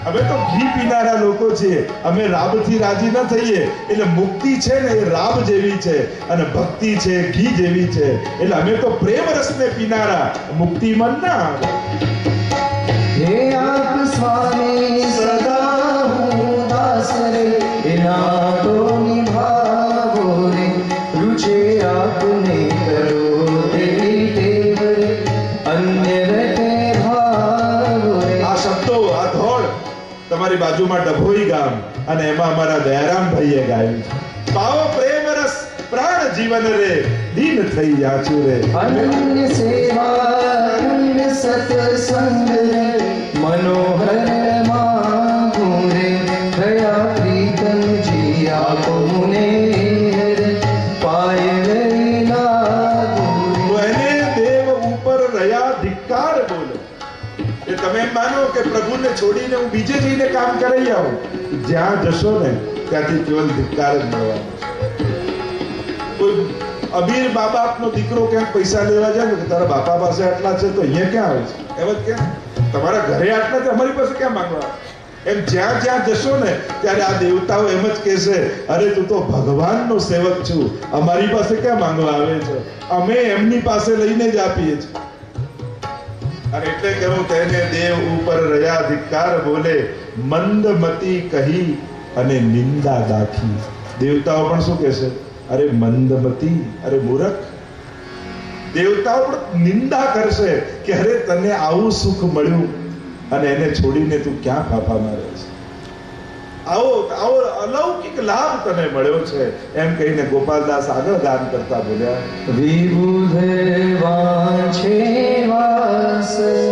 અમે તો ઘી પીનારા લોકો છીએ, અમે રાબથી રાજી ન થઈએ. એટલે મુક્તિ છે ને એ રાબ જેવી છે અને ભક્તિ છે ઘી જેવી છે. એટલે અમે તો પ્રેમ રસને પીનારા, મુક્તિ મન ના આવે. हे आप स्वामी सदा हूँ दास रे, इना तो निभावो रे, रुचे आपने करो तेरी टेव रे, अन्य रटे भाव रे. આ શબ્દો આ ધોળ તમારી બાજુમાં ડભોઈ ગામ અને એમાં અમારા દયારામ ભાઈએ ગાયું છે. પાવો પ્રેમ રસ પ્રાણ જીવન રે, દીન થઈ જાચું રે. अनन्य सेवा अनन्य सत्संग रे, मनोहर मांगू रे, दया प्रीतम जी आप मुने रे, पायल लागू रे. તો એને દેવ ઉપર રહ્યા ધિક્કાર બોલે. એ તમે એમ માનો કે પ્રભુને છોડીને હું બીજે જઈને કામ કરી આવું, જ્યાં જશો ને ત્યાંથી કેવલ ધિક્કાર જ મળવાનો છે. કોઈ અબીર મા બાપનો દીકરો ક્યાંક પૈસા લેવા જાય ને, તારા બાપા પાસે આટલા છે તો અહીંયા ક્યાં આવે છે, એમ જ કેમ તમારા ઘરે આટલા છે, અમારી પાસે ક્યાં માંગવા? એમ જ્યાં જ્યાં જશો ને ત્યારે આ દેવતાઓ એમ જ કહેશે, અરે તું તો ભગવાનનો સેવક છું, અમારી પાસે ક્યાં માંગવા આવે છે, અમે એમની પાસે લઈને જ આપીએ છીએ. અને એટલે કહ્યું તેને દેવ ઉપર રહ્યા ધિક્કાર બોલે, મંદમતી કહી અને નિંદા દાખી. દેવતાઓ પણ શું કહેશે? અરે મંદમતી, અરે મૂર્ખ. દેવતાઓ પણ નિંદા કરશે કે અરે તને આવું સુખ મળ્યું અને એને છોડીને તું ક્યાં ફાફા મારે છે, આવો આવો અલૌકિક લાભ તને મળ્યો છે, એમ કહીને ગોપાલદાસ આગળ ગાન કરતા બોલ્યા, વિબુધ વાંછે વાસ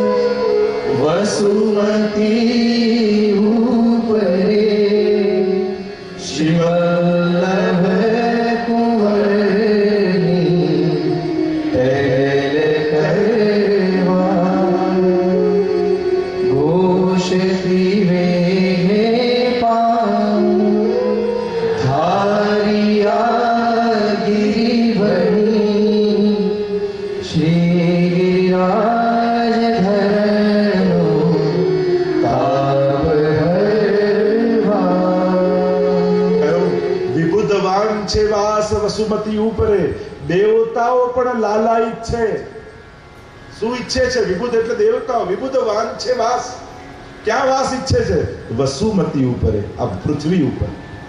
વસુમતી ઉપરે, શિવલ્લભ કુંવરની ટેલ કરવા, ઘોષ પીવે હે પાન ધારિયા ગિરિવણી, શ્રી ગિરિરાજ ધરણો તાપ હરવા. વિબુધવાન છે વાસ વસુમતી ઉપરે. દેવતાઓ પણ લાલાયિત છે. શું ઈચ્છે છે? વિબુધ એટલે દેવતાઓ, વિબુધવાન છે વાસ. ક્યાં વાસ ઈચ્છે છે? વસુમતી ઉપરે, આ પૃથ્વી ઉપર.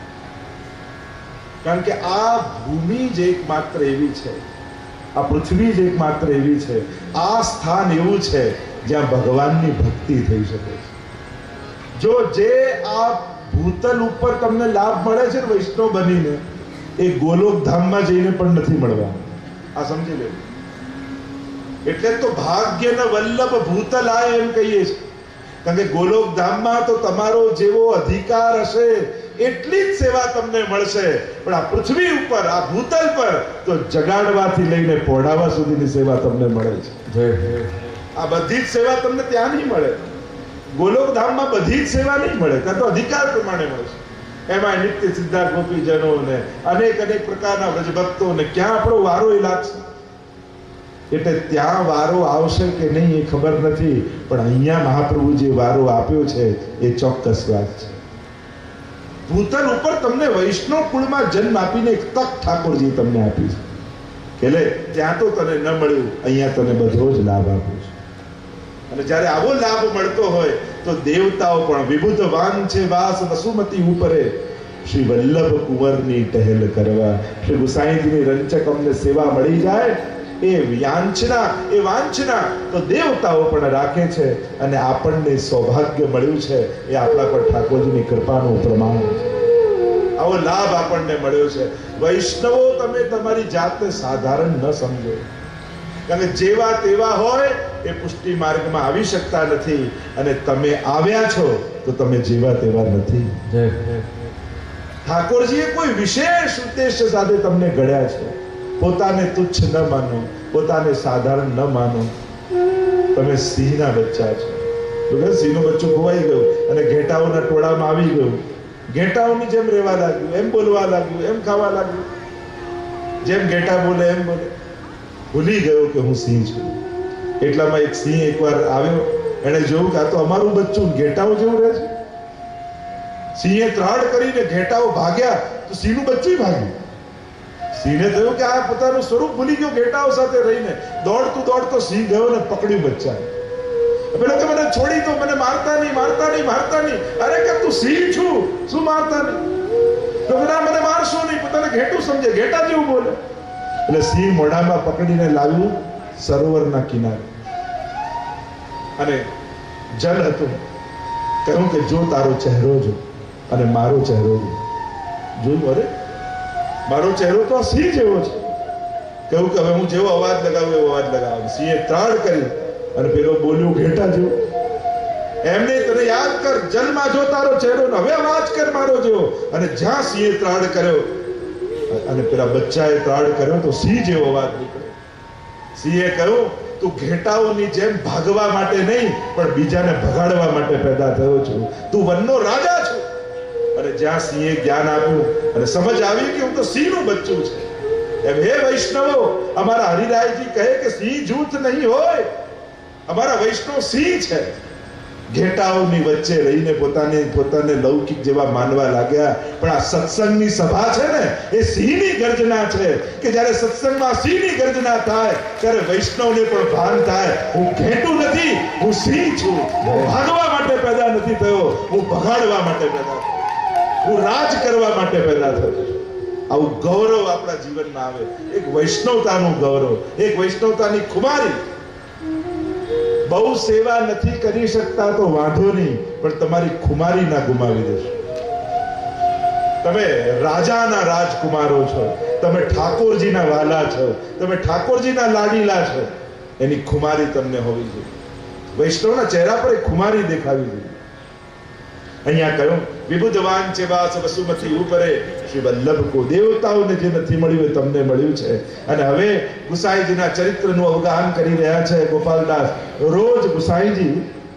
કારણ કે આ ભૂમિ જ એકમાત્ર એવી છે, આ પૃથ્વી જ એકમાત્ર એવી છે, આ સ્થાન એવું છે જ્યાં ભગવાનની ભક્તિ થઈ શકે છે. જો જે આ ભૂતલ ઉપર તમને લાભ મળે છે ને વૈષ્ણવ બનીને, એ ગોલોક ધામમાં જઈને પણ નથી મળવાનું. આ સમજી લે. એટલે તો ભાગ્યને વલ્લભ ભૂતલ આય એમ કહીએ છીએ. કારણ કે ગોલોક ધામમાં તો તમારો જેવો અધિકાર હશે એટલી જ સેવા તમને મળશે, પણ આ પૃથ્વી ઉપર, આ ભૂતલ પર તો જગાડવાથી લઈને પહોંચાડવા સુધીની સેવા તમને મળે છે. આ બધી જ સેવા તમને ત્યાં નહીં મળે. ગોલોક ધામમાં બધી જ સેવા નહીં મળે, ત્યાં તો અધિકાર પ્રમાણે મળશે. એમાં નિત્ય સિદ્ધાર્થ ગોપીજનો ને અનેક અનેક પ્રકારના વ્રજભક્તો ને ક્યાં આપણો વારો એ લાગશે. એટલે ત્યાં વારો આવશે કે નહીં એ ખબર નથી, પણ અહીંયા મહાપ્રભુ જે વારો આપ્યો છે એ ચોક્કસ વાત છે. ભૂતલ ઉપર તમને વૈષ્ણવ કુળમાં જન્મ આપીને એક તક ઠાકોરજી તમને આપી છે કે લે ત્યાં તો તને ન મળ્યું, અહીંયા તને બધો જ લાભ આપ્યો છે. અને જ્યારે આવો લાભ મળતો હોય તો દેવતાઓ પણ વિબુધવાન છે વાસ વસુમતી ઉપરે, શ્રી વલ્લભ કુંવરની ટહેલ કરવા. શ્રી ગુસાઈજીની રંચક અમને સેવા મળી જાય એ યાંચના, એ વાંચના તો દેવતાઓ પણ રાખે છે. અને આપણને સૌભાગ્ય મળ્યું છે એ આપણા પર ઠાકોરજીની કૃપાનું પ્રમાણ છે. આવો લાભ આપણને મળ્યો છે. વૈષ્ણવો તમે તમારી જાતને સાધારણ ન સમજો, કારણ કે જેવા તેવા હોય એ પુષ્ટિ માર્ગમાં આવી શકતા નથી, અને તમે આવ્યા છો તો તમે જેવા તેવા નથી. ઠાકોરજીએ કોઈ વિશેષ ઉદ્દેશ્ય સાથે તમને ઘડ્યા છે. પોતાને તુચ્છ ન માનો, પોતાને સાધારણ ન માનો. તમે સિંહના બચ્ચા છો. તો કે સિંહનું બચ્ચું ખોવાઈ ગયું અને ઘેટાઓના ટોળામાં આવી ગયું, ઘેટાઓની જેમ રહેવા લાગ્યું, એમ બોલવા લાગ્યું, એમ ખાવા લાગ્યું, જેમ ઘેટા બોલે એમ બોલે. ભૂલી ગયો કે હું સિંહ છું. એટલામાં એક સિંહ એકવાર આવ્યો, એને જોયું કે આ તો અમારું બચ્ચું ઘેટાઓ જેવું રહે છે. સિંહે ત્રાડ કરીને ઘેટાઓ ભાગ્યા તો સિંહનું બચ્ચું ભાગ્યું. સિંહને થયું કે આ પોતાનું સ્વરૂપ ભૂલી ગયો ઘેટાઓ સાથે રહીને. દોડતું દોડતો સિંહ ગયો ને પકડ્યું બચ્ચાને. પેલો કે મને છોડી દો, મને મારતા નહીં, મારતા નહીં, મારતા નહીં. અરે કે તું સિંહ છું, શું મારતા નહીં? તો ના, મને મારશો નહીં. પોતાને ઘેટું સમજે, ઘેટા જેવું બોલે. એટલે સિંહ મોઢામાં પકડીને લાવ્યું સરોવરના કિનારે, અને જલ હતું. કહ્યું કે જો તારો ચહેરો જો અને મારો ચહેરો જો. જોયું, અરે મારો ચહેરો તો આ સિંહ જેવો છે. કહ્યું કે હવે હું જેવો અવાજ લગાવું એવો અવાજ લગાવું. સિંહે ત્રાડ કરી અને પેલો બોલ્યો ઘેટા જેવો. એમને તને યાદ કર, જલમાં જો તારો ચહેરો, હવે અવાજ કર મારો જેવો. અને જ્યાં સિંહે ત્રાડ કર્યો અને પેલા બચ્ચાએ ત્રાડ કર્યો તો સિંહ જેવો અવાજ નીકળ્યો. સિંહે કહ્યું, તું ઘેટાઓની જેમ ભાગવા માટે નહીં પણ બીજાને ભગાડવા માટે પેદા થયો છું. તું વનનો રાજા છો. અને જ્યાં સિંહે જ્ઞાન આપ્યું અને સમજ આવી કે હું તો સિંહનું બચ્ચું છે. એમ હે વૈષ્ણવો, અમારા હરિરાયજી કહે કે સિંહ જૂથ નહીં હોય, અમારા વૈષ્ણવ સિંહ છે. ઘેટાઓની વચ્ચે રહીને પોતાને પોતાને લૌકિક જેવા માનવા લાગ્યા. પણ આ સત્સંગની સભા છે ને, એ સિંહની ગર્જના છે. કે જ્યારે સત્સંગમાં સિંહની ગર્જના થાય ત્યારે વૈષ્ણવને પણ ભાન થાય, હું ઘેટું નથી, હું સિંહ છું. હું ભાગવા માટે પેદા નથી થયો, હું ભગાડવા માટે પેદા થયો, હું રાજ કરવા માટે પેદા થયો. આવું ગૌરવ આપણા જીવનમાં આવે. એક વૈષ્ણવતાનું ગૌરવ, એક વૈષ્ણવતાની ખુમારી. બહુ સેવા નથી કરી શકતા તો વાંધો નહીં, પણ તમારી ખુમારી ના ગુમાવી દેશો. તમે રાજાના રાજકુમારો છો, તમે ઠાકોરજીના વાલા છો, તમે ઠાકોરજીના લાડીલા છો. એની ખુમારી તમને હોવી જોઈએ. વૈષ્ણવના ચહેરા પર એક ખુમારી દેખાવી જોઈએ. અહીંયા કહ્યું, વિબુધવાન ચેવાસ વસુમતી ઉપરે શ્રી વલ્લભ કો. દેવતાઓને જે નથી મળ્યું એ તમને મળ્યું છે. અને હવે ગુસાઈજીના ચરિત્રનું અવગાહન કરી રહ્યા છે ગોપાલદાસ. રોજ ગુસાઈજી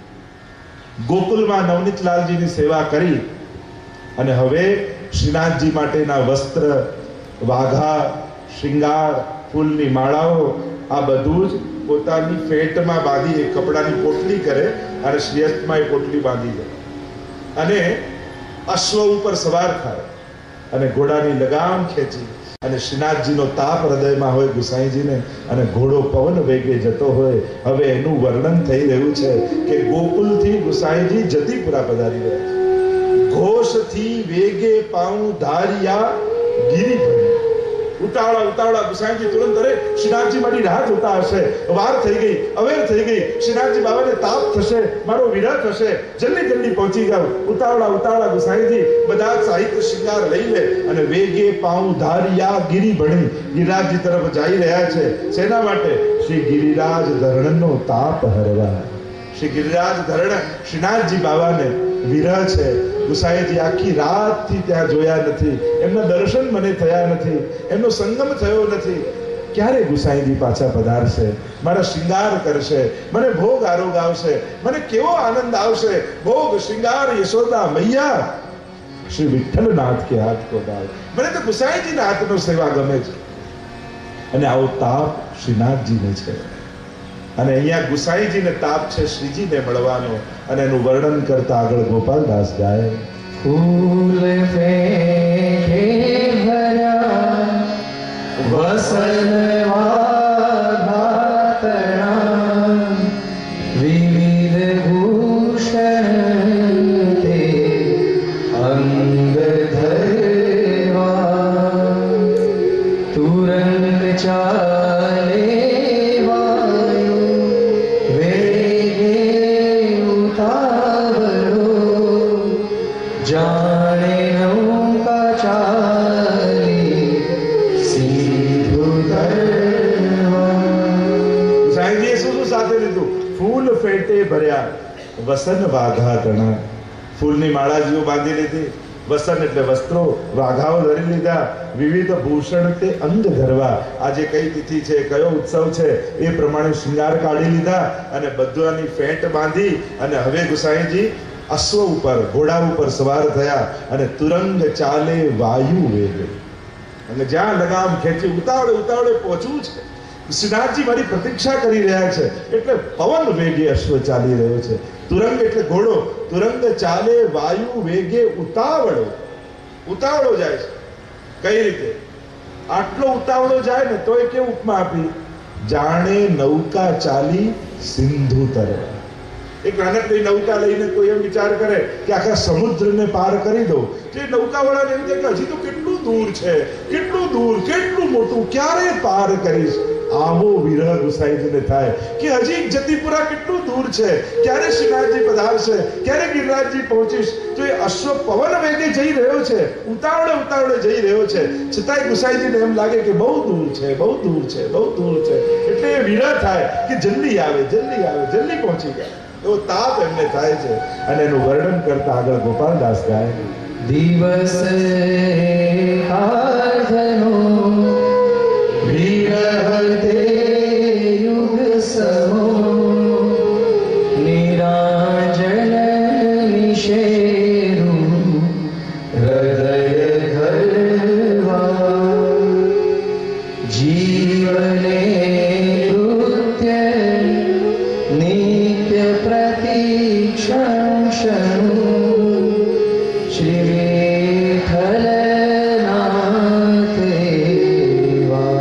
ગોકુલમાં નવનીતલાલજીની સેવા કરી અને હવે શ્રીનાથજી માટેના વસ્ત્ર, વાઘા, શૃંગાર, ફૂલની માળાઓ, આ બધું જ પોતાની ફેટમાં બાંધી એક કપડાની પોટલી કરે અને શ્રેષ્ઠમાં એ પોટલી બાંધી દે અને અશ્વ ઉપર સવાર થાય અને ઘોડાની લગામ ખેંચી અને શ્રીનાથજીનો તાપ હૃદયમાં હોય ગુસાઈજીને, અને ઘોડો પવન વેગે જતો હોય. હવે એનું વર્ણન થઈ રહ્યું છે કે ગોકુલથી ગુસાઈજી જતીપુરા પધારી રહ્યા છે. ઘોષથી વેગે પાઉં ધારિયા ગિરી ભરી. ઉતાવળા ઉતાવળા ગુસાઈજી તુરંત, અરે શ્રીનાથજી મારી રાહ જોતા હશે, વાર થઈ ગઈ, અવેર થઈ ગઈ, શ્રીનાથજી બાબાને તાપ થશે, મારો વિરહ થશે, જલ્દી જલ્દી પહોંચી જાવ. ઉતાવળા ઉતાવળા ગુસાઈજી બધા સાહિત્ય શૃંગાર લઈ લે અને વેગે પાઉં ધારિયા ગિરી ભણી ગિરિરાજજી તરફ જઈ રહ્યા છે. શેના માટે? શ્રી ગિરિરાજ ધરણનો તાપ હરવા. શ્રી ગિરિરાજ ધરણ શ્રીનાથજી બાબાને વિરહ છે. ગુસાઈજી આખી રાતથી ત્યાં જોયા નથી, એમના દર્શન મને થયા નથી, એમનો સંગમ થયો નથી. ક્યારે ગુસાઈજી પાછા પધારશે, મારા શૃંગાર કરશે, મને ભોગ આરોગ આવશે, મને કેવો આનંદ આવશે. ભોગ શૃંગાર યશોદા મૈયા શ્રી વિઠ્ઠલનાથ કે હાથ કો દાવ. મને તો ગુસાઈજીના હાથનો સેવા ગમે છે. અને આવો તાપ શ્રીનાથજીને છે. અને અહીંયા ગુસાઈજીને તાપ છે શ્રીજીને મળવાનો, અને એનું વર્ણન કરતા આગળ ગોપાલદાસ ગાય. ફૂલ ફેંકે ભર્યા વસન વાઘાતણા વિવિધ ભૂષણ તે અંગ ધરવા તુરંત ચાલે જાણે નૌકા ચાલી સિંધુ તરવા. સાંઈજીએ શું શું સાથે લીધું? ફૂલ ફેટે ભર્યા વસન વાઘા તણા. ફૂલની માળાજીઓ બાંધી લીધી, વસન એટલે વસ્ત્રો, વાઘાઓ ધરી લીધા, વિવિધ ભૂષણ તે અંગ ધરવા. આજે કઈ તિથિ છે, કયો ઉત્સવ છે, એ પ્રમાણે શૃંગાર કાઢી લીધા અને બધાની ફેંટ બાંધી. અને હવે ગુસાઈજી અશ્વ ઉપર, ઘોડા ઉપર સવાર થયા અને તુરંગ ચાલે વાયુ વેગે. અને જ્યાં લગામ ખેંચી ઉતાવળે ઉતાવળે પહોંચવું છે શ્રીનાથજી મારી પ્રતીક્ષા કરી રહ્યા છે. એટલે પવન વેગે અશ્વ ચાલી રહ્યો છે. તુરંગ એટલે ઘોડો. તુરંગ ચાલે વાયુ વેગે ઉતાવળો. ઉતાવળો જાય છે. કઈ રીતે? આટલો ઉતાવળો જાય ને તો એ કેવું ઉપમા આપી? જાણે નૌકા ચાલી સિંધુ તરે. એક નાનકડી નૌકા લઈને કોઈ એમ વિચાર કરે કે આખા સમુદ્રને પાર કરી દો, જે નૌકાવાળાને એમ થાય કે હજી તો કેટલું દૂર છે, કેટલું દૂર, કેટલું મોટું, ક્યારે પાર કરીશ? આવો વિરહ ગુસાઈજીને થાય કે હજી જતીપુરા કેટલું દૂર છે, ક્યારે શ્રીનાથજી પધારશે, ક્યારે ગિરિરાજજી પહોંચીશ? તો એ અશ્વ પવન વેગે જઈ રહ્યો છે, ઉતાવળે ઉતાવળે જઈ રહ્યો છે, છતાંય ગુસાઈજીને એમ લાગે કે બહુ દૂર છે, બહુ દૂર છે, બહુ દૂર છે. એટલે એ વિરહ થાય કે જલ્દી આવે, જલ્દી આવે, જલ્દી પહોંચી ગયા. એવો તાપ એમને થાય છે. અને એનું વર્ણન કરતા આગળ ગોપાલદાસ ગાય, દિવસ કાઢનો વિરહ તે યુગ સમો નિરાંજન નિશેરું હૃદય ઘરવા જીવને કૃત્ય નિત્ય પ્રતીક્ષણ શણુ શ્રી વિઠ્ઠલનાથ એવા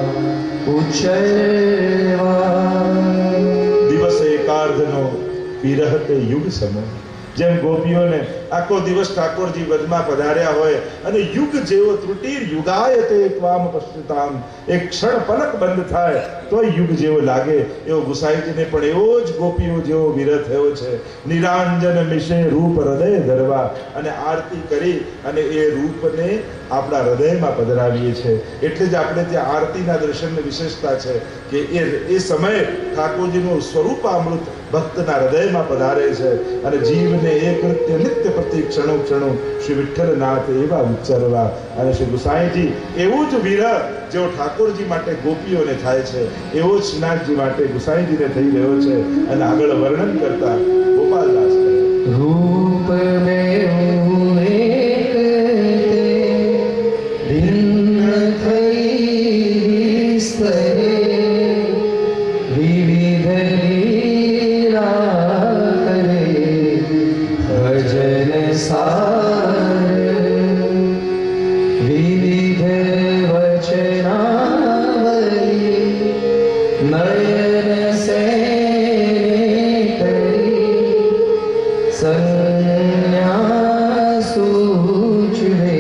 ઉચ્ચરવા. દિવસ એકાર્ધનો વિરહ તે યુગ સમો. જેમ ગોપીઓને આખો દિવસ ઠાકોરજી વદમાં પધાર્યા હોય અને યુગ જેવો ત્રુટિર યુગાય તે ત્વામ પશ્યતામ, એક ક્ષણ પલક બંધ થાય તો યુગ જેવો લાગે, એવો ગુસાઈજીને પણ એવો જ ગોપીઓ જેવો વિરહ થયો છે. નિરાંજન મિશે રૂપ હૃદય ધરવા. અને આરતી કરી અને એ રૂપને આપણા હૃદયમાં પધરાવીએ છીએ. એટલે જ આપણે ત્યાં આરતીના દર્શનની વિશેષતા છે કે એ એ સમયે ઠાકોરજીનું સ્વરૂપામૃત ભક્તના હૃદયમાં પધારે છે. અને જીવને એ કૃત્ય નિત્ય પ્રતિ ક્ષણો ક્ષણો શ્રી વિઠ્ઠલનાથ એવા ઉચ્ચરવા. અને શ્રી ગુસાઈજી એવું જ વિરહ જેવો ઠાકોરજી માટે ગોપીઓને થાય છે, એવો જ શ્રીનાથજી માટે ગુસાઈજીને થઈ રહ્યો છે. અને આગળ વર્ણન કરતા ગોપાલદાસ કહે, રૂપ મેં એક તે ભિન્ન થઈ સ્તરે વિવિધ લીલા કરે ભજન સાર વિવિધ વચનાવલી નયન સેને કરી સંન્યા સૂચવે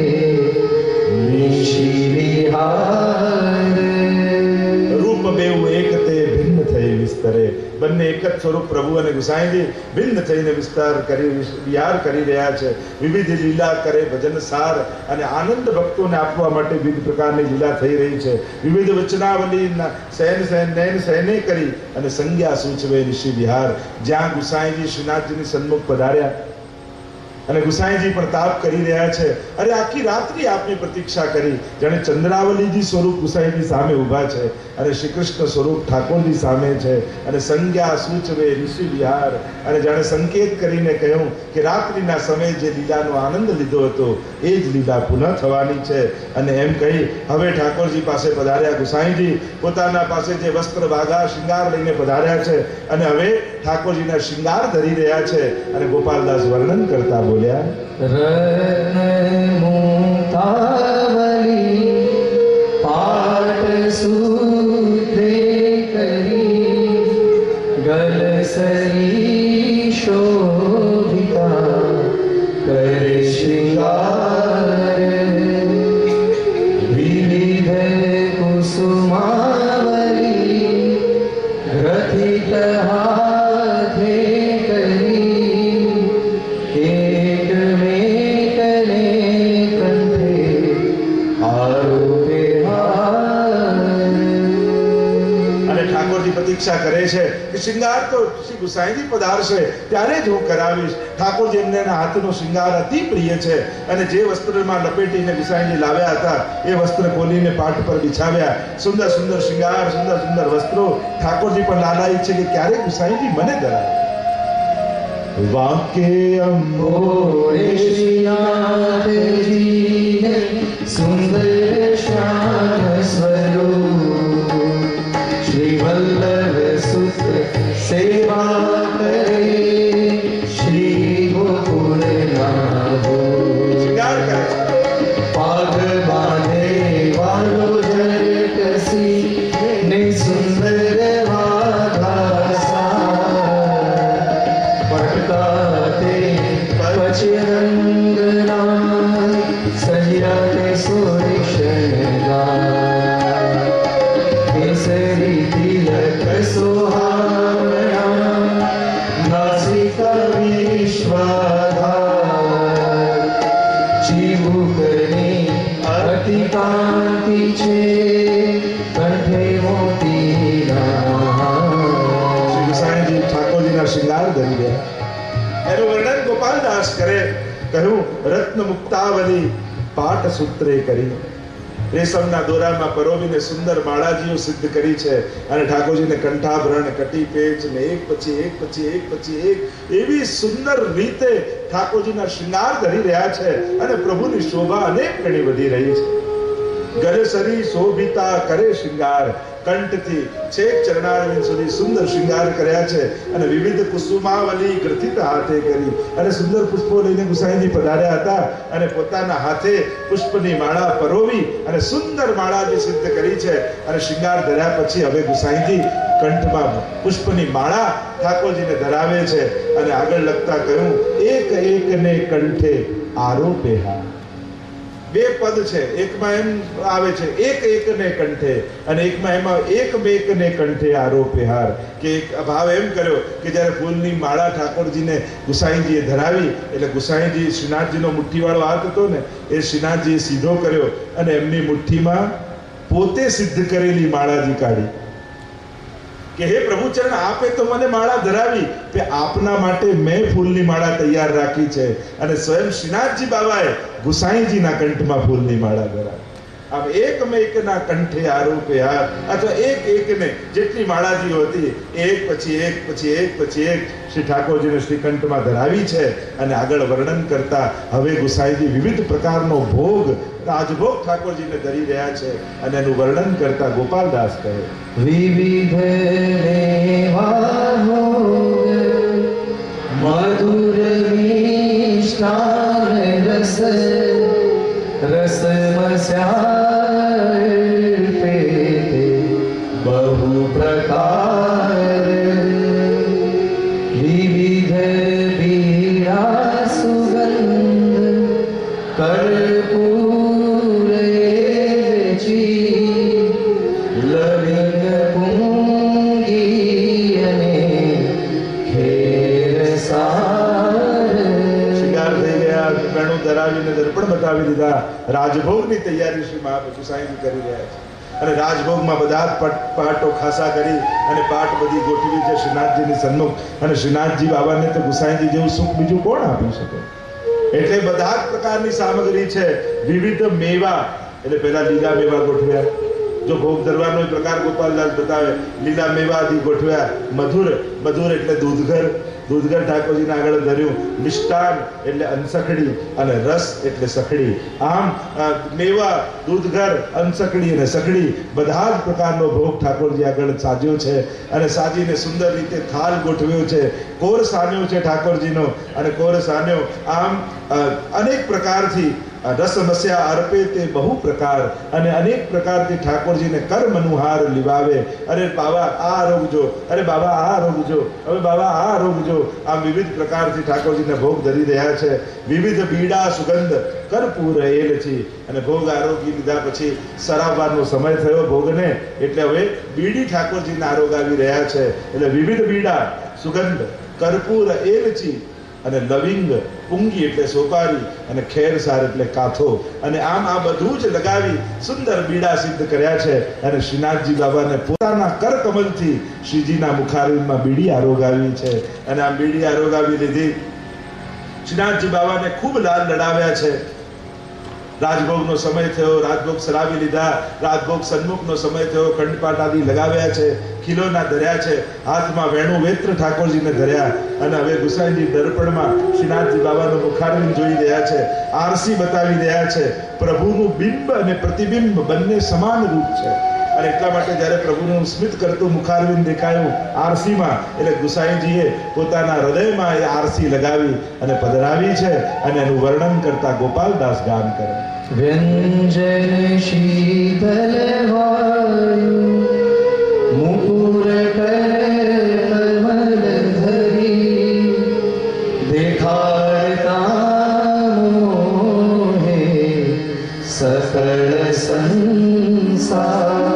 નિશી વિહાર. રૂપ બેઉ એક તે ભિન્ન થઈ વિસ્તરે. બંને એક જ સ્વરૂપ પ્રભુ અને ગુસાઈજી ભિન્ન થઈને વિસ્તાર કરી વિહાર કરી રહ્યા છે. વિવિધ લીલા કરે ભજન સાર. અને આનંદ ભક્તોને આપવા માટે વિવિધ પ્રકારની લીલા થઈ રહી છે. વિવિધ વચનાવલી સૈન સૈન નયન સૈને કરી અને સંજ્ઞા સૂચવે નિશી વિહાર. જ્યાં ગુસાઈજી શ્રીનાથજીની સન્મુખ પધાર્યા અને ગુસાઈજી પણ તાપ કરી રહ્યા છે. અરે આખી રાત્રિ આપની પ્રતીક્ષા કરી. જાણે ચંદ્રાવલીજી સ્વરૂપ ગુસાઈજી સામે ઊભા છે અને શ્રી કૃષ્ણ સ્વરૂપ ઠાકોરજી સામે છે. અને સંજ્ઞા સૂચવે નિશી વિહાર. અને જાણે સંકેત કરીને કહ્યું કે રાત્રિના સમયે જે લીલાનો આનંદ લીધો હતો એ જ લીલા પુનઃ થવાની છે. અને એમ કહી હવે ઠાકોરજી પાસે પધાર્યા ગુસાઈજી. પોતાના પાસે જે વસ્ત્ર વાઘા શૃંગાર લઈને પધાર્યા છે અને હવે ઠાકોરજીના શૃંગાર ધરી રહ્યા છે. અને ગોપાલદાસ વર્ણન કરતા બોલ્યા, રત્ન મુક્તાવલી પાટ સૂત્રે કરી ગલસરી શોભિતા કરે શ્રીંગાર વિવિધ કુસુમાવલી ગ્રથિત હાથે કરી એક મેકને કંઠે આરોપે હાર. અને ઠાકોરજી પ્રતીક્ષા કરે છે કે શૃંગાર તો શ્રી ગુસાઈજી પધારશે ત્યારે જ હું કરાવીશ. ઠાકોરજી એમને હાથનો શૃંગાર અતિ પ્રિય છે. અને જે વસ્ત્રમાં લપેટીને ગુસાઈજી લાવ્યા હતા એ વસ્ત્ર ખોલીને પાટ પર બિછાવ્યા. સુંદર સુંદર શૃંગાર, સુંદર સુંદર વસ્ત્રો. ઠાકોરજી પણ લાલાયિત છે કે ક્યારે ગુસાઈજી મને ધરાવે. વાકે અંબોરે શ્રીનાથજીને સુંદર શ્યામ સ્વરૂપ શ્રી એનું વર્ણન ગોપાલદાસ કરે. કહ્યું રત્ન મુક્તાવલી પાટ સૂત્રે કરી, રેશમના દોરામાં પરોવીને સુંદર માળાજીઓ સિદ્ધ કરી છે અને ઠાકોરજીને કંઠાભરણ, કટી પેચ ને એક પછી એક પછી એક પછી એક એવી સુંદર રીતે ઠાકોરજીના શૃંગાર ધરી રહ્યા છે અને પ્રભુની શોભા અનેક ગણી વધી રહી છે. ગરે સરી શોભિતા કરે શૃંગાર, કંઠથી છેક ચરણારવિંદ સુધી સુંદર શૃંગાર કર્યા છે અને વિવિધ કુસુમાવલી ગ્રથિત હાથે કરી અને સુંદર પુષ્પો લઈને ગુસાઈજી પધાર્યા હતા અને પોતાના હાથે પુષ્પની માળા પરોવી અને સુંદર માળાજી સિદ્ધ કરી છે અને શૃંગાર ધર્યા પછી હવે ગુસાઈજી કંઠમાં પુષ્પની માળા ઠાકોરજીને ધરાવે છે અને આગળ લખતા કહ્યું એક એક ને કંઠે આરોપેહા. બે પદ છે, એકમાં એમ આવે છે એક એક ને કંઠે અને એકમાં એમાં એક બેક ને કંઠે આરોપેહાર, કે એક ભાવ એમ કર્યો કે જ્યારે ફૂલની માળા ઠાકોરજીને ગુસાઈજીએ ધરાવી એટલે ગુસાઈજી શ્રીનાથજીનો મુઠ્ઠીવાળો હાથ હતો ને એ શ્રીનાથજીએ સીધો કર્યો અને એમની મુઠ્ઠીમાં પોતે સિદ્ધ કરેલી માળાજી કાઢી કે હે પ્રભુ ચરણ આપે તો મને માળા ધરાવી, કે આપના માટે મેં ફૂલની માળા તૈયાર રાખી છે અને સ્વયં શ્રીનાથજી બાબાએ ગુસાઈજીના કંઠમાં ફૂલની માળા ધરાવી. આમ એક મેકના કંઠે આરોપે હાર, અથવા એક એકને જેટલી માળાજીઓ હતી એક પછી એક પછી એક પછી એક શ્રી ઠાકોરજીને શ્રી કંઠમાં ધરાવી છે અને આગળ વર્ણન કરતા હવે ગુસાઈજી વિવિધ પ્રકારનો ભોગ રાજભોગ ઠાકોરજીને ધરી રહ્યા છે અને એનું વર્ણન કરતા ગોપાલદાસ કહે વિવિધ મધુર મિષ્ટાન રસ રસ મસ્યાર્પે બહુ પ્રકાર વિવિધ પીડા સુગંધ કર્પૂર લવિંગ પુંગી અને ખેર સાર. શિકાર થઈ ગયા, ગણું ધરાવીને દર્પણ બતાવી દીધા. રાજભોગની તૈયારી શ્રી મહાપ્રભુ કરી રહ્યા છે અને રાજભોગમાં બધા જ પાટો ખાસા કરી અને પાટ બધી ગોઠવી છે શ્રીનાથજીની સન્મુખ અને શ્રીનાથજી બાબાને તો ગુસાઈજી જેવું સુખ બીજું કોણ આપી શકે. એટલે બધા જ પ્રકારની સામગ્રી છે. વિવિધ મેવા એટલે પહેલા લીલા મેવા ગોઠવ્યા, જો ભોગ ધરવાનો પ્રકાર ગોપાલદાસ બતાવે, લીલા મેવા આદિ ગોઠવ્યા. મધુર મધુર એટલે દૂધઘર, દૂધઘર ઠાકોરજીને આગળ ધર્યું. મિષ્ટાન એટલે અનસખડી અને રસ એટલે સખડી. આમ મેવા, દૂધઘર, અનસખડી અને સખડી બધા જ પ્રકારનો ભોગ ઠાકોરજી આગળ સાજ્યો છે અને સાજીને સુંદર રીતે થાળ ગોઠવ્યો છે. કોર સાન્યો છે ઠાકોરજીનો અને કોર સાન્યો આમ અનેક પ્રકારથી રસમસ્યા અર્પે તે બહુ પ્રકાર અને અનેક પ્રકારથી ઠાકોરજીને કર મનુહાર લીવાવે. અરે બાબા આ રોગજો, અરે બાબા આ રોગજો, હવે બાબા આ રોગજો. આમ વિવિધ પ્રકારથી ઠાકોરજીને ભોગ ધરી રહ્યા છે. વિવિધ બીડા સુગંધ કર્પૂર એલચી અને ભોગ આરોગી લીધા પછી સરાવવાનો સમય થયો ભોગને એટલે હવે બીડી ઠાકોરજીને આરોગ આવી રહ્યા છે. એટલે વિવિધ બીડા સુગંધ કર્પૂર એલચી અને લવિંગ પુંગી એટલે સોપારી અને ખેરસાર એટલે કાથો અને આમ આ બધું જ લગાવી સુંદર બીડા સિદ્ધ કર્યા છે અને શ્રીનાથજી બાબાને પોતાના કરકમલથી શ્રીજીના મુખારવિંદમાં બીડી આરોગાવી છે અને આ બીડી આરોગાવી લીધી. શ્રીનાથજી બાબાને ખૂબ લાલ લડાવ્યા છે. રાજભોગનો સમય થયો, રાજભોગ સરાવી લીધા, રાજભોગ સન્મુખનો સમય થયો, કંઠપાટ આદિ લગાવ્યા છે, ખીલોના ધર્યા છે, હાથમાં વેણુ વેત્ર ઠાકોરજીને ધર્યા અને હવે ગુસાઈજી દર્પણમાં શ્રીનાથજી બાબાનું મુખારવિંદ જોઈ રહ્યા છે, આરસી બતાવી રહ્યા છે. પ્રભુનું બિંબ અને પ્રતિબિંબ બંને સમાન રૂપ છે અને એટલા માટે જ્યારે પ્રભુનું સ્મિત કરતું મુખારવિંદ દેખાયું આરસીમાં એટલે ગુસાઈજીએ પોતાના હૃદયમાં એ આરસી લગાવી અને પધરાવી છે અને એનું વર્ણન કરતા ગોપાલદાસ ગાન કરે. વ્યંજન શીતલ વાયુ મુકુર કમલ ધરી દેખાડતા મોહે સકળ સંસાર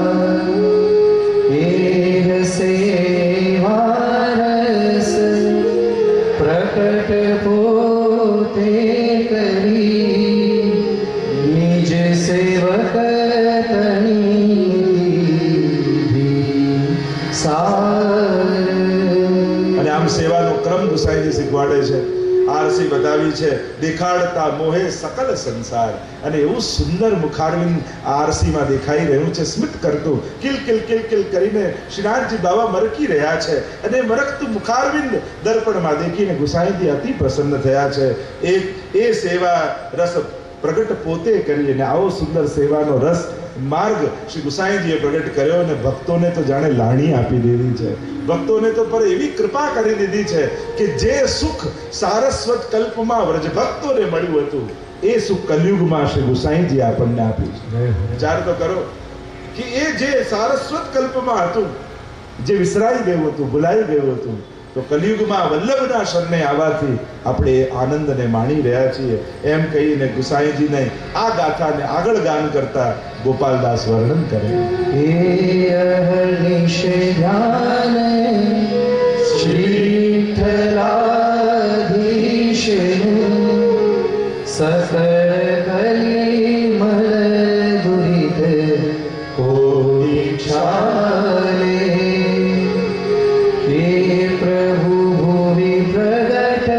સેવારસ પ્રકટ પોતે કરી નિજ સેવક તની સાર. અને આમ સેવાનો ક્રમ ગુસાઈજી શીખવાડે છે. આરસી બતાવી છે, દેખાડતા મોહે સકલ સંસાર. અને એવું સુંદર મુખારવિંદ આરસીમાં દેખાઈ રહ્યું છે, સ્મિત કરતું, કિલ કિલ કિલ કિલ કરીને શ્રીનાથજી બાબા મરકી રહ્યા છે. અને મરકતું મુખારવિંદ દર્પણમાં દેખીને ગુસાઈજી અતિ પ્રસન્ન થયા છે. એ એ સેવા રસ પ્રગટ પોતે કરી, અને આવો સુંદર સેવાનો રસ માર્ગ શ્રી ગુસાઈજીએ પ્રગટ કર્યો. અને ભક્તોને તો જાણે લાણી આપી દીધી છે, ભક્તોને તો પર એવી કૃપા કરી દીધી છે કે જે સુખ સારસ્વત કલ્પમાં વ્રજ ભક્તોને મળ્યું હતું એ સુખ કલયુગમાં શ્રી ગુસાઈજી આપણને આપ્યું છે. વિચાર તો કરો કે એ જે સારસ્વત કલ્પમાં હતું, જે વિસરાઈ ગયું હતું, ભૂલાઈ ગયું હતું, તો કલયુગમાં વલ્લભના શરણે આવવાથી આપણે આનંદને માણી રહ્યા છીએ. એમ કહીને ગુસાઈજીને આ ગાથાને આગળ ગાન કરતા ગોપાલદાસ વર્ણન કરે. હે અહર્નિશ ધ્યાન શ્રી વિઠ્ઠલાધીશનું સકળ કલી મલ દુરિત કોઈ ચાલે. હે પ્રભુ ભૂમિ પ્રગટ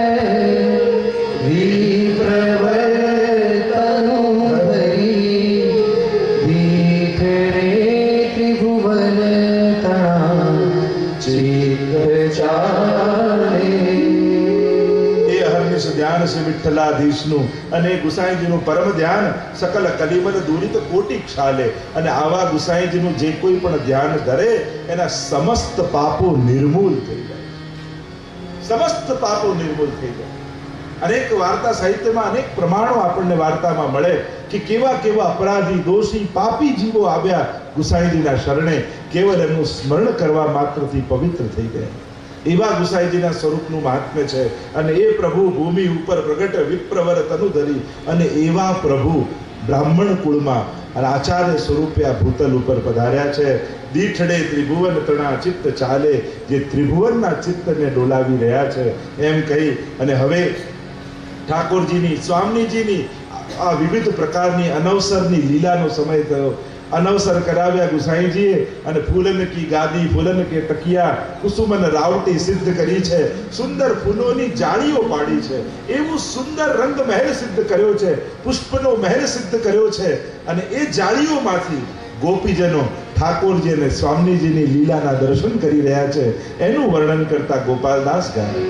વિપ્રવર્તનો ભરી દીઠ રે ત્રિભુવન તણા ચિત્ત ચાલે. એ અહર્નિશ ધ્યાન શ્રી વિઠ્ઠલાધીશનું અને ગુસાઈજીનું પરમ ધ્યાન સકલ કલિમલ દૂરિત કોટી ક્ષાલે. અને આવા ગુસાઈજીનું જે કોઈ પણ ધ્યાન ધરે એના સમસ્ત પાપો નિર્મૂલ થઈ જાય, સમસ્ત પાપો નિર્મૂલ થઈ જાય. અનેક વાર્તા સાહિત્યમાં અનેક પ્રમાણો આપણને વાર્તામાં મળે કે કેવા કેવા અપરાધી, દોષી, પાપી જીવો આવ્યા ગુસાઈજીના શરણે, કેવલ એમનું સ્મરણ કરવા માત્રથી પવિત્ર થઈ ગયા. એવા ગુસાઈજીના સ્વરૂપનું મહાત્મ્ય છે. અને એ પ્રભુ ભૂમિ ઉપર પ્રગટ વિપ્રવર તનુ ધરી, અને એવા પ્રભુ બ્રાહ્મણ કુળમાં અને આચાર્ય સ્વરૂપે આ ભૂતલ ઉપર પધાર્યા છે. દીઠડે ત્રિભુવન તણા ચિત્ત ચાલે, જે ત્રિભુવનના ચિત્તને ડોલાવી રહ્યા છે. એમ કહી અને હવે ઠાકોરજીની, સ્વામીજીની આ વિવિધ પ્રકારની અનવસરની લીલાનો સમય થયો. અનવસર કરાવ્યા ગુસાઈજીએ, અને ફૂલન કી ગાદી ફૂલન કે તકિયા કુસુમન રાવટી સિદ્ધ કરી છે. સુંદર ફૂલોની જાળીઓ પાડી છે, એવું સુંદર રંગ મહેલ સિદ્ધ કર્યો છે, પુષ્પનો મહેલ સિદ્ધ કર્યો છે. અને એ જાળીઓમાંથી ગોપીજનો ઠાકોરજી અને સ્વામીજીની લીલાના દર્શન કરી રહ્યા છે. એનું વર્ણન કરતા ગોપાલદાસ ગાય.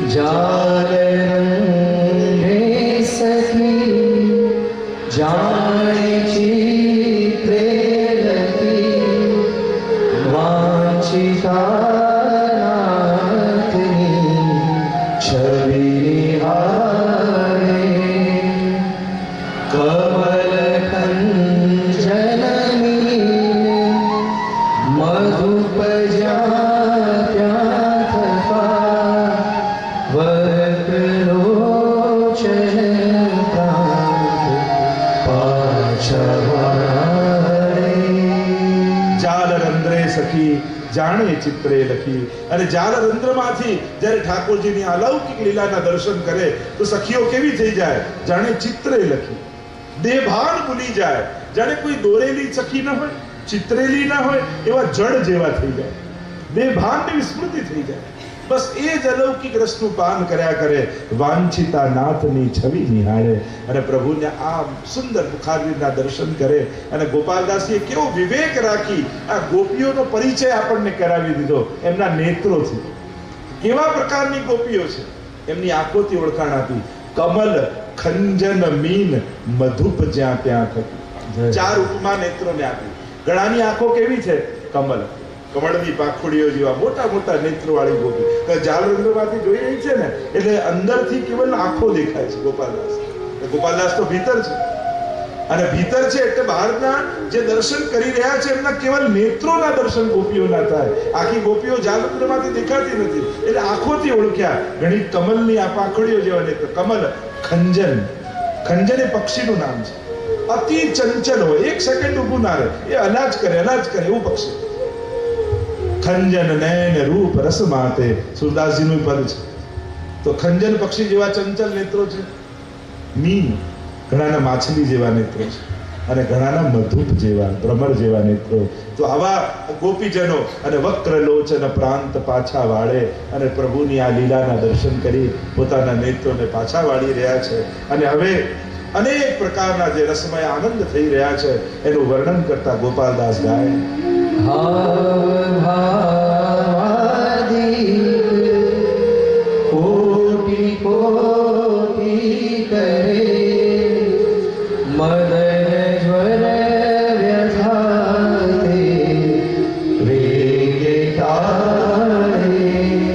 જાલરંગે સખી જાણે ચિત્રે લખી વાંચિતાનાથની છબી નિહારે. કમલ કંચનની મધુપ જ્યાં ત્યાં થતા વક્રલોચન પ્રાંત પાછા વાળે. જાલરંધ્રે સખી જાણે ચિત્રે લખી. અને જાલરંધ્રમાંથી જ્યારે ઠાકોરજીની અલૌકિક લીલાના દર્શન કરે તો સખીઓ કેવી થઈ જાય? જાણે ચિત્રે લખી, દેભાન ભૂલી જાય. જાણે કોઈ દોરેલી સખી ન હોય, ચિત્રેલી ના હોય, એવા જડ જેવા થઈ જાય, દેભાનની વિસ્મૃતિ થઈ જાય. બસ એ જ અલૌકિક રસનું પાન કર્યા કરે, વાંછિતા નાથની છબી નિહાળે. અને પ્રભુને આ સુંદર મુખારવિંદના દર્શન કરે. અને ગોપાલદાસીએ કેવો વિવેક રાખી આ ગોપીઓનો પરિચય આપણને કરાવી દીધો એમના નેત્રોથી. કેવા પ્રકારની ગોપીઓ છે એમની આંખોથી ઓળખાણ આપી. કમલ ખંજન મીન મધુપ જ્યાં ત્યાં થતી. ચાર ઉપમા નેત્રોને આપી. ઘણાની આંખો કેવી છે? કમલ, કમળની પાંખુડીઓ જેવા મોટા મોટા નેત્ર વાળી ગોપી. તો જાલરંધ્રમાંથી જોઈ રહી છે ને, એટલે અંદરથી કેવલ આંખો દેખાય છે ગોપાલદાસ. ગોપાલદાસ તો ભીતર છે, અને ભીતર છે એટલે બહારના જે દર્શન કરી રહ્યા છે એમના કેવલ નેત્રોના દર્શન ગોપીઓના થાય. આખી ગોપીઓ જાલરંધ્રમાંથી દેખાતી નથી, એટલે આંખોથી ઓળખ્યા. ઘણી કમલની આ પાંખુડીઓ જેવા નેત્ર. કમલ ખંજન, ખંજન એ પક્ષીનું નામ છે. અતિ ચંચલ હોય, એક સેકન્ડ ઊભું ના રહે, એ અનાજ કરે અનાજ કરે એવું પક્ષી. ખંજન નયન રૂપ રસ માતે, સુરદાસજીનું પદ છે. તો ખંજન પક્ષી જેવા ચંચલ નેત્રો છે. મીન ઘણાના માછલી જેવા નેત્રો છે. અને ઘણાના મધુપ જેવા ભ્રમર જેવા નેત્રો. તો આવા ગોપીજનો અને વક્રલોચન પ્રાંત પાછા વાળે અને પ્રભુની આ લીલાના દર્શન કરી પોતાના નેત્રોને પાછા વાળી રહ્યા છે. અને હવે અનેક પ્રકારના જે રસમય આનંદ થઈ રહ્યા છે એનું વર્ણન કરતા ગોપાલદાસ ગાય. કોટી કોટી કરે મદન જ્વર વ્યથાતે વેગે તારે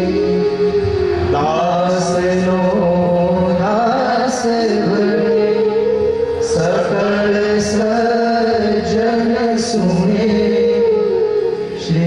દાસનો દાસ ભરે સકળ સજ્જન સુને શ્રી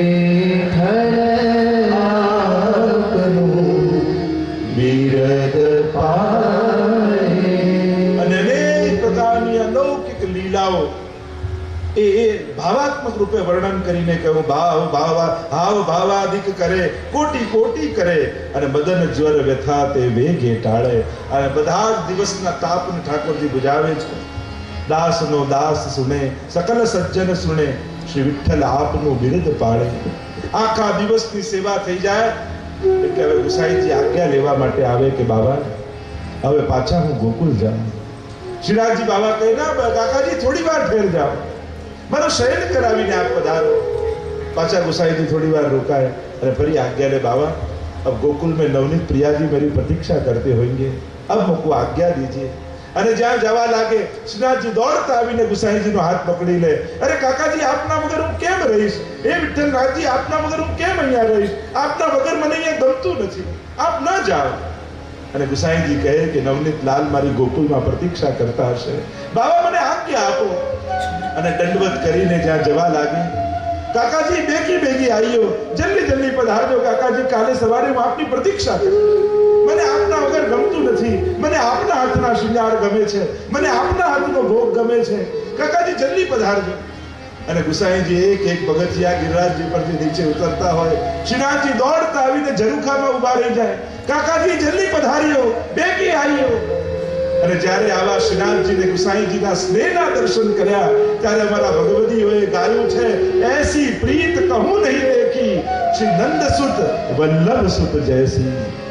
વિઠ્ઠલ આપનું બિરદ પારે. અને અનેક પ્રકારની અલૌકિક લીલાઓ એ ભાવાત્મક રૂપે વર્ણન કરીને કહ્યું. ભાવ ભાવ ભાવ ભાવાદિક કરે કોટી કોટી કરે અને બદન જ્વર વ્યથા તે વેગે ટાળે. અને બધા જ દિવસના તાપને ઠાકોરજી બુજાવે છે. દાસનો દાસ સુને સકલ સજ્જન સુને શ્રી વિઠ્ઠલ આપનું બિરદ પાડે. આખા દિવસની સેવા થઈ જાય એટલે હવે ગુસાઈજી આજ્ઞા લેવા માટે આવે કે બાબા હવે પાછા હું ગોકુલ જાઉં. શ્રીનાથજી બાબા કહે ના કાકાજી થોડી વાર ઠેર જાઓ, મારો શયન કરાવીને આપ પધારો. પાછા ગુસાઈજી થોડી વાર રોકાય અને ફરી આજ્ઞા લે બાबा अब गोकुल में नवनीत प्रिया जी मेरी प्रतीक्षा करते होंगे, अब हमको आज्ञा दीजिए. અને જ્યાં જવા લાગે શ્રીનાથજી દોડતા આવીને ગુસાઈજીનો હાથ પકડી લે. અરે કાકાજી આપના વગર હું કેમ રહીશ? એ વિઠ્ઠલનાથજી આપના વગર હું કેમ અહીંયા રહીશ? આપના વગર મને અહીંયા ગમતું નથી, આપ ન જાઓ. અને ગુસાઈજી કહે કે નવનીત લાલ મારી ગોકુલમાં પ્રતીક્ષા કરતા હશે, બાબા મને આજ્ઞા આપો. અને દંડવત કરીને જ્યાં જવા લાગે કાકાજી બેગી બેગી આવીઓ, જલ્દી જલ્દી પધારજો કાકાજી, કાલે સવારે હું આપની પ્રતીક્ષા કરું. મને આપના વગર ગમતું નથી, મને આપના હાથના શૃંગાર ગમે છે, મને આપના હાથનો ભોગ ગમે છે, કાકાજી જલ્દી પધારજો. અને ગુસાઈજી એક એક પગથિયા ગિરિરાજજી પરથી નીચે ઉતરતા હોય, શ્રીનાથજી દોડતા આવીને ઝરૂખામાં ઊભા રહી જાય, કાકાજી જલ્દી પધાર્યો, બેગી આવ્યો. અને જ્યારે આવા શ્રીનાથજીને ગુસાઈજીના સ્નેહના દર્શન કર્યા ત્યારે અમારા ભગવદીઓએ ગાયું છે, એસી પ્રીત કહું નહીં દેખી શ્રી નંદસુત વલ્લભ સુત જૈસી.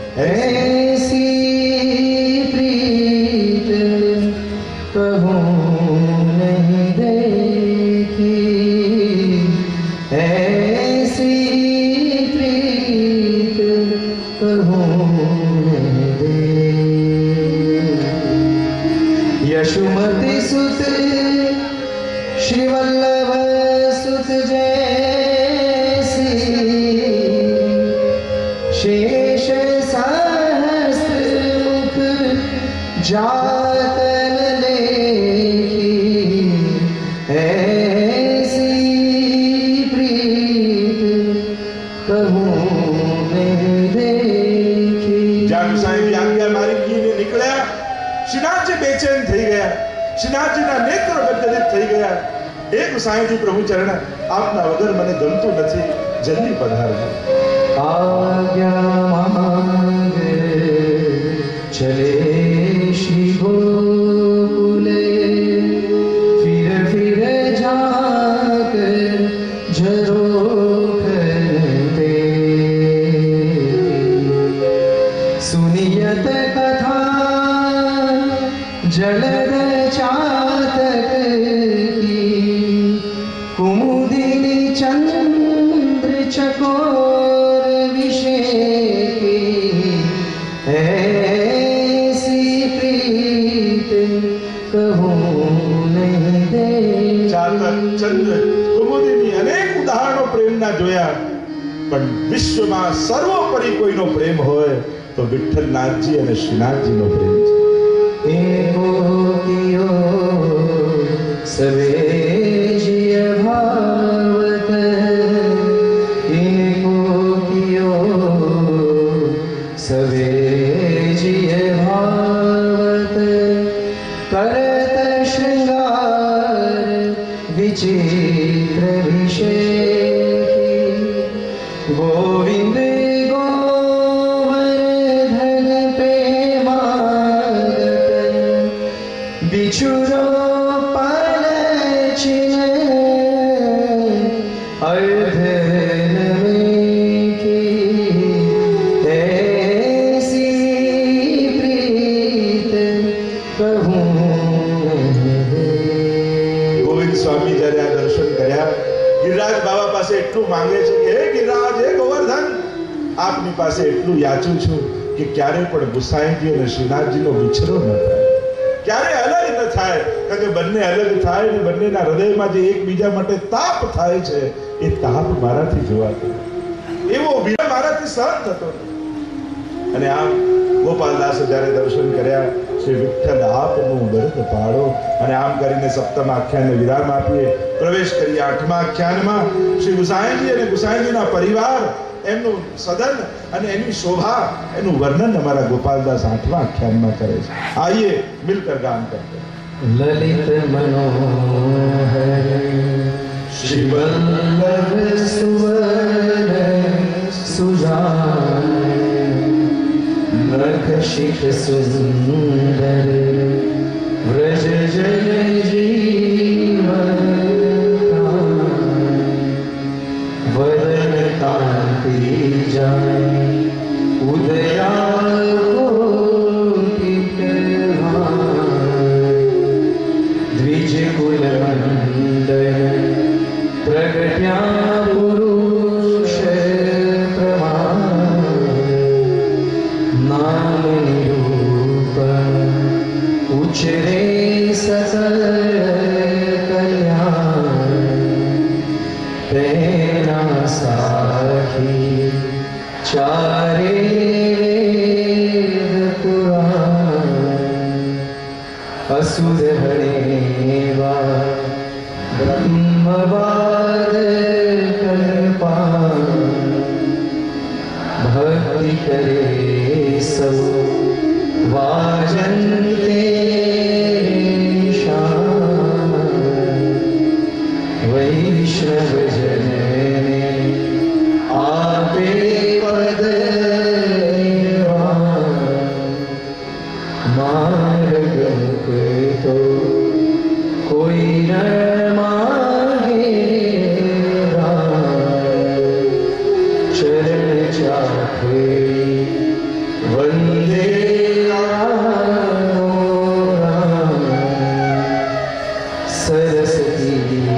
ऐसी प्रीत कहूँ नहीं देखी, ऐसी प्रीत कहूँ नहीं देखी. यशुमती सुत श्री वल्लभ सुत जैसी शेष सहस्रमुख जातन देखी, ऐसी प्रीत कहूँ नहीं देखी. જ્યાં ગુસાઈજી આજ્ઞા મારી કીને નીકળ્યા, શ્રીનાથજી બેચેન થઈ ગયા, શ્રીનાથજીના નેત્રો ગદગદિત થઈ ગયા. એ ગુસાઈજી પ્રભુ ચરણ આપના વગર મને ગમતું નથી, જલ્દી પધારજો. आज्ञा मांगे चले श्री गोकुले, फिर फिर जाकर झरोखते. सुनियत कथा जलद चातक की, कुमुदिनी चंद्र चकोर ऐसी प्रीत कहूँ नहीं दे. ચાતક ચંદ્ર કુમુદિની અનેક ઉદાહરણો પ્રેમના જોયા, પણ વિશ્વમાં સર્વોપરી કોઈનો પ્રેમ હોય તો વિઠ્ઠલનાથજી અને શ્રીનાથજીનો પ્રેમ છે. इनको कियो सवे जिय भावत, इनको कियो सवे जिय भावत. करत श्रृंगार विचित्र विषेकी, गोविंद गोवर्धन प्रेमागत, बिछुरो पल ગિરિરાજ બાબા પાસે એટલું માંગે છે કે હે ગિરિરાજ, હે ગોવર્ધન, આપની પાસે એટલું યાચું છું કે ક્યારે પણ ગુસાઈજી અને શ્રીનાથજીનો વિછરો ન થાય, ક્યારે અલગ ન થાય. કારણ કે બંને અલગ થાય ને બંનેના હૃદયમાં જે એકબીજા માટે તાપ થાય છે એ તાપ મારાથી જોવાતો, એવો વિરહ મારાથી સહન થતો નથી. અને આમ ગોપાલદાસે જ્યારે દર્શન કર્યા, શ્રી વિઠ્ઠલ આપનું દર્દ પાડો, અને આમ કરીને સપ્તમ આખ્યાનને વિરામ આપીએ, પ્રવેશ કરીએ આઠમા આખ્યાનમાં. શ્રી ગુસાઈજી અને ગુસાઈજીના પરિવાર, એમનું સદન અને એની શોભા, એનું વર્ણન અમારા ગોપાલદાસ આઠમા આખ્યાનમાં કરે છે. આइए मिलकर गान करते हैं. ललित मनोहर श्री वल्लभ सुवर्ण सुजान नख शिख सुंदर व्रज जन जीवन वदन कांति जाय उदया द्विज कुल मंडल प्रगट्या पुरुष प्रमाण नाम निरूप उचरे सकल कल्याण तेना साखी चारे वेद पुराण असुर हरेवा ब्रह्मवाद कल्पान भक्ति करे सब वाजन्ते शान वैष्णव जन ने आपे पद मार्ग तो कोई न मांगे चरण चाहे वंदे सरस्वती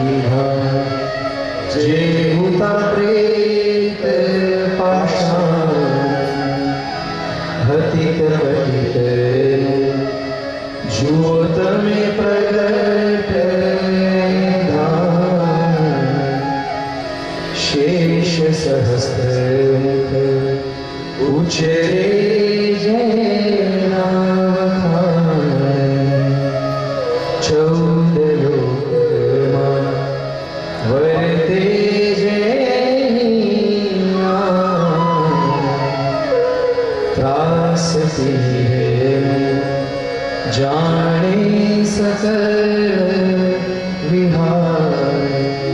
जे हुता प्रेत पाषाण हतित पतित ज्योत में प्रगट शेष सहस्र मुख उचरे चौद लोक वरते त्रासती है जाने सकल विहार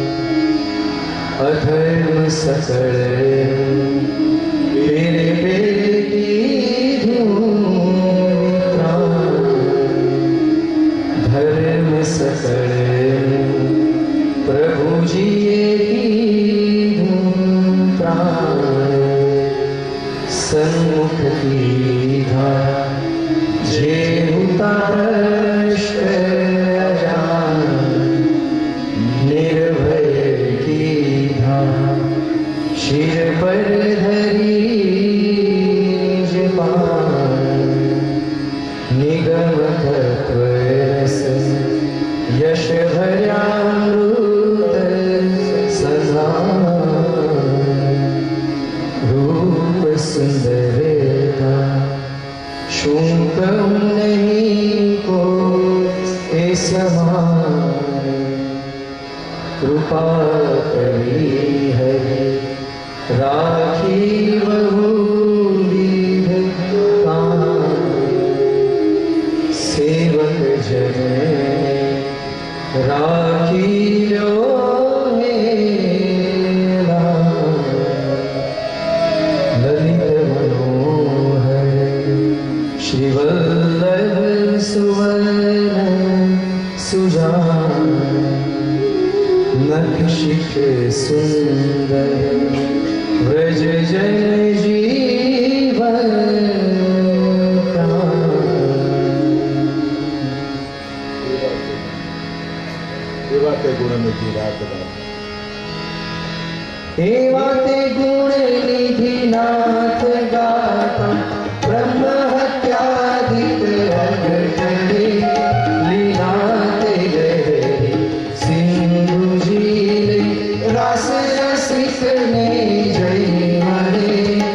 अधर्म सकल मेरे बेटी धूमित्रा धर्म सकल प्रभु जी धूमित्रा सन्मुख की धा जे निर्भय की धा शिर पर धरी निगम तत्व यश भर्यामृत सदा रूप सुंदरता शूक नहीं को समान कृपा करी है राखी बहुविध काम सेवक जन राखी लो ललित मनोहर श्री वल्लभ सुवर्ण सुजान नख शिख सुंदर व्रज जन जीवन गुण में रात एवाते गुण निधि नाथ गाता ब्रह्म हत्यादिक अघटरे लीलाते गहरे सिंधु जीले रास रसिक ने जय मरे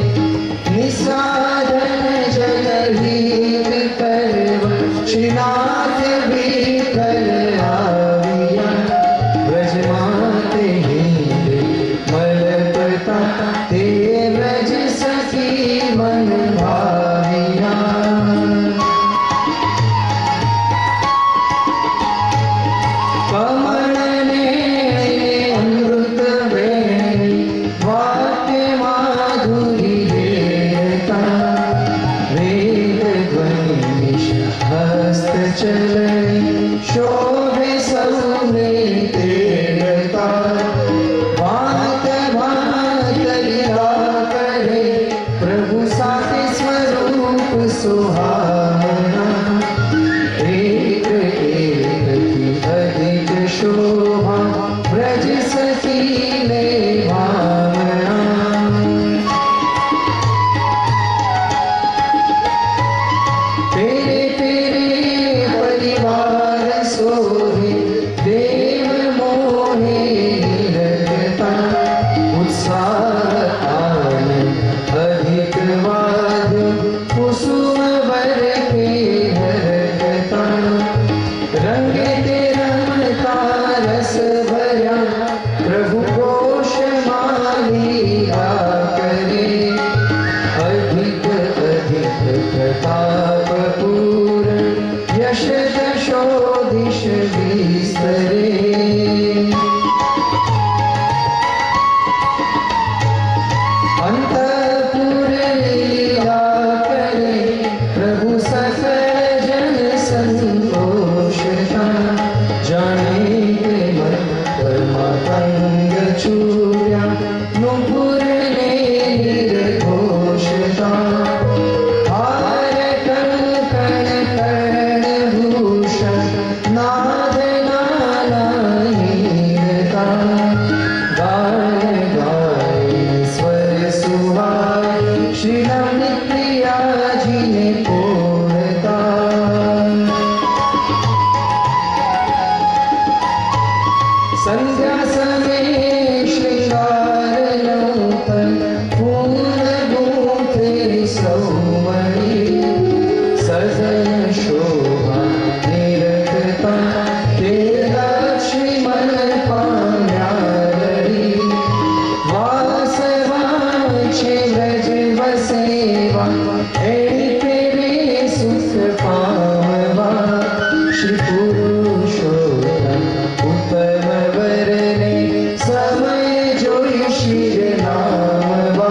निसाधन जनहित करव श्रीनाथ विठल आविया ब्रजमाते हिंदे मलपता ते ब्रज सखी मन भाविया कमल ने अमृत वेणी वाक्य माधुरी देता वेद ध्वनि हस्त चलनी शोभे सौने तेरता भात भात लीला करे प्रभु साथे स्वरूप सुहावना एक एक की अधिक शोभा ब्रज सखी ले भावना तेरे तेरे परिवार सोहे देव मोहे निरता उत्साह आनंद अधिक वाद कुसुम वर के हरकता रंगे ते रमता रस भरा प्रभु घोष मालिया करे अधिक अधिक प्रताप पूर्ण यश दशोदिश विस्तरे अंतपुर लीला करे प्रभु सकल जन संतोषता जाने के मन परमातंग चूर्या नुपुर ने निर्घोषता हार कण कण कर्ण भूषण नाद नानाहीनता गाय गाय स्वर सुहाय श्री राम प्रिया जी ने पूर्णता संध्या समय श्रृंगार नूतन पूर्ण गूंथे सौमणि सजन शोभा निरतता ते लक्ष्मण पाण्यारी वासवांचे व्रज बसेवा एड़ी तेरे सुख पाववा श्री पुरुषोत्तम उत्तम वरने समय जोई शिर नामवा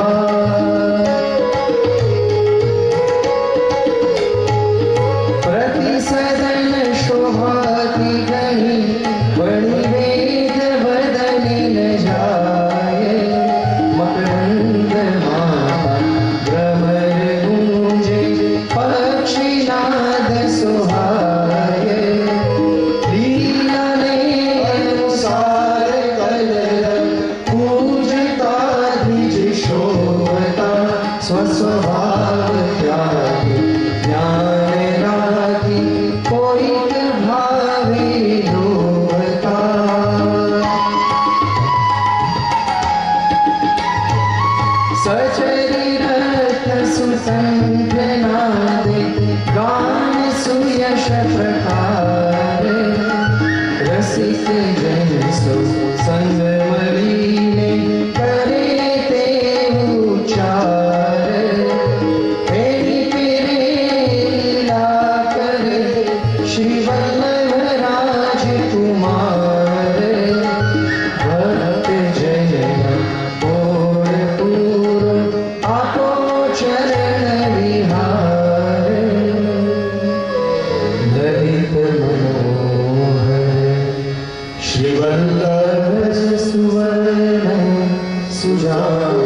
प्रति सदन शोभाति गणी बड़ी वेद वदने न जाए मकरंद माता भ्रमर गूंजे पक्षी नाद सुहाए लीला ने अनुसार कलरव पूजता द्विज शोभता स्वस्वभाव त्यागी ज्ञान रागी कोई भावी लोभता सचरी रथ सुसंख्यनादे गान सुयश प्रकार रसिक जन सो संग मलीने करे ते उच्चार फेरी फिरे लीला करे श्री वल्लभ राज कुमार भक्त जन और पूर्ण आपो चरण विहार ललित मनोहर श्री वल्लभ सुवर्ण सुजान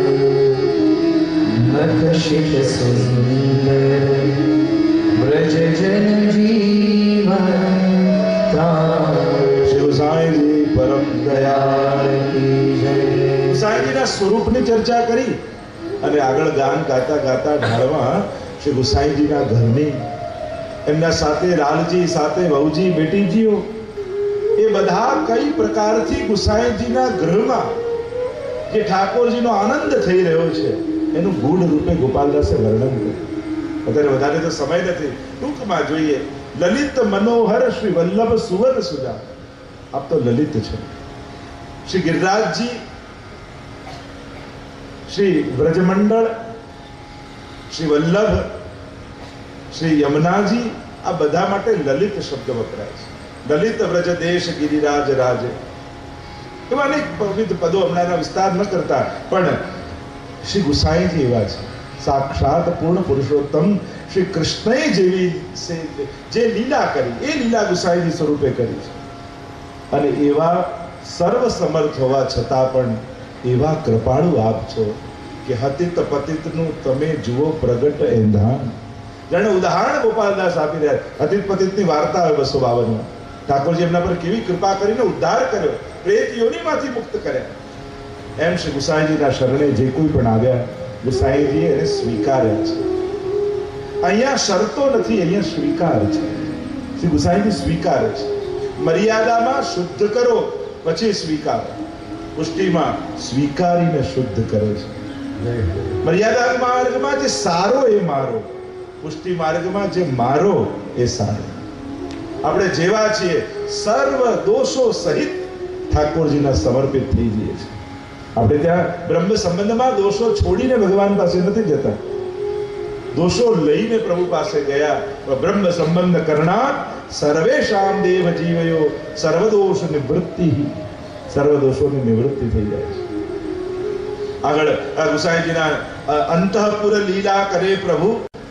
नख शिख सुंदर ब्रज जन जीवन श्री गोसाई जी परम दयाल की जय। ગુસાઈજીના સ્વરૂપની ચર્ચા કરી અને આગળ ગાન ગાતા ગાતા ઢાળમાં શ્રી ગુસાઈજીના ઘરની, એમના સાથે લાલજી, સાથે વહુજી, બેટીજીઓ, એ બધા કઈ પ્રકારથી ગુસાઈજીના ગૃહમાં જે ઠાકોરજીનો આનંદ થઈ રહ્યો છે એનું ગૂઢ રૂપે ગોપાલદાસે વર્ણન કર્યું. અત્યારે વધારે તો સમય નથી, ટૂંકમાં જોઈએ. લલિત મનોહર શ્રી વલ્લભ સુવર્ણ સુજા. આપ તો લલિત છો. શ્રી ગિરિરાજજી, શ્રી વ્રજમંડળ, શ્રી વલ્લભ, શ્રી યમુનાજી, આ બધા માટે લલિત શબ્દ વપરાય છે. લલિત વ્રજ દેશ ગિરિરાજ રાજ, એવા અનેક પવિત્ર પદો હમણાંના વિસ્તાર ન કરતા, પણ શ્રી ગુસાઈજી એવા છે. સાક્ષાત પૂર્ણ પુરુષોત્તમ શ્રી કૃષ્ણએ જેવી જે લીલા કરી એ લીલા ગુસાઈજી સ્વરૂપે કરી છે. અને એવા સર્વ સમર્થ હોવા છતાં પણ એવા કૃપાળુ આપ છો કે હતિત પતિતનું તમે જુઓ પ્રગટ એંધાન. જાણે ઉદાહરણ ગોપાલદાસ આપી રહ્યા. હતિત પતિતની વાર્તા આવે બસો બાવનમાં. ઠાકોરજી એમના પર કેવી કૃપા કરીને ઉદ્ધાર કર્યો, પ્રેત યોનિમાંથી મુક્ત કર્યા. એમ શ્રી ગુસાઈજીના શરણે જે કોઈ પણ આવ્યા, ગુસાઈજીએ એને સ્વીકાર્યા છે. અહીંયા શરતો નથી, અહીંયા સ્વીકાર છે. શ્રી ગુસાઈજી સ્વીકારે છે. મર્યાદામાં શુદ્ધ કરો પછી સ્વીકાર. પુષ્ટિમાં સ્વીકારીને શુદ્ધ કરે છે. મર્યાદા માર્ગમાં જે સારો એ મારો, પુષ્ટિ માર્ગમાં જે મારો એ સારો. આપણે જેવા છીએ સર્વ દોષો સહિત ઠાકોરજીના સમર્પિત થઈ જઈએ છીએ. આપણે ત્યાં બ્રહ્મ સંબંધમાં દોષો છોડીને ભગવાન પાસે નથી જતા, દોષો લઈને પ્રભુ પાસે ગયા. બ્રહ્મ સંબંધ કરનાર સર્વેશામ દેવ જીવયો સર્વદોષ નિવૃત્તિ, સર્વ દોષોની નિવૃત્તિ થઈ જાય છે. આગળ ગુસાઈજીના અંતઃપુર લીલા કરે પ્રભુ,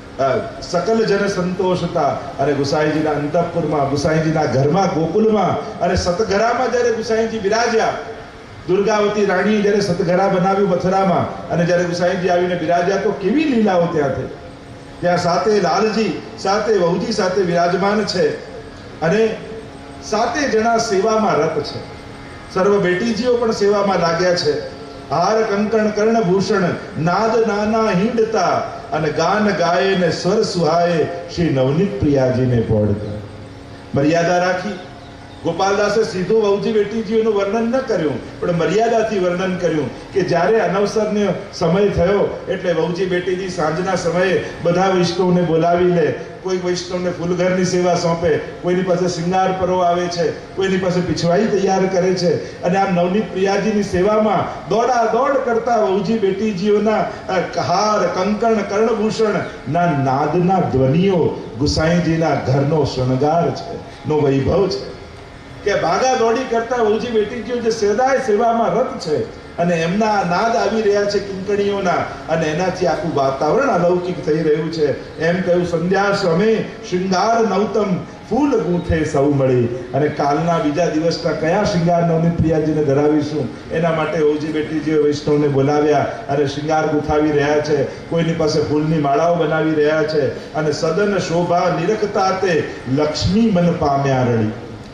સકલ જન સંતોષતા. અને ગુસાઈજીના અંતઃપુરમાં, ગુસાઈજીના ઘરમાં, ગોકુલમાં અને સતઘરામાં જ્યારે ગુસાઈજી બિરાજ્યા, દુર્ગાવતી રાણીએ જ્યારે સતઘરા બનાવ્યું મથુરામાં, અને જ્યારે ગુસાઈજી આવીને બિરાજ્યા તો કેવી લીલાઓ ત્યાં થઈ. ત્યાં સાથે લાલજી, સાથે વહુજી સાથે વિરાજમાન છે, અને સાતે જણા સેવામાં રત છે. સર્વ બેટીજીઓ પણ સેવામાં લાગ્યા છે. હાર કંકણ કર્ણભૂષણ નાદ નાના હિંડતા, અને ગાન ગાય ને સ્વર સુહાય શ્રી નવનીત પ્રિયાજીને પોડતા. મર્યાદા રાખી. ગોપાલદાસે સીધું વહુજી બેટીજીઓનું વર્ણન ન કર્યું, પણ મર્યાદાથી વર્ણન કર્યું કે જ્યારે અનવસરનો સમય થયો એટલે વહુજી બેટીજી સાંજના સમયે બધા વૈષ્ણવને બોલાવી લે. કોઈ વૈષ્ણવને ફૂલઘરની સેવા સોંપે, કોઈની પાસે શિંગાર પરો આવે છે, કોઈની પાસે પીછવાઈ તૈયાર કરે છે. અને આમ નવનીત પ્રિયાજીની સેવામાં દોડા દોડ કરતા વહુજી બેટીજીઓના હાર કંકણ કર્ણભૂષણ ના નાદના ધ્વનિઓ ગુસાઈજીના ઘરનો શણગાર છે, નો વૈભવ છે. કે ભાગા દોડી કરતા વહુજી બેટીજીઓ જે સદાય સેવામાં રત છે, અને એમના નાદ આવી રહ્યા છે કિંકણીઓના, અને એનાથી આખું વાતાવરણ અલૌકિક થઈ રહ્યું છે. એમ કહ્યું સંધ્યા સમય શૃંગાર નવતમ ફૂલ ગૂંથે સૌ મળી. અને કાલના બીજા દિવસના કયા શૃંગાર નવનીત પ્રિયાજીને ધરાવીશું એના માટે વહુજી બેટીજીઓ વૈષ્ણવને બોલાવ્યા અને શૃંગાર ગૂંથાવી રહ્યા છે. કોઈની પાસે ફૂલની માળાઓ બનાવી રહ્યા છે. અને સદન શોભા નિરખતા તે લક્ષ્મી મન પામ્યા રળી.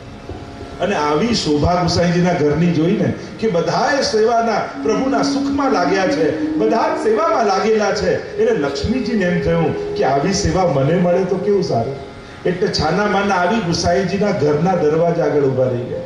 અને આવી શોભા ગુસાઈજીના ઘરની જોઈને કે બધા સેવાના પ્રભુના સુખમાં લાગ્યા છે, બધા સેવામાં લાગેલા છે, એટલે લક્ષ્મીજીને એમ થયું કે આવી સેવા મને મળે તો કેવું સારું. એટલે છાના માના આવી ગુસાઈજીના ઘરના દરવાજા આગળ ઉભા રહી ગયા.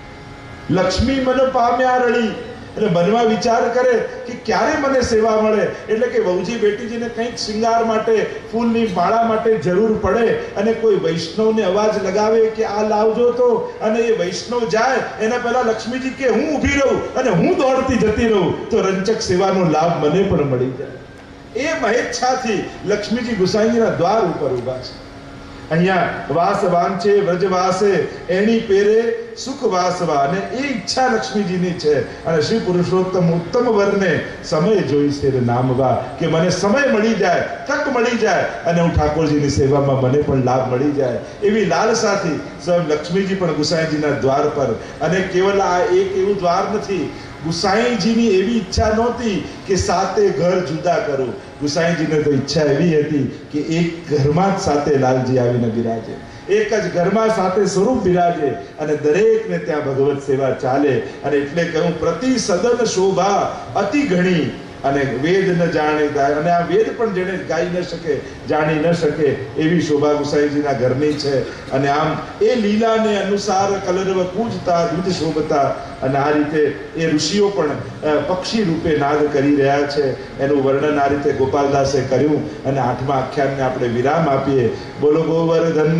લક્ષ્મી મને પામ્યા રળી. એટલે મનમાં વિચાર કરે કે ક્યારે મને સેવા મળે. એટલે કે વહુજી બેટીજીને કંઈક શિંગાર માટે, ફૂલની માળા માટે જરૂર પડે, અને કોઈ વૈષ્ણવને અવાજ લગાવે કે આ લાવજો તો, અને એ વૈષ્ણવ જાય એના પહેલા લક્ષ્મીજી કે હું ઊભી રહું અને હું દોડતી જતી રહું, તો રંચક સેવાનો લાભ મને પણ મળી જાય. એ મહેચ્છાથી લક્ષ્મીજી ગુસાઈજીના દ્વાર ઉપર ઊભા છે. અહીંયા વાસ વાંચે વ્રજવાસે એની પેરે સુખ વાસવા, અને એ ઈચ્છા લક્ષ્મીજીની છે. અને શ્રી પુરુષોત્તમ ઉત્તમ વરને સમય જોઈ છે નામવા, કે મને સમય મળી જાય, તક મળી જાય, અને હું ઠાકોરજીની સેવામાં મને પણ લાભ મળી જાય, એવી લાલસાથી સ્વયં લક્ષ્મીજી પણ ગુસાઈજીના દ્વાર પર. અને કેવલ આ એક એવું દ્વાર નથી, ગુસાઈજીની એવી ઈચ્છા નહોતી કે સાતે ઘર જુદા કરું. ગુસાઈજીને તો ઈચ્છા એવી હતી કે એક ઘરમાં જ સાતે લાલજી આવીને બિરાજે. એક જ ઘરમાં સાથે સ્વરૂપ બિરાજે અને દરેકને ત્યાં ભગવત સેવા ચાલે. અને એટલે કહું પ્રતિ સદન શોભા અતિ ઘણી અને વેદ ન જાણે અને આ વેદ પણ જેને ગાઈ ન શકે જાણી ન શકે એવી શોભા ગુસાઈજીના ઘરની છે. અને આમ એ લીલાને અનુસાર કલરવ પૂજતા દૂધ શોભતા અને આ રીતે એ ઋષિઓ પણ પક્ષી રૂપે નાદ કરી રહ્યા છે. એનું વર્ણન આ રીતે ગોપાલદાસે કર્યું અને આઠમા આખ્યાનને આપણે વિરામ આપીએ. બોલો ગોવર્ધન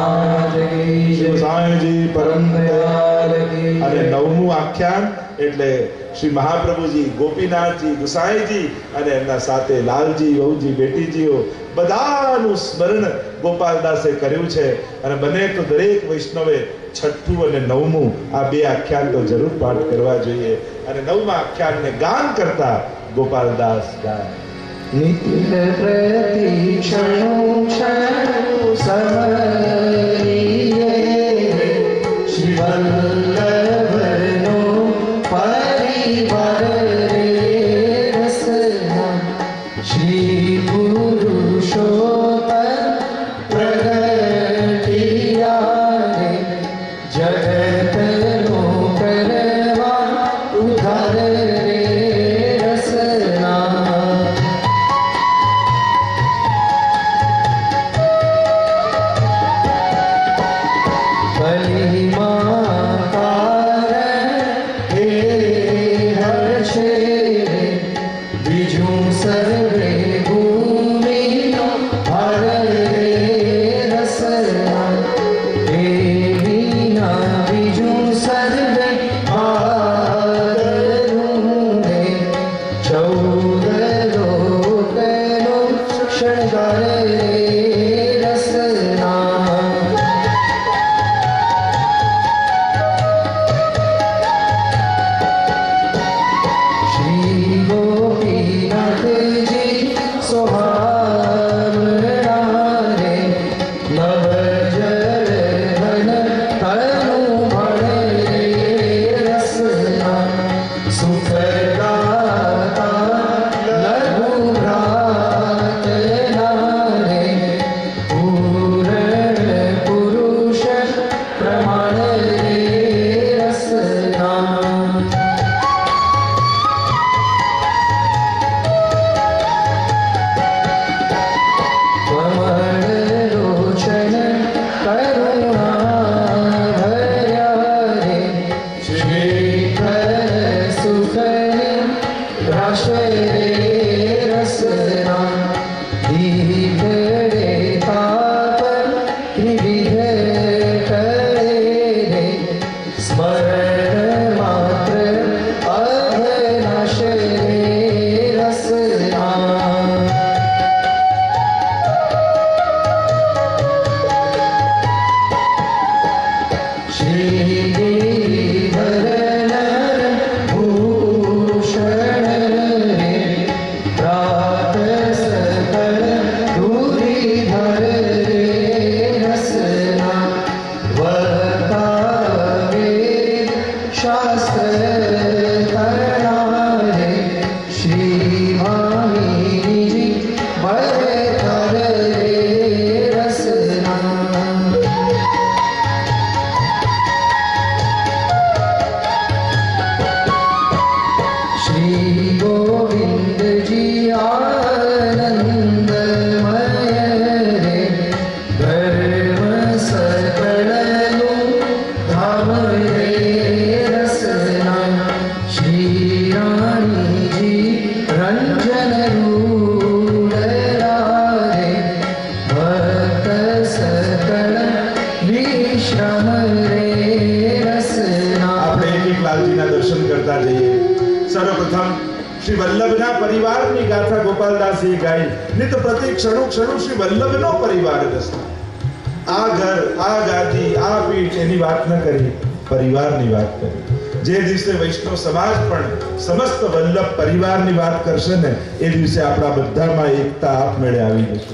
સાંઈજી પરમ દયાળ કી. અને નવમું આખ્યાન એટલે શ્રી મહાપ્રભુજી, ગોપીનાથજી, ગુસાઈજી અને એમના સાથે લાલજી, વહુજી, બેટીજીઓ બધાનું સ્મરણ ગોપાલદાસે કર્યું છે. અને બને તો દરેક વૈષ્ણવે છઠ્ઠું અને નવમું આ બે આખ્યાન તો જરૂર પાઠ કરવા જોઈએ. અને નવમા આખ્યાનને ગાન કરતા ગોપાલદાસ ગાય. નિત્ય પ્રતિક્ષણો ક્ષણો સમરીએ શ્રી વલ્લભનો પરિવાર રે રસના શ્રી પુરુષોત્તમ પ્રગટિયા રે જગતનો કરવા ઉધાર રે રસના. વૈષ્ણવ સમાજ પણ સમસ્ત વલ્લભ પરિવારની વાત કરશે ને એ દિવસે આપણા બધામાં એકતા આપમેળે આવી જશે.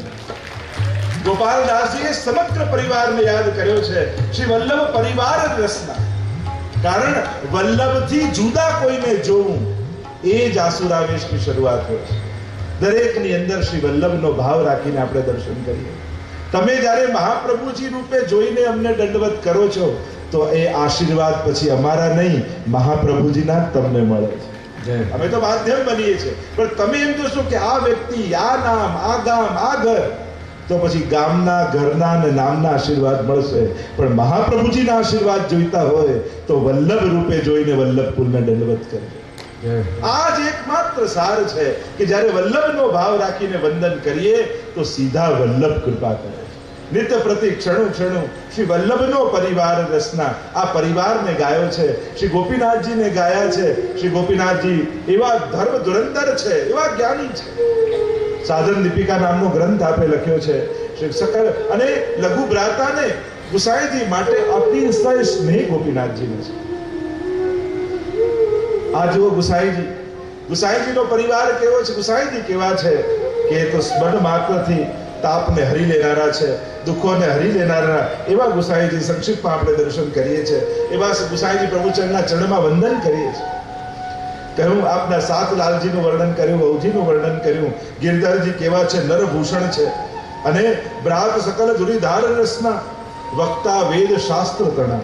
ગોપાલદાસજીએ સમગ્ર પરિવારને યાદ કર્યો છે. શ્રી વલ્લભ પરિવાર રસના કારણ વલ્લભથી જુદા કોઈને જોવું એ જ આસુરાવેશની શરૂઆત હોય છે. દરેકની અંદર શ્રી વલ્લભનો ભાવ રાખીને આપણે દર્શન કરીએ. તમે જ્યારે મહાપ્રભુજી રૂપે જોઈને અમને દંડવત કરો છો તો એ આશીર્વાદ પછી અમારા નહીં, મહાપ્રભુજીના જ તમને મળે છે. અમે તો માધ્યમ બનીએ છીએ, પણ તમે એમ જોશો કે આ વ્યક્તિ, આ નામ, આ ગામ, આ ઘર, તો પછી ગામના, ઘરના અને નામના આશીર્વાદ મળશે. પણ મહાપ્રભુજીના આશીર્વાદ જોઈતા હોય તો વલ્લભ રૂપે જોઈને વલ્લભકુલને દંડવત કરજો. આ જ એકમાત્ર સાર છે કે જ્યારે વલ્લભનો ભાવ રાખીને વંદન કરીએ તો સીધા વલ્લભ કૃપા કરે. નિત્ય પ્રતિ ક્ષણું ક્ષણું શ્રી વલ્લભનો પરિવાર રસના આ પરિવારને ગાયો છે, શ્રી ગોપીનાથજીને ગાયા છે. શ્રી ગોપીનાથજી એવા ધર્મ ધુરંધર છે, એવા જ્ઞાની છે. સાધન દીપિકા નામનો ગ્રંથ આપે લખ્યો છે. શ્રી સકલ અને લઘુ ભ્રાતાને ગુસાઈજી માટે અતિશય સ્નેહ ગોપીનાથજીને છે. આ જુઓ ગુસાઈજી, ગુસાઈજીનો પરિવાર કેવો છે, ગુસાઈજી કેવા છે કે તો સ્મરણ માત્રથી તાપને હરી લેનારા છે, દુઃખોને હરી લેનારા એવા ગુસાઈજી સંક્ષિપ્તમાં આપણે દર્શન કરીએ છીએ. એવા ગુસાઈજી પ્રભુચરણના ચરણમાં વંદન કરીએ છીએ. કહ્યું આપના સાત લાલજીનું વર્ણન કર્યું, વહુજીનું વર્ણન કર્યું. ગિરધરજી કેવા છે, નરભૂષણ છે અને બ્રાત સકલ ધુરીધાર રસના, વક્તા વેદ શાસ્ત્ર તણા.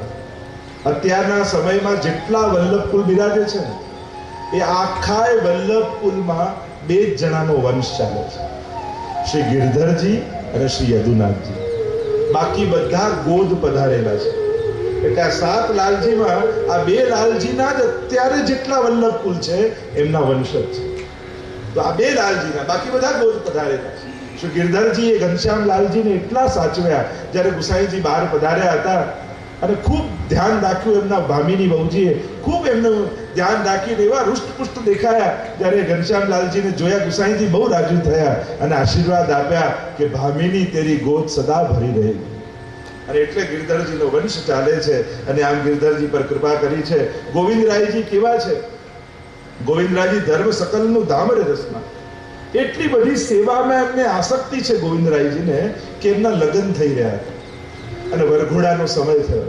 અત્યારના સમયમાં જેટલા વલ્લભકુલ બિરાજે છે ને એ આખા વલ્લભકુલમાં બે જ જણાનો વંશ ચાલે છે, શ્રી ગિરધરજી અને શ્રી યદુનાથજી. બાકી બધા ગોદ પધારેલા છે. એટલે આ સાત લાલજીમાં આ બે લાલજીના જ અત્યારે જેટલા વલ્લભકુલ છે એમના વંશ જ છે. તો આ બે લાલજીના, બાકી બધા ગોદ પધારેલા છે. શ્રી ગિરધરજી એ ઘનશ્યામ લાલજીને એટલા સાચવ્યા જ્યારે ગુસાઈજી બહાર પધાર્યા હતા અને ખૂબ ધ્યાન રાખ્યું એમના ભામીની વહુજીએ, ખૂબ એમનું ધ્યાન રાખીને એવા રૂષ્ટપુષ્ટ દેખાયા. જ્યારે ઘનશ્યામ લાલજીને જોયા ગુસાઈજી બહુ રાજી થયા અને આશીર્વાદ આપ્યા કે ભામીની તેરી ગોદ સદા ભરી રહે. અને એટલે ગિરધરજીનો વંશ ચાલે છે અને આમ ગિરધરજી પર કૃપા કરી છે. ગોવિંદરાયજી કેવા છે, ગોવિંદરાયજી ધર્મ સકલનું ધામ રે રસના. એટલી બધી સેવામાં એમને આસક્તિ છે ગોવિંદરાયજીને કે એમના લગ્ન થઈ રહ્યા હતા અને વરઘોડાનો સમય થયો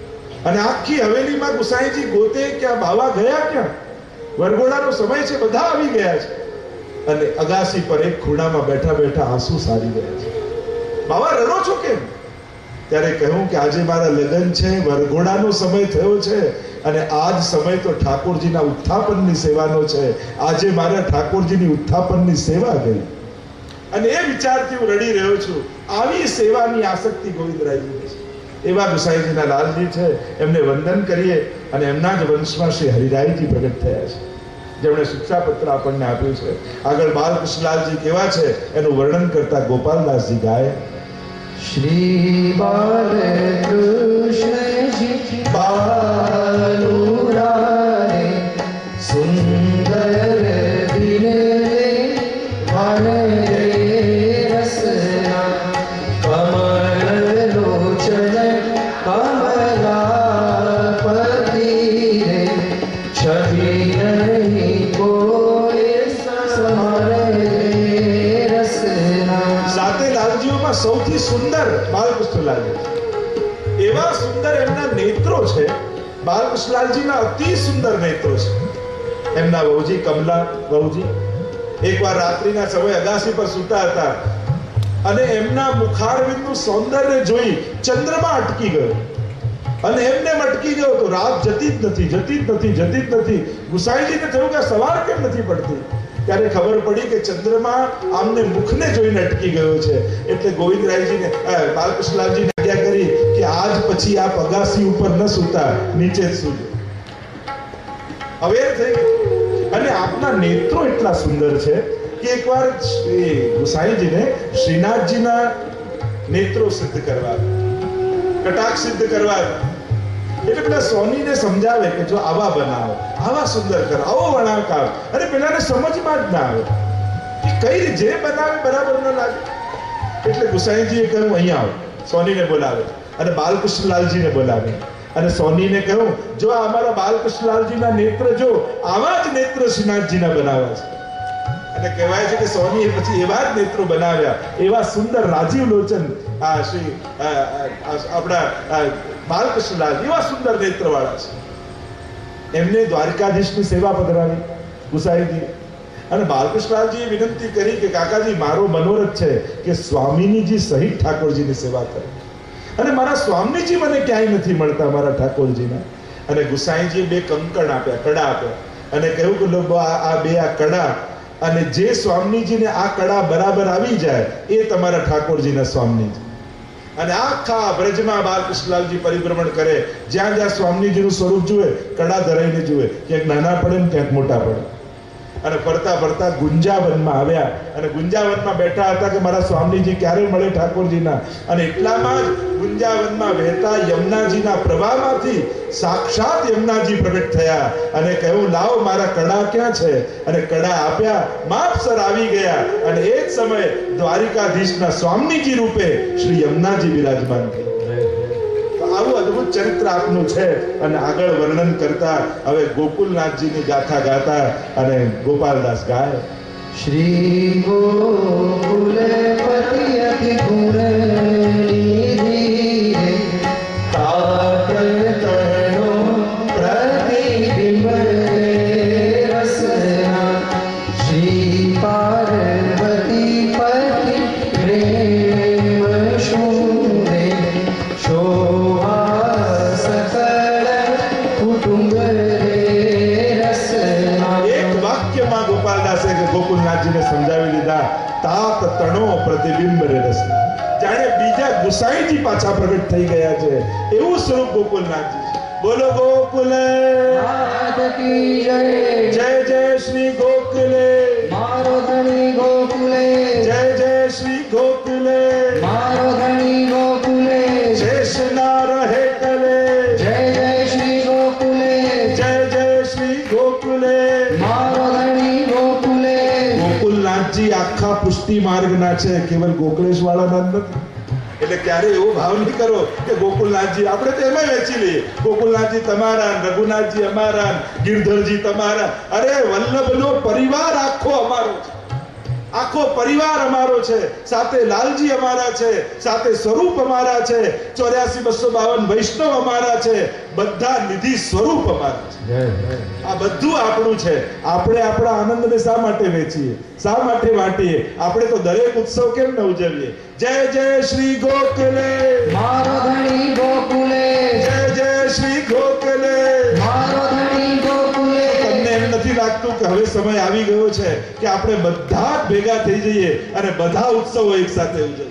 અને આખી હવેલીમાં ગુસાઈજી ગોતે કે આ બાવા ગયા ક્યાં, વરઘોડાનો સમય છે, બધા આવી ગયા છે અને અગાસી પર એક ખૂણામાં બેઠા બેઠા આંસુ સારી રહ્યા છે. બાવા રડો છો કેમ? ત્યારે કહ્યું કે આજે મારા લગ્ન છે, વરઘોડાનો સમય થયો છે અને આજ સમય તો ઠાકોરજીના ઉત્થાપનની સેવાનો છે. આજે મારા ઠાકોરજીની ઉત્થાપનની સેવા ગઈ અને એ વિચારથી હું રડી રહ્યો છું. આવી સેવાની આસક્તિ ગોવિંદરાયજીને છે. એવા ગુસાઈજીના લાલજી છે, એમને વંદન કરીએ અને એમના જ વંશમાં શ્રી હરિરાયજી પ્રગટ થયા છે, જેમણે શિક્ષાપત્ર આપણને આપ્યું છે. આગળ બાલકૃષ્ણલાલજી કેવા છે એનું વર્ણન કરતા ગોપાલદાસજી ગાય. શ્રી બાલકૃષ્ણજી બાલુરારે સુંદર દિને વાને રસના, કમળ લોચન કમલાપતિ રે, છબી નહીં કોઈ સમારે રસના. સાતે લાલજીઓમાં સૌથી સુંદર બાલકૃષ્ણલાલજી. એવા સુંદર એમના નેત્રો છે. બાલકૃષ્ણલાલજીના અતિ સુંદર નેત્રો છે. એમના વહુજી કમલા વહુજી એકવાર રાત્રિના સમયે અગાસી પર સૂતા હતા અને એમના મુખારવિંદનું સૌંદર્ય જોઈ ચંદ્રમા અટકી ગયો અને એમને અટકી ગયો તો રાત જતી જ નથી, જતી જ નથી, જતી જ નથી. ગુસાઈજીને થયું કે સવાર કેમ નથી પડતી? ત્યારે ખબર પડી કે ચંદ્રમા આમને મુખને જોઈને અટકી ગયો છે. એટલે ગોવિંદરાયજીને બાલકૃષ્ણલાલજીને આજ્ઞા કરી કે આજ પછી આપ અગાસી ઉપર ન સૂતા, નીચે જ સૂજો. અવેર થઈ ગઈ. અને આપના નેત્રો એટલા સુંદર છે કે એકવાર ગુસાઈજીને શ્રીનાથજીના નેત્રો સિદ્ધ કરવા, કટાક્ષ સિદ્ધ કરવા, એટલે પેલા સોનીને સમજાવે કે જો આવા બનાવો, આવા સુંદર કરો, આવો વણાકાવ. અને પેલાને સમજમાં જ ના આવે કે કઈ જે બનાવે બરાબર ન લાગે. એટલે ગુસાઈજીએ કહ્યું અહીંયા આવો. સોનીને બોલાવે અને બાલકૃષ્ણલાલજીને બોલાવે અને સોનીને કહ્યું જો અમારા બાલકૃષ્ણલાલજીના નેત્ર જો આવા જ નેત્ર શ્રીનાથજીના બનાવ્યા છે. અને કહેવાય છે કે સોનીએ પછી એવા જ નેત્રો બનાવ્યા, એવા સુંદર રાજીવ લોચન આ શ્રી આપણા બાલકૃષ્ણલાલ એવા સુંદર નેત્રવાળા છે. એમને દ્વારકાધીશની સેવા પધરાવી ગુસાઈજી અને બાલકૃષ્ણલાલજીએ વિનંતી કરી કે કાકાજી મારો મનોરથ છે કે સ્વામીજી સહિત ઠાકોરજીની સેવા કરે, અને મારા સ્વામીજી મને ક્યાંય નથી મળતા મારા ઠાકોરજીના. અને ગુસાઈજીએ બે કંકણ આપ્યા, કડા આપ્યા, અને કહ્યું કે લો આ બે આ કડા, અને જે સ્વામીજીને આ કડા બરાબર આવી જાય એ તમારા ઠાકોરજીના સ્વામીજી. અને આખા બ્રજમાં બાલકૃષ્ણલાલજી પરિભ્રમણ કરે, જ્યાં જ્યાં સ્વામીજીનું સ્વરૂપ જુએ કડા ધરાઈને જુએ, ક્યાંક નાના પડે ને ક્યાંક મોટા પડે. અને ફરતા ફરતા ગુંજાવનમાં આવ્યા, અને ગુંજાવનમાં બેઠા હતા કે મારા સ્વામીજી ક્યારે મળે ઠાકોરજીના. અને એટલામાં જ ગુંજાવનમાં વહેતા યમુનાજીના પ્રવાહમાંથી સાક્ષાત યમુનાજી પ્રગટ થયા, અને કહ્યું લાવ મારા કડા ક્યાં છે, અને કડા આપ્યા, માપસર આવી ગયા, અને એ જ સમયે દ્વારિકાધીશના સ્વામીજી રૂપે શ્રી યમુનાજી બિરાજમાન થયા. આવું અદ્ભુત ચરિત્ર આપનું છે. અને આગળ વર્ણન કરતા હવે ગોકુલનાથજીની ગાથા ગાતા અને ગોપાલદાસ ગાય. શ્રી ગોકુલપતિ અતિ ગુણ નિધિ તાપલ તણો પ્રતિબિંબ રસના શ્રી પાર્વતી પતિ પ્રેમ શૂરે શોભા સકળ કુટુંબ રસના. એક વાક્યમાં ગોપાલદાસે ગોકુલનાથજીને સમજાવી દીધા, તાપ તણો પ્રતિબિંબ રે રસ. જાણે બીજા ગુસાઈજી પાછા પ્રગટ થઈ ગયા છે એવું સ્વરૂપ ગોકુલનાથજી છે. બોલો ગોકુલ નાથ કી જય. જય જય શ્રી ગોકુલે, મારો ધણી ગોકુલે. જય જય શ્રી ગોકુલે, મારો ધણી ગોકુલે. શેષ ના રહે કલે. જય જય શ્રી ગોકુલે. જય જય શ્રી ગોકુલે, મારો ધણી ગોકુલે. ગોકુલનાથજી આખા પુષ્ટિ માર્ગના છે, કેવલ ગોકળેશ વાળાના નથી. એટલે ક્યારે એવો ભાવ નહીં કરો કે ગોકુલનાથજી, આપણે તો એમાં વેચી લઈએ, ગોકુલનાથજી તમારા, રઘુનાથજી અમારા, ગિરધરજી તમારા. અરે વલ્લભનો પરિવાર આખો અમારો છે, આખો પરિવાર અમારો છે, સાથે લાલજી અમારા છે, સાથે સ્વરૂપ અમારા છે, ચોર્યાસી બસો બાવન વૈષ્ણવ અમારા છે, બધા નિધિ સ્વરૂપ અમારા છે. આ બધું આપણું છે. આપણે આપણા આનંદને શા માટે વેચીએ, શા માટે વાટીએ? આપણે તો દરેક ઉત્સવ કેમ ન ઉજવીએ? જય જય શ્રી ગોકુલે, મારો ધણી ગોકુલે. જય જય શ્રી ગોકુલે. મારો ધણી ગોકુલે. તમને એમ નથી લાગતું કે હવે સમય આવી ગયો છે કે આપણે બધા જ ભેગા થઈ જઈએ અને બધા ઉત્સવો એક સાથે ઉજવીએ?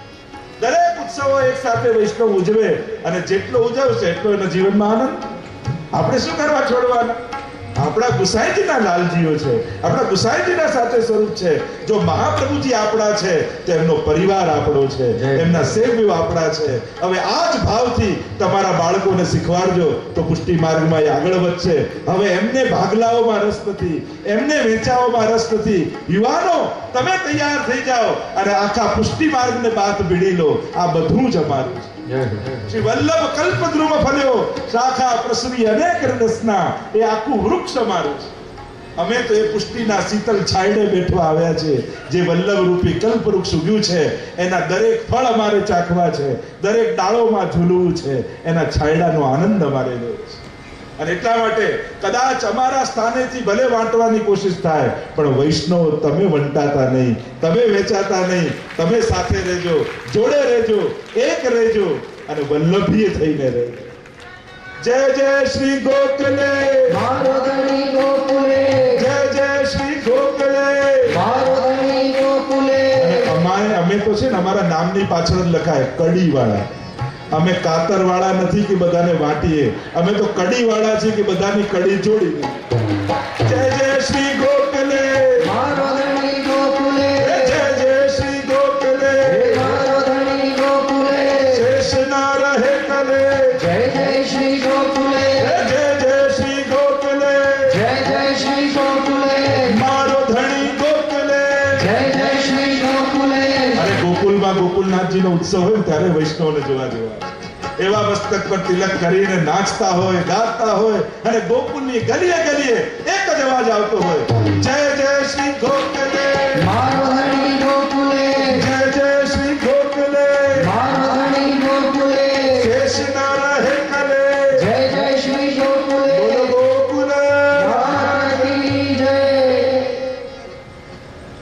દરેક ઉત્સવો એક સાથે વૈષ્ણવ ઉજવે, અને જેટલો ઉજવશે એટલો એના જીવનમાં આનંદ. આપણે શું કરવા છોડવાના? આપણા ગુસાઈજીના લાલજીઓ છે, આપણા ગુસાઈજીના સાથે સ્વરૂપ છે. જો મહાપ્રભુજી આપણા છે તો એમનો પરિવાર આપણો છે, એમના સેવ્યો આપણા છે. હવે આ જ ભાવથી તમારા બાળકોને શીખવાડજો તો પુષ્ટિ માર્ગમાં એ આગળ વધશે. હવે એમને ભાગલાઓમાં રસ નથી, એમને વેચાઓમાં રસ નથી. યુવાનો તમે તૈયાર થઈ જાઓ અને આખા પુષ્ટિ માર્ગને બાથ ભીડી લો. આ બધું જ અમારું છે. શ્રી વલ્લભ કલ્પદ્રુમ ફલ્યો, શાખા પ્રસરી અનેક રસના. એ આખું વૃક્ષ અમારું છે. અમે તો એ પુષ્ટિના શીતલ છાયડે બેઠવા આવ્યા છે. જે વલ્લભ રૂપી કલ્પ વૃક્ષ ઉગ્યું છે એના દરેક ફળ અમારે ચાખવા છે, દરેક ડાળોમાં ઝૂલવું છે, એના છાયડાનો આનંદ અમારે લેવો છે. અને એટલા માટે કદાચ અમારા સ્થાનેથી ભલે વાંટવાની કોશિશ થાય, પણ વૈષ્ણવ તમે વંટાતા નહીં, તમે વેચાતા નહીં. તમે સાથે રહેજો, જોડે રહેજો, એક રહેજો, અને વલ્લભીય થઈને રહેજો. જય જય શ્રી ગોકુલે, મારો ધણી ગોકુલે. જય જય શ્રી ગોકુલે, મારો ધણી ગોકુલે. અમારે અમે તો છે ને અમારા નામની પાછળ જ લખાય કડી વાળા. અમે કાતર વાળા નથી કે બધાને વાટીએ, અમે તો કડી વાળા છીએ કે બધાની કડી જોડી. જય જય શ્રી ગોકુલે, મારો ધણી ગોકુલે. જય જય શ્રી ગોકુલે, મારો ધણી ગોકુલે. શેષ ના રહે કલે. જય જય શ્રી ગોકુલે. જય જય શ્રી ગોકુલે, જય જય શ્રી ગોકુલે. મારો ધણી ગોકુલે. જય જય શ્રી ગોકુલે. અરે ગોકુલમાં ગોકુલનાથજીનો ઉત્સવ હોય ને ત્યારે વૈષ્ણવને જોવા જેવા એવા મસ્તક પર તિલક કરીને નાચતા હોય, ગાતા હોય, અને ગોકુલની ગલીએ ગલીએ એક જ અવાજ આવતો હોય, જય જય શ્રી ગોકુલે, મારો ધણી ગોકુલે. જય જય શ્રી ગોકુલે, મારો ધણી ગોકુલે. શેષ ના રહે કલે. જય જય શ્રી ગોકુલે. બોલો ગોકુલ માતા કી જય.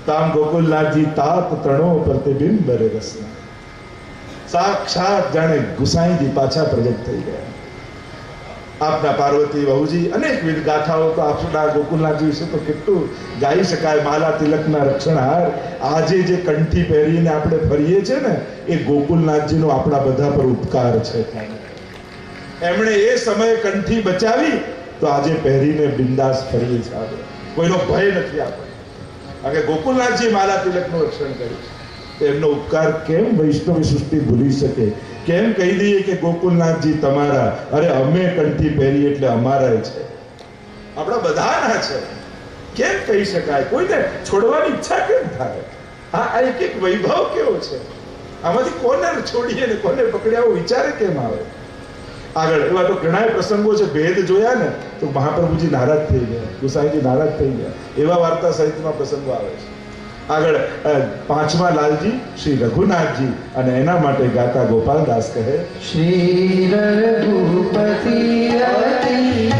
તામ ગોકુલનાથજી તાત તણો પ્રતિબિંબ રસના. સાક્ષાત જાણે ગુસાઈજી પાછા પ્રગટ થઈ ગયા. આપના પાર્વતી વહુજી અનેકવિધ ગાથાઓ તો આપણા ગોકુલનાથજી વિશે તો કેટલું ગાઈ શકાય. માલા તિલકના રક્ષણહાર આજે જે કંઠી પહેરીને આપણે ફરીએ છીએ ને, એ ગોકુલનાથજીનો આપણા બધા પર ઉપકાર છે. એમણે એ સમયે કંઠી બચાવી તો આજે પહેરીને બિંદાસ ફરીએ છીએ આપણે. કોઈનો ભય નથી આપણે. કારણ કે ગોકુલનાથજી માલા તિલકનું રક્ષણ કર્યું છે. એમનો ઉપકાર કેમ વૈષ્ણવી સૃષ્ટિ ભૂલી શકે? કેમ કહી દઈએ કે ગોકુલનાથજી તમારા? અરે અમે કંઠી પહેરી એટલે અમારા છે, આપણા બધાના છે. કેમ કહી શકાય? કોઈને છોડવાની ઈચ્છા કેમ થાય? હા, આ એક એક વૈભવ કેવો છે! આમાંથી કોને છોડીએ ને કોને પકડ્યા વિચારે કેમ આવે? આગળ એવા તો ઘણા પ્રસંગો છે. ભેદ જોયા ને તો મહાપ્રભુજી નારાજ થઈ ગયા, ગુસાઈજી નારાજ થઈ ગયા. એવા વાર્તા સાહિત્યમાં પ્રસંગો આવે છે. આગળ પાંચમા લાલજી શ્રી રઘુનાથજી અને એના માટે ગાતા ગોપાલદાસ કહે, શ્રી રઘુપતિ રતિ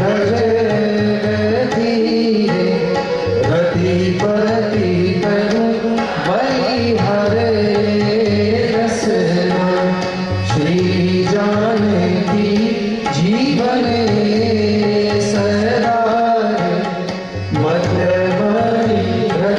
ભજતી રતિ પતિ તરુ બલિહારે રસના શ્રી જાનકી જીવને સદા મધ્યમણી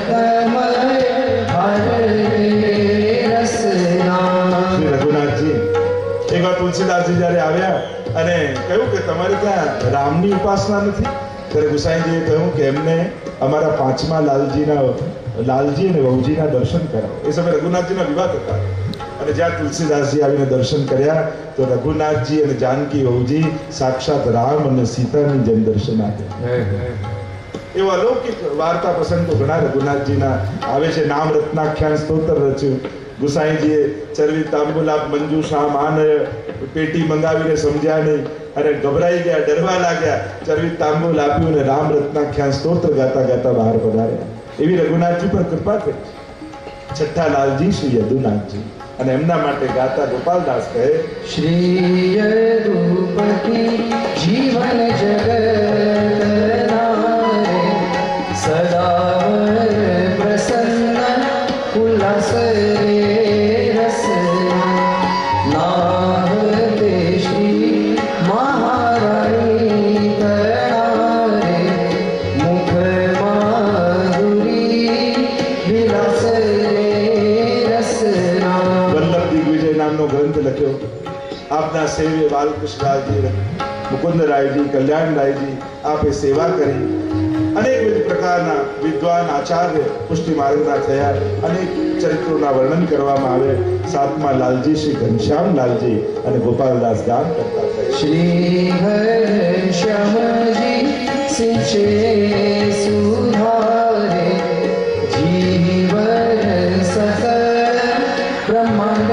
તુલસીદાસજી જયારે આવ્યા અને કહ્યું કે તમારે ત્યાં રામની ઉપાસના નથી, ત્યારે ગુસાઈજીએ કહ્યું કે એમને અમારા પાંચમા લાલજીના લાલજી અને વહુજીના દર્શન કરાવો. એ સમયે રઘુનાથજીના વિવાહ હતા અને જ્યાં તુલસીદાસજી આવીને દર્શન કર્યા તો રઘુનાથજી અને જાનકી વહુજી સાક્ષાત રામ અને સીતાની જેમ દર્શન આપ્યા. એવો અલૌકિક વાર્તા પ્રસંગ તો ઘણા રઘુનાથજીના આવે છે. નામ રત્નાખ્યાન સ્તોત્ર રચ્યું. ગુસાઈજીએ ચરવી તાંબુલાપ મંજુષા માન પેટી મંગાવીને સમજ્યા નહીં અને ગભરાઈ ગયા, ડરવા લાગ્યા. ચરવી તાંબુલ આપ્યું અને રામ રત્નાખ્યાન સ્તોત્ર ગાતા ગાતા બહાર પધાર્યા. એવી રઘુનાથજી પર કૃપા થઈ. છઠ્ઠા લાલજી શ્રી યદુનાથજી અને એમના માટે ગાતા ગોપાલદાસ કહે, શ્રી યદુપતિ જીવન જગતનારે સદા પ્રસન્ન ઉલ્લાસ આપના સેવ્ય બાલકૃષ્ણજી, મુકુંદરાયજી, કલ્યાણરાયજી આપે સેવા કરી. અનેકવિધ પ્રકારના વિદ્વાન આચાર્ય પુષ્ટિ માર્ગના થયા. અનેક ચરિત્રોના વર્ણન કરવામાં આવે. સાતમા લાલજી શ્રી ઘનશ્યામ લાલજી અને ગોપાલદાસ ગાન કરતા થયા. શ્રી ઘનશ્યામજી સિંચે સુધારે જીવન સત બ્રહ્માંડ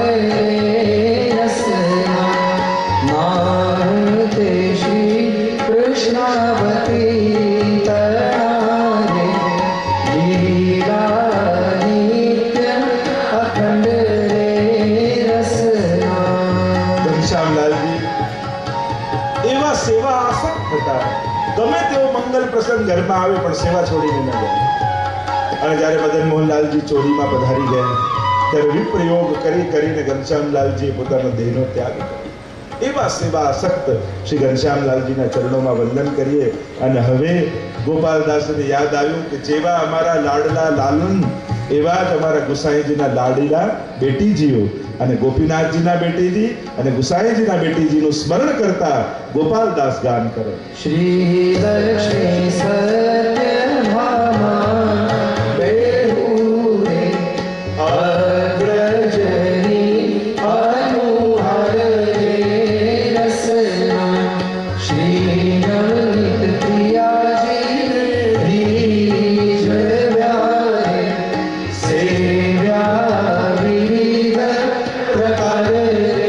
ઘરમાં આવે પણ સેવા છોડીને ન જાય. અને જ્યારે મદન મોહનલાલજી ચોરીમાં પધારી ગયા ત્યારે વિપ્રયોગ કરી કરીને ઘનશ્યામલાલજીએ પોતાનો દેહનો ત્યાગ કર્યો. એવા સેવા આસક્ત શ્રી ઘનશ્યામલાલજીના ચરણોમાં વંદન કરીએ. અને હવે ગોપાલદાસને યાદ આવ્યું કે જેવા અમારા લાડલા લાલન એવા જ અમારા ગુસાઈજીના લાડીલા બેટીજીઓ અને ગોપીનાથજીના બેટીજી અને ગુસાઈજીના બેટીજીનું સ્મરણ કરતા ગોપાલદાસ ગાન કરે. શ્રી લક્ષ્મી સત્યભામા બેહુરે અગ્રજની અનુહારે રસના શ્રી નવનીત પ્રિયાજી ધીજ વ્યારે સેવ્યા વિવિધ પ્રકારે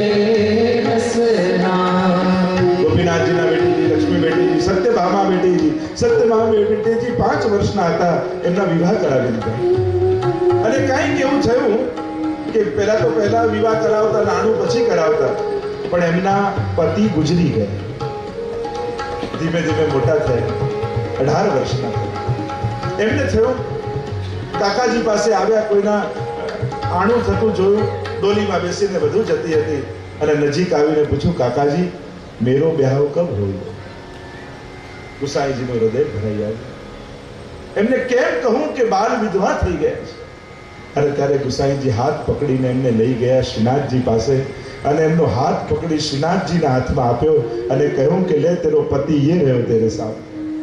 રસના. ગોપીનાથજીના બેટીજી, લક્ષ્મી બેટીજી, સત્યભામા બેટીજી સત્યભામા બેટીજી પાંચ વર્ષના હતા. એમના વિવાહ કરાવી દીધા. અને કાંઈક એવું થયું કે પહેલા તો પહેલા વિવાહ કરાવતા, નાનું પછી કરાવતા, પણ એમના પતિ ગુજરી ગયા. ધીમે ધીમે મોટા થયા, અઢાર વર્ષના થયા. એમને થયું કાકાજી પાસે આવ્યા, કોઈના આણું થતું જોયું, ડોલીમાં બેસીને બધું જતી હતી અને નજીક આવીને પૂછ્યું, કાકાજી મેરો બ્યાહ કબ હોયો? ગુસાઈજીનું હૃદય ભરાઈ આવ્યું. એમને કેમ કહું કે બાલ વિધવા થઈ ગયા છે? અરે ત્યારે ગુસાઈજી હાથ પકડીને એમને લઈ ગયા શ્રીનાથજી પાસે અને એમનો હાથ પકડી શ્રીનાથજીના હાથમાં આપ્યો અને કહ્યું કે લે તેરો પતિ ये રહ્યો તેરે સામે,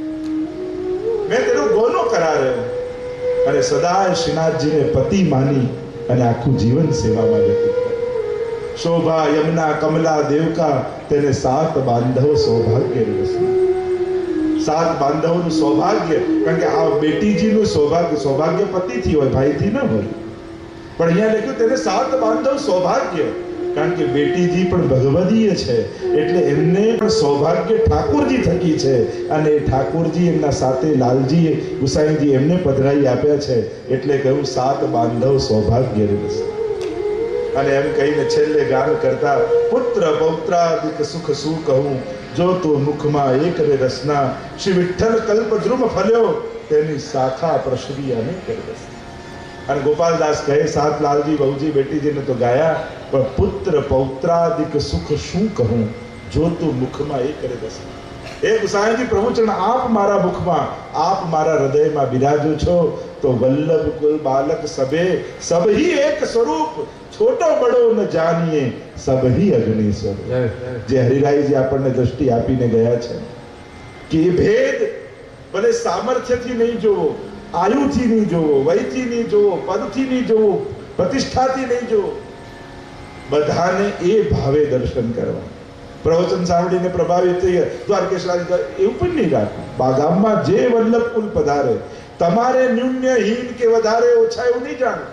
મેં તેરો ગોનો કરા રહ્યો. અને સદાય શ્રીનાથજીને પતિ માની અને આખું જીવન સેવામાં વ્યતીત કર્યું. શોભા યમુના કમલા દેવકા તેને સાત બાંધવ સૌભાગ્ય રસના. સાત બાંધવોનું સૌભાગ્ય, કારણ કે આ બેટીજીનું સૌભાગ્ય સૌભાગ્ય પતિથી હોય, ભાઈથી ન હોય. પણ અહીંયા લખ્યું તેને સાત બાંધવ સૌભાગ્ય, કારણ કે બેટીજી પણ ભગવદીય છે એટલે એમને પણ સૌભાગ્ય ઠાકોરજી થકી છે. અને ઠાકોરજી એમના સાથે લાલજી ગુસાઈજી એમને પધરાઈ આપ્યા છે એટલે કહ્યું સાત બાંધવ સૌભાગ્ય રસ. અને એમ કહીને છેલ્લે ગાન કરતા, પુત્ર પૌત્રાદિક સુખ શું કહું, જો તું મુખમાં એક રે રસના, શ્રી વિઠ્ઠલ કલ્પ ધ્રુમ ફલ્યો, તેની શાખા પ્રસરી અને કરવસ. અને ગોપાલદાસ કહે, સાત લાલજી બહુજી બેટીજીને તો ગાયા, પણ પુત્ર પૌત્રાદિક સુખ શું કહું, જો તું મુખમાં એક રે રસના. એ ગુસાઈજી પ્રભુચરણ આપ મારા મુખમાં, આપ મારા હૃદયમાં બિરાજો છો, તો વલ્લભ કુલ બાલક સબે સબ ही એક સ્વરૂપ, છોટો બડો ન જાણીએ સબ ही અગ્નિ સ્વરૂપ. જે હરિરાયજી આપણને દ્રષ્ટિ આપીને ગયા છે કે એ ભેદ ભલે સામર્થ્યથી નહીં જોવો, આયુથી નહીં જોવો, વયથી નહીં જોવો, પદથી નહીં જોવો, પ્રતિષ્ઠાથી નહીં જોવો, બધાને એ ભાવે દર્શન કરવા. પ્રવચન સાંભળીને પ્રભાવિત થઈ દ્વારકેશ એવું પણ નહીં રાખવું. બાગામમાં જે વલ્લભ કુલ પધારે, તમારે ન્યૂન્યહીન કે વધારે ઓછા એવું નહીં જાણવું.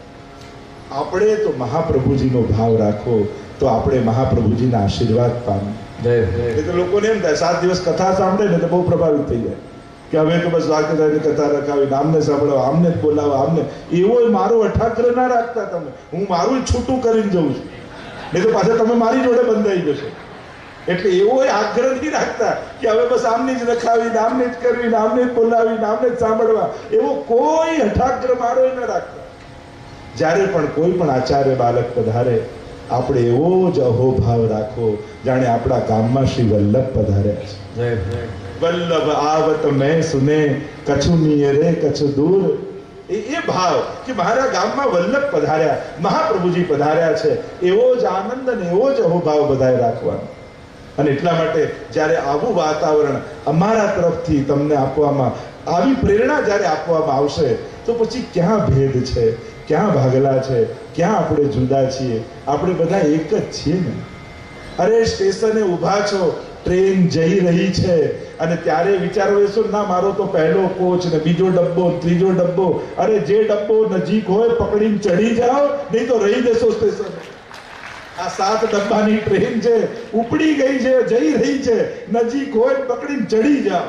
આપણે તો મહાપ્રભુજીનો ભાવ રાખો તો આપણે મહાપ્રભુજીના આશીર્વાદ પામે. એટલે લોકોને એમ થાય સાત દિવસ કથા સાંભળે ને તો બહુ પ્રભાવિત થઈ જાય કે હવે તો બસ દ્વારકેશ્વરની કથા રખાવી, આમને સાંભળો, આમને જ બોલાવો, આમને. એવો મારો અઠાગ્રહ ના રાખતા તમે. હું મારું છૂટું કરીને જઉં છું, નહીં તો પાછા તમે મારી જોડે બંધાઈ જશો. એટલે એવો આગ્રહ નહીં રાખતા કે હવે બસ આમને જ રખાવી, આમને જ કરવી, આમને જ બોલાવી, આમને જ સાંભળવા, એવો કોઈ હઠાગ્રહ મારો ન રાખતા. જ્યારે પણ કોઈ પણ આચાર્ય બાલક પધારે, આપણે એવો જ અહોભાવ રાખો જાણે આપણા ગામમાં શ્રી વલ્લભ પધાર્યા છે. વલ્લભ આવત મેં સુને, કછું નિયરે કછું દૂર. એ એ ભાવ કે મારા ગામમાં વલ્લભ પધાર્યા, મહાપ્રભુજી પધાર્યા છે, એવો જ આનંદ અને એવો જ અહોભાવ બધાએ રાખવાનો. અને એટલા માટે જ્યારે આવું વાતાવરણ અમારા તરફથી તમને આપવામાં, આવી પ્રેરણા જ્યારે આપવામાં આવશે તો પછી ક્યાં ભેદ છે, ક્યાં ભાગલા છે, ક્યાં આપણે જુદા છીએ? આપણે બધા એક જ છીએ ને. અરે સ્ટેશને ઊભા છો, ટ્રેન જઈ રહી છે અને ત્યારે વિચારો એસો ના મારો તો પહેલો કોચ ને બીજો ડબ્બો, ત્રીજો ડબ્બો. અરે જે ડબ્બો નજીક હોય પકડીને ચડી જાઓ, નહીં તો રહી જશો સ્ટેશન. આ સાત ડબ્બાની ટ્રેન છે, ઉપડી ગઈ છે, જઈ રહી છે, નજીક હોય પકડીને ચડી જાઓ.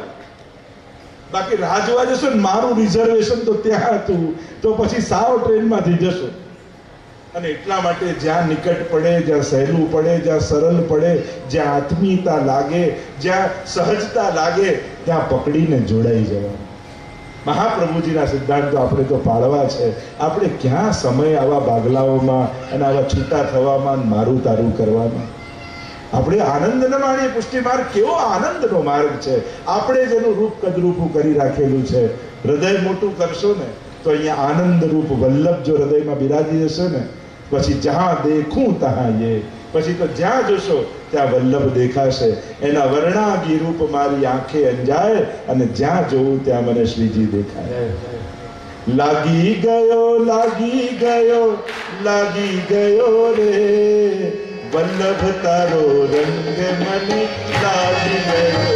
બાકી રાહ જોવા જશો ને મારું રિઝર્વેશન તો ત્યાં હતું, તો પછી સાવ ટ્રેનમાંથી જશો. અને એટલા માટે જ્યાં નિકટ પડે, જ્યાં સહેલું પડે, જ્યાં સરળ પડે, જ્યાં આત્મીયતા લાગે, જ્યાં સહજતા લાગે, ત્યાં પકડીને જોડાઈ જવાનું. મહાપ્રભુજીના સિદ્ધાંતો આપણે તો પાળવા છે. આપણે ક્યાં સમય આવા બાગલાઓમાં અને આવા છૂટા થવામાં, મારું તારું કરવામાં? આપણે આનંદ ન માણીએ. પુષ્ટિ માર્ગ કેવો આનંદનો માર્ગ છે. આપણે જેનું રૂપ કદરૂપું કરી રાખેલું છે. હૃદય મોટું કરશો ને તો અહીંયા આનંદ રૂપ વલ્લભ જો હૃદયમાં બિરાજી જશે ને, પછી જ્યાં દેખું તહાં યે, પછી તો જ્યાં જોશો ત્યાં વલ્લભ દેખાશે. એના વર્ણાગી રૂપ મારી આંખે અંજાય અને જ્યાં જોઉં ત્યાં મને શ્રીજી દેખાય. લાગી ગયો, લાગી ગયો, લાગી ગયો રે વલ્લભ તારો રંગ મને લાગી ગયો.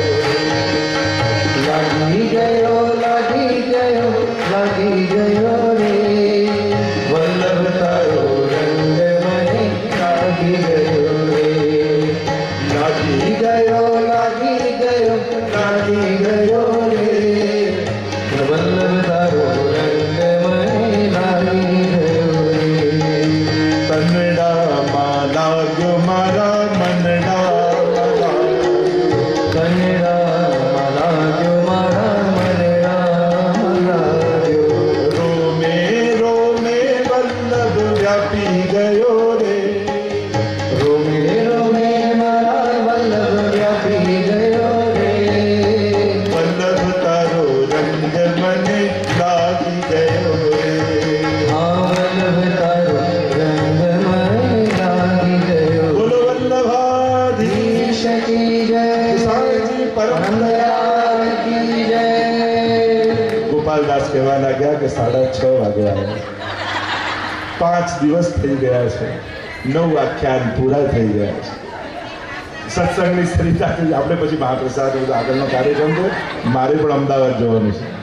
લાગી ગયો, લાગી ગયો, લાગી ગયો રે વલ્લભ તારો રંગ મને લાગી ગયો રે. લાગી ગયો, લાગી ગયો, લાગી ગયો રે વલ્લભ તારો રંગ મને લાગી ગયો રે. કનડામાં લાગ્યો મારા મનડામાં, કનડામાં લાગ્યો મારા મનડામાં લાગ્યો. રોમે ગયો રે વલ્લભ તારો રંગમય લાગી ગયો બોલો વલ્લભાધીશ કી જય ગોસાઈજી પરમ દયાળ કી જય ગોપાલદાસ કહેવા લાગ્યા કે સાડા છ વાગ્યા પાંચ દિવસ થઈ ગયા છે નવ આખ્યાન પૂરા થઈ ગયા છે સત્સંગની સરિતાથી આપણે પછી મહાપ્રસાદ આગળનો કાર્યક્રમ છે મારે પણ અમદાવાદ જવાનું છે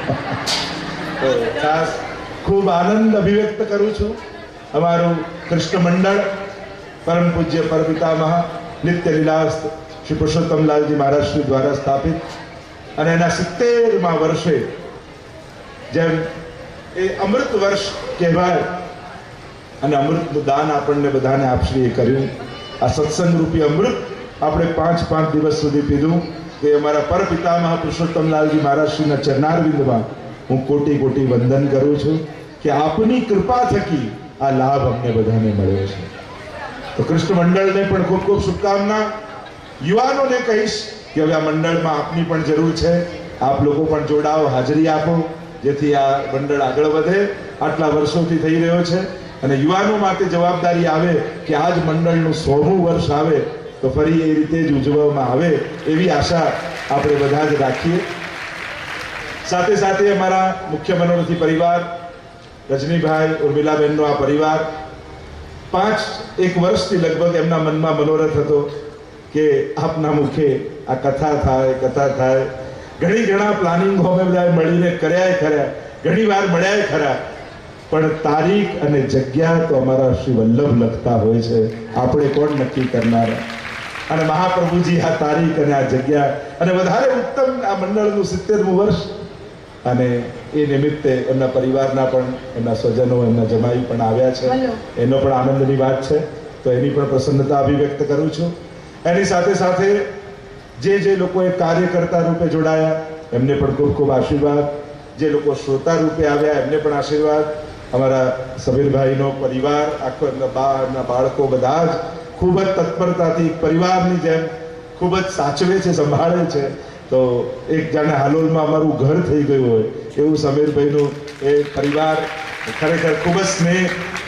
તો ખાસ ખૂબ આનંદ અભિવ્યક્ત કરું છું અમારું કૃષ્ણ મંડળ પરમ પૂજ્ય પરપિતામહ નિત્ય લીલાસ શ્રી પુરુષોત્તમલાલજી મહારાજ શ્રી દ્વારા સ્થાપિત અને એના સિત્તેરમાં વર્ષે જેમ એ અમૃત વર્ષ કહેવાય અને અમૃતનું દાન આપણને બધાને આપશ્રીએ કર્યું આ સત્સંગ રૂપી અમૃત આપણે પાંચ પાંચ દિવસ સુધી પીધું તે અમારા પરપિતામહ પુરુષોત્તમલાલજી મહારાજશ્રીના ચરણારવિંદમાં હું કોટી કોટી વંદન કરું છું કે આપની કૃપા થકી આ લાભ અમને બધાને મળ્યો છે તો કૃષ્ણ મંડળને પણ ખૂબ ખૂબ શુભકામના યુવાનોને કહીશ કે હવે આ મંડળમાં આપની પણ જરૂર છે આપ લોકો પણ જોડાઓ હાજરી આપો જેથી આ મંડળ આગળ વધે આટલા વર્ષોથી થઈ રહ્યો છે અને યુવાનો માટે જવાબદારી આવે કે આ જ મંડળનું સોમું વર્ષ આવે તો ફરી એ રીતે જ ઉજવવામાં આવે એવી આશા આપણે બધા જ રાખીએ સાથે સાથે અમારા મુખ્ય મનોરથી પરિવાર રજનીભાઈ ઉર્મિલાબેનનો આ પરિવાર પાંચ એક વર્ષથી લગભગ એમના મનમાં મનોરથ હતો કે આપના મુખે આ કથા થાય કથા થાય ઘણી ઘણા પ્લાનિંગો અમે બધા મળીને કર્યા ખરા ઘણી વાર મળ્યા ખરા પણ તારીખ અને જગ્યા તો અમારા શ્રી વલ્લભ લખતા હોય છે આપણે કોણ નક્કી કરનારા અને મહાપ્રભુજી આ તારીખ અને આ જગ્યા અને વધારે ઉત્તમ આ મંડળનું સિત્તેરમું વર્ષ અને એ નિમિત્તે એમના પરિવારના પણ એમના સ્વજનો એમના જમાઈ પણ આવ્યા છે એનો પણ આનંદની વાત છે તો એની પણ પ્રસન્નતા અભિવ્યક્ત કરું છું એની સાથે સાથે જે જે લોકોએ કાર્યકર્તા રૂપે જોડાયા એમને પણ ખૂબ ખૂબ આશીર્વાદ જે લોકો શ્રોતા રૂપે આવ્યા એમને પણ આશીર્વાદ અમારા સમીરભાઈનો પરિવાર આખો એમના બા એમના બાળકો બધા જ ખૂબ જ તત્પરતાથી પરિવારની જેમ ખૂબ જ સાચવે છે સંભાળે છે તો એક જાણે હાલોલમાં અમારું ઘર થઈ ગયું હોય એવું સમીરભાઈનું એ પરિવાર ખરેખર ખૂબ જ સ્નેહ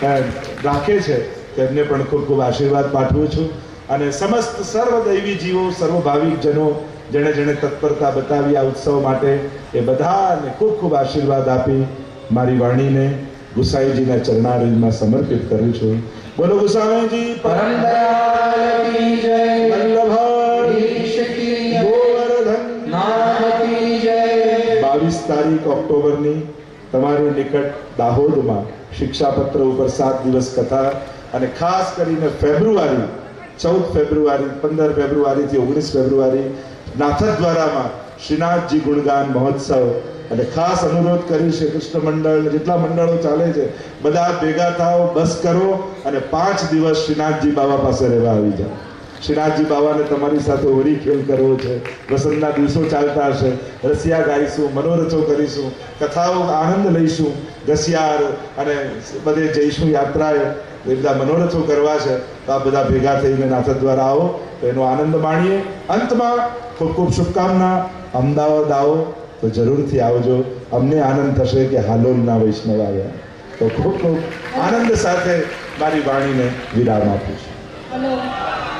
રાખે છે તેમને પણ ખૂબ ખૂબ આશીર્વાદ પાઠવું છું અને સમસ્ત સર્વદૈવી જીવો સર્વ ભાવિકજનો જેણે જેણે તત્પરતા બતાવી આ ઉત્સવ માટે એ બધાને ખૂબ ખૂબ આશીર્વાદ આપી મારી વાણીને ગુસાઈજીના ચરણારવિંદમાં સમર્પિત કરું છું બોલો ગુસાઈજી પરમ દયાળ કી જય વલ્લભાધીશ કી જય ગોવર્ધન નાથ કી જય બાવીસ તારીખ ઓક્ટોબરની તમારી નિકટ દાહોદમાં શિક્ષાપત્ર ઉપર સાત દિવસ કથા અને ખાસ કરીને ફેબ્રુઆરી ચૌદ ફેબ્રુઆરી પંદર ફેબ્રુઆરીથી ઓગણીસ ફેબ્રુઆરી નાથદ્વારામાં શ્રીનાથજી ગુણગાન મહોત્સવ અને ખાસ અનુરોધ કરી છે કૃષ્ણ મંડળ જેટલા મંડળો ચાલે છે બધા ભેગા થાઓ બસ કરો અને પાંચ દિવસ શ્રીનાથજી બાબા પાસે રહેવા આવી જાઓ શ્રીનાથજી બાબાને તમારી સાથે હોળી ખેલ કરવો છે વસંતના દિવસો ચાલતા હશે રસિયા ગાઈશું મનોરથો કરીશું કથાઓ આનંદ લઈશું ઘસિયાર અને બધે જઈશું યાત્રાએ એ બધા મનોરથો કરવા છે તો આ બધા ભેગા થઈને નાથદ્વારા આવો તો એનો આનંદ માણીએ અંતમાં ખૂબ ખૂબ શુભકામના અમદાવાદ આવો તો જરૂરથી આવજો અમને આનંદ થશે કે હાલોલના વૈષ્ણવ આવ્યા તો ખૂબ ખૂબ આનંદ સાથે મારી વાણીને વિરામ આપું છું.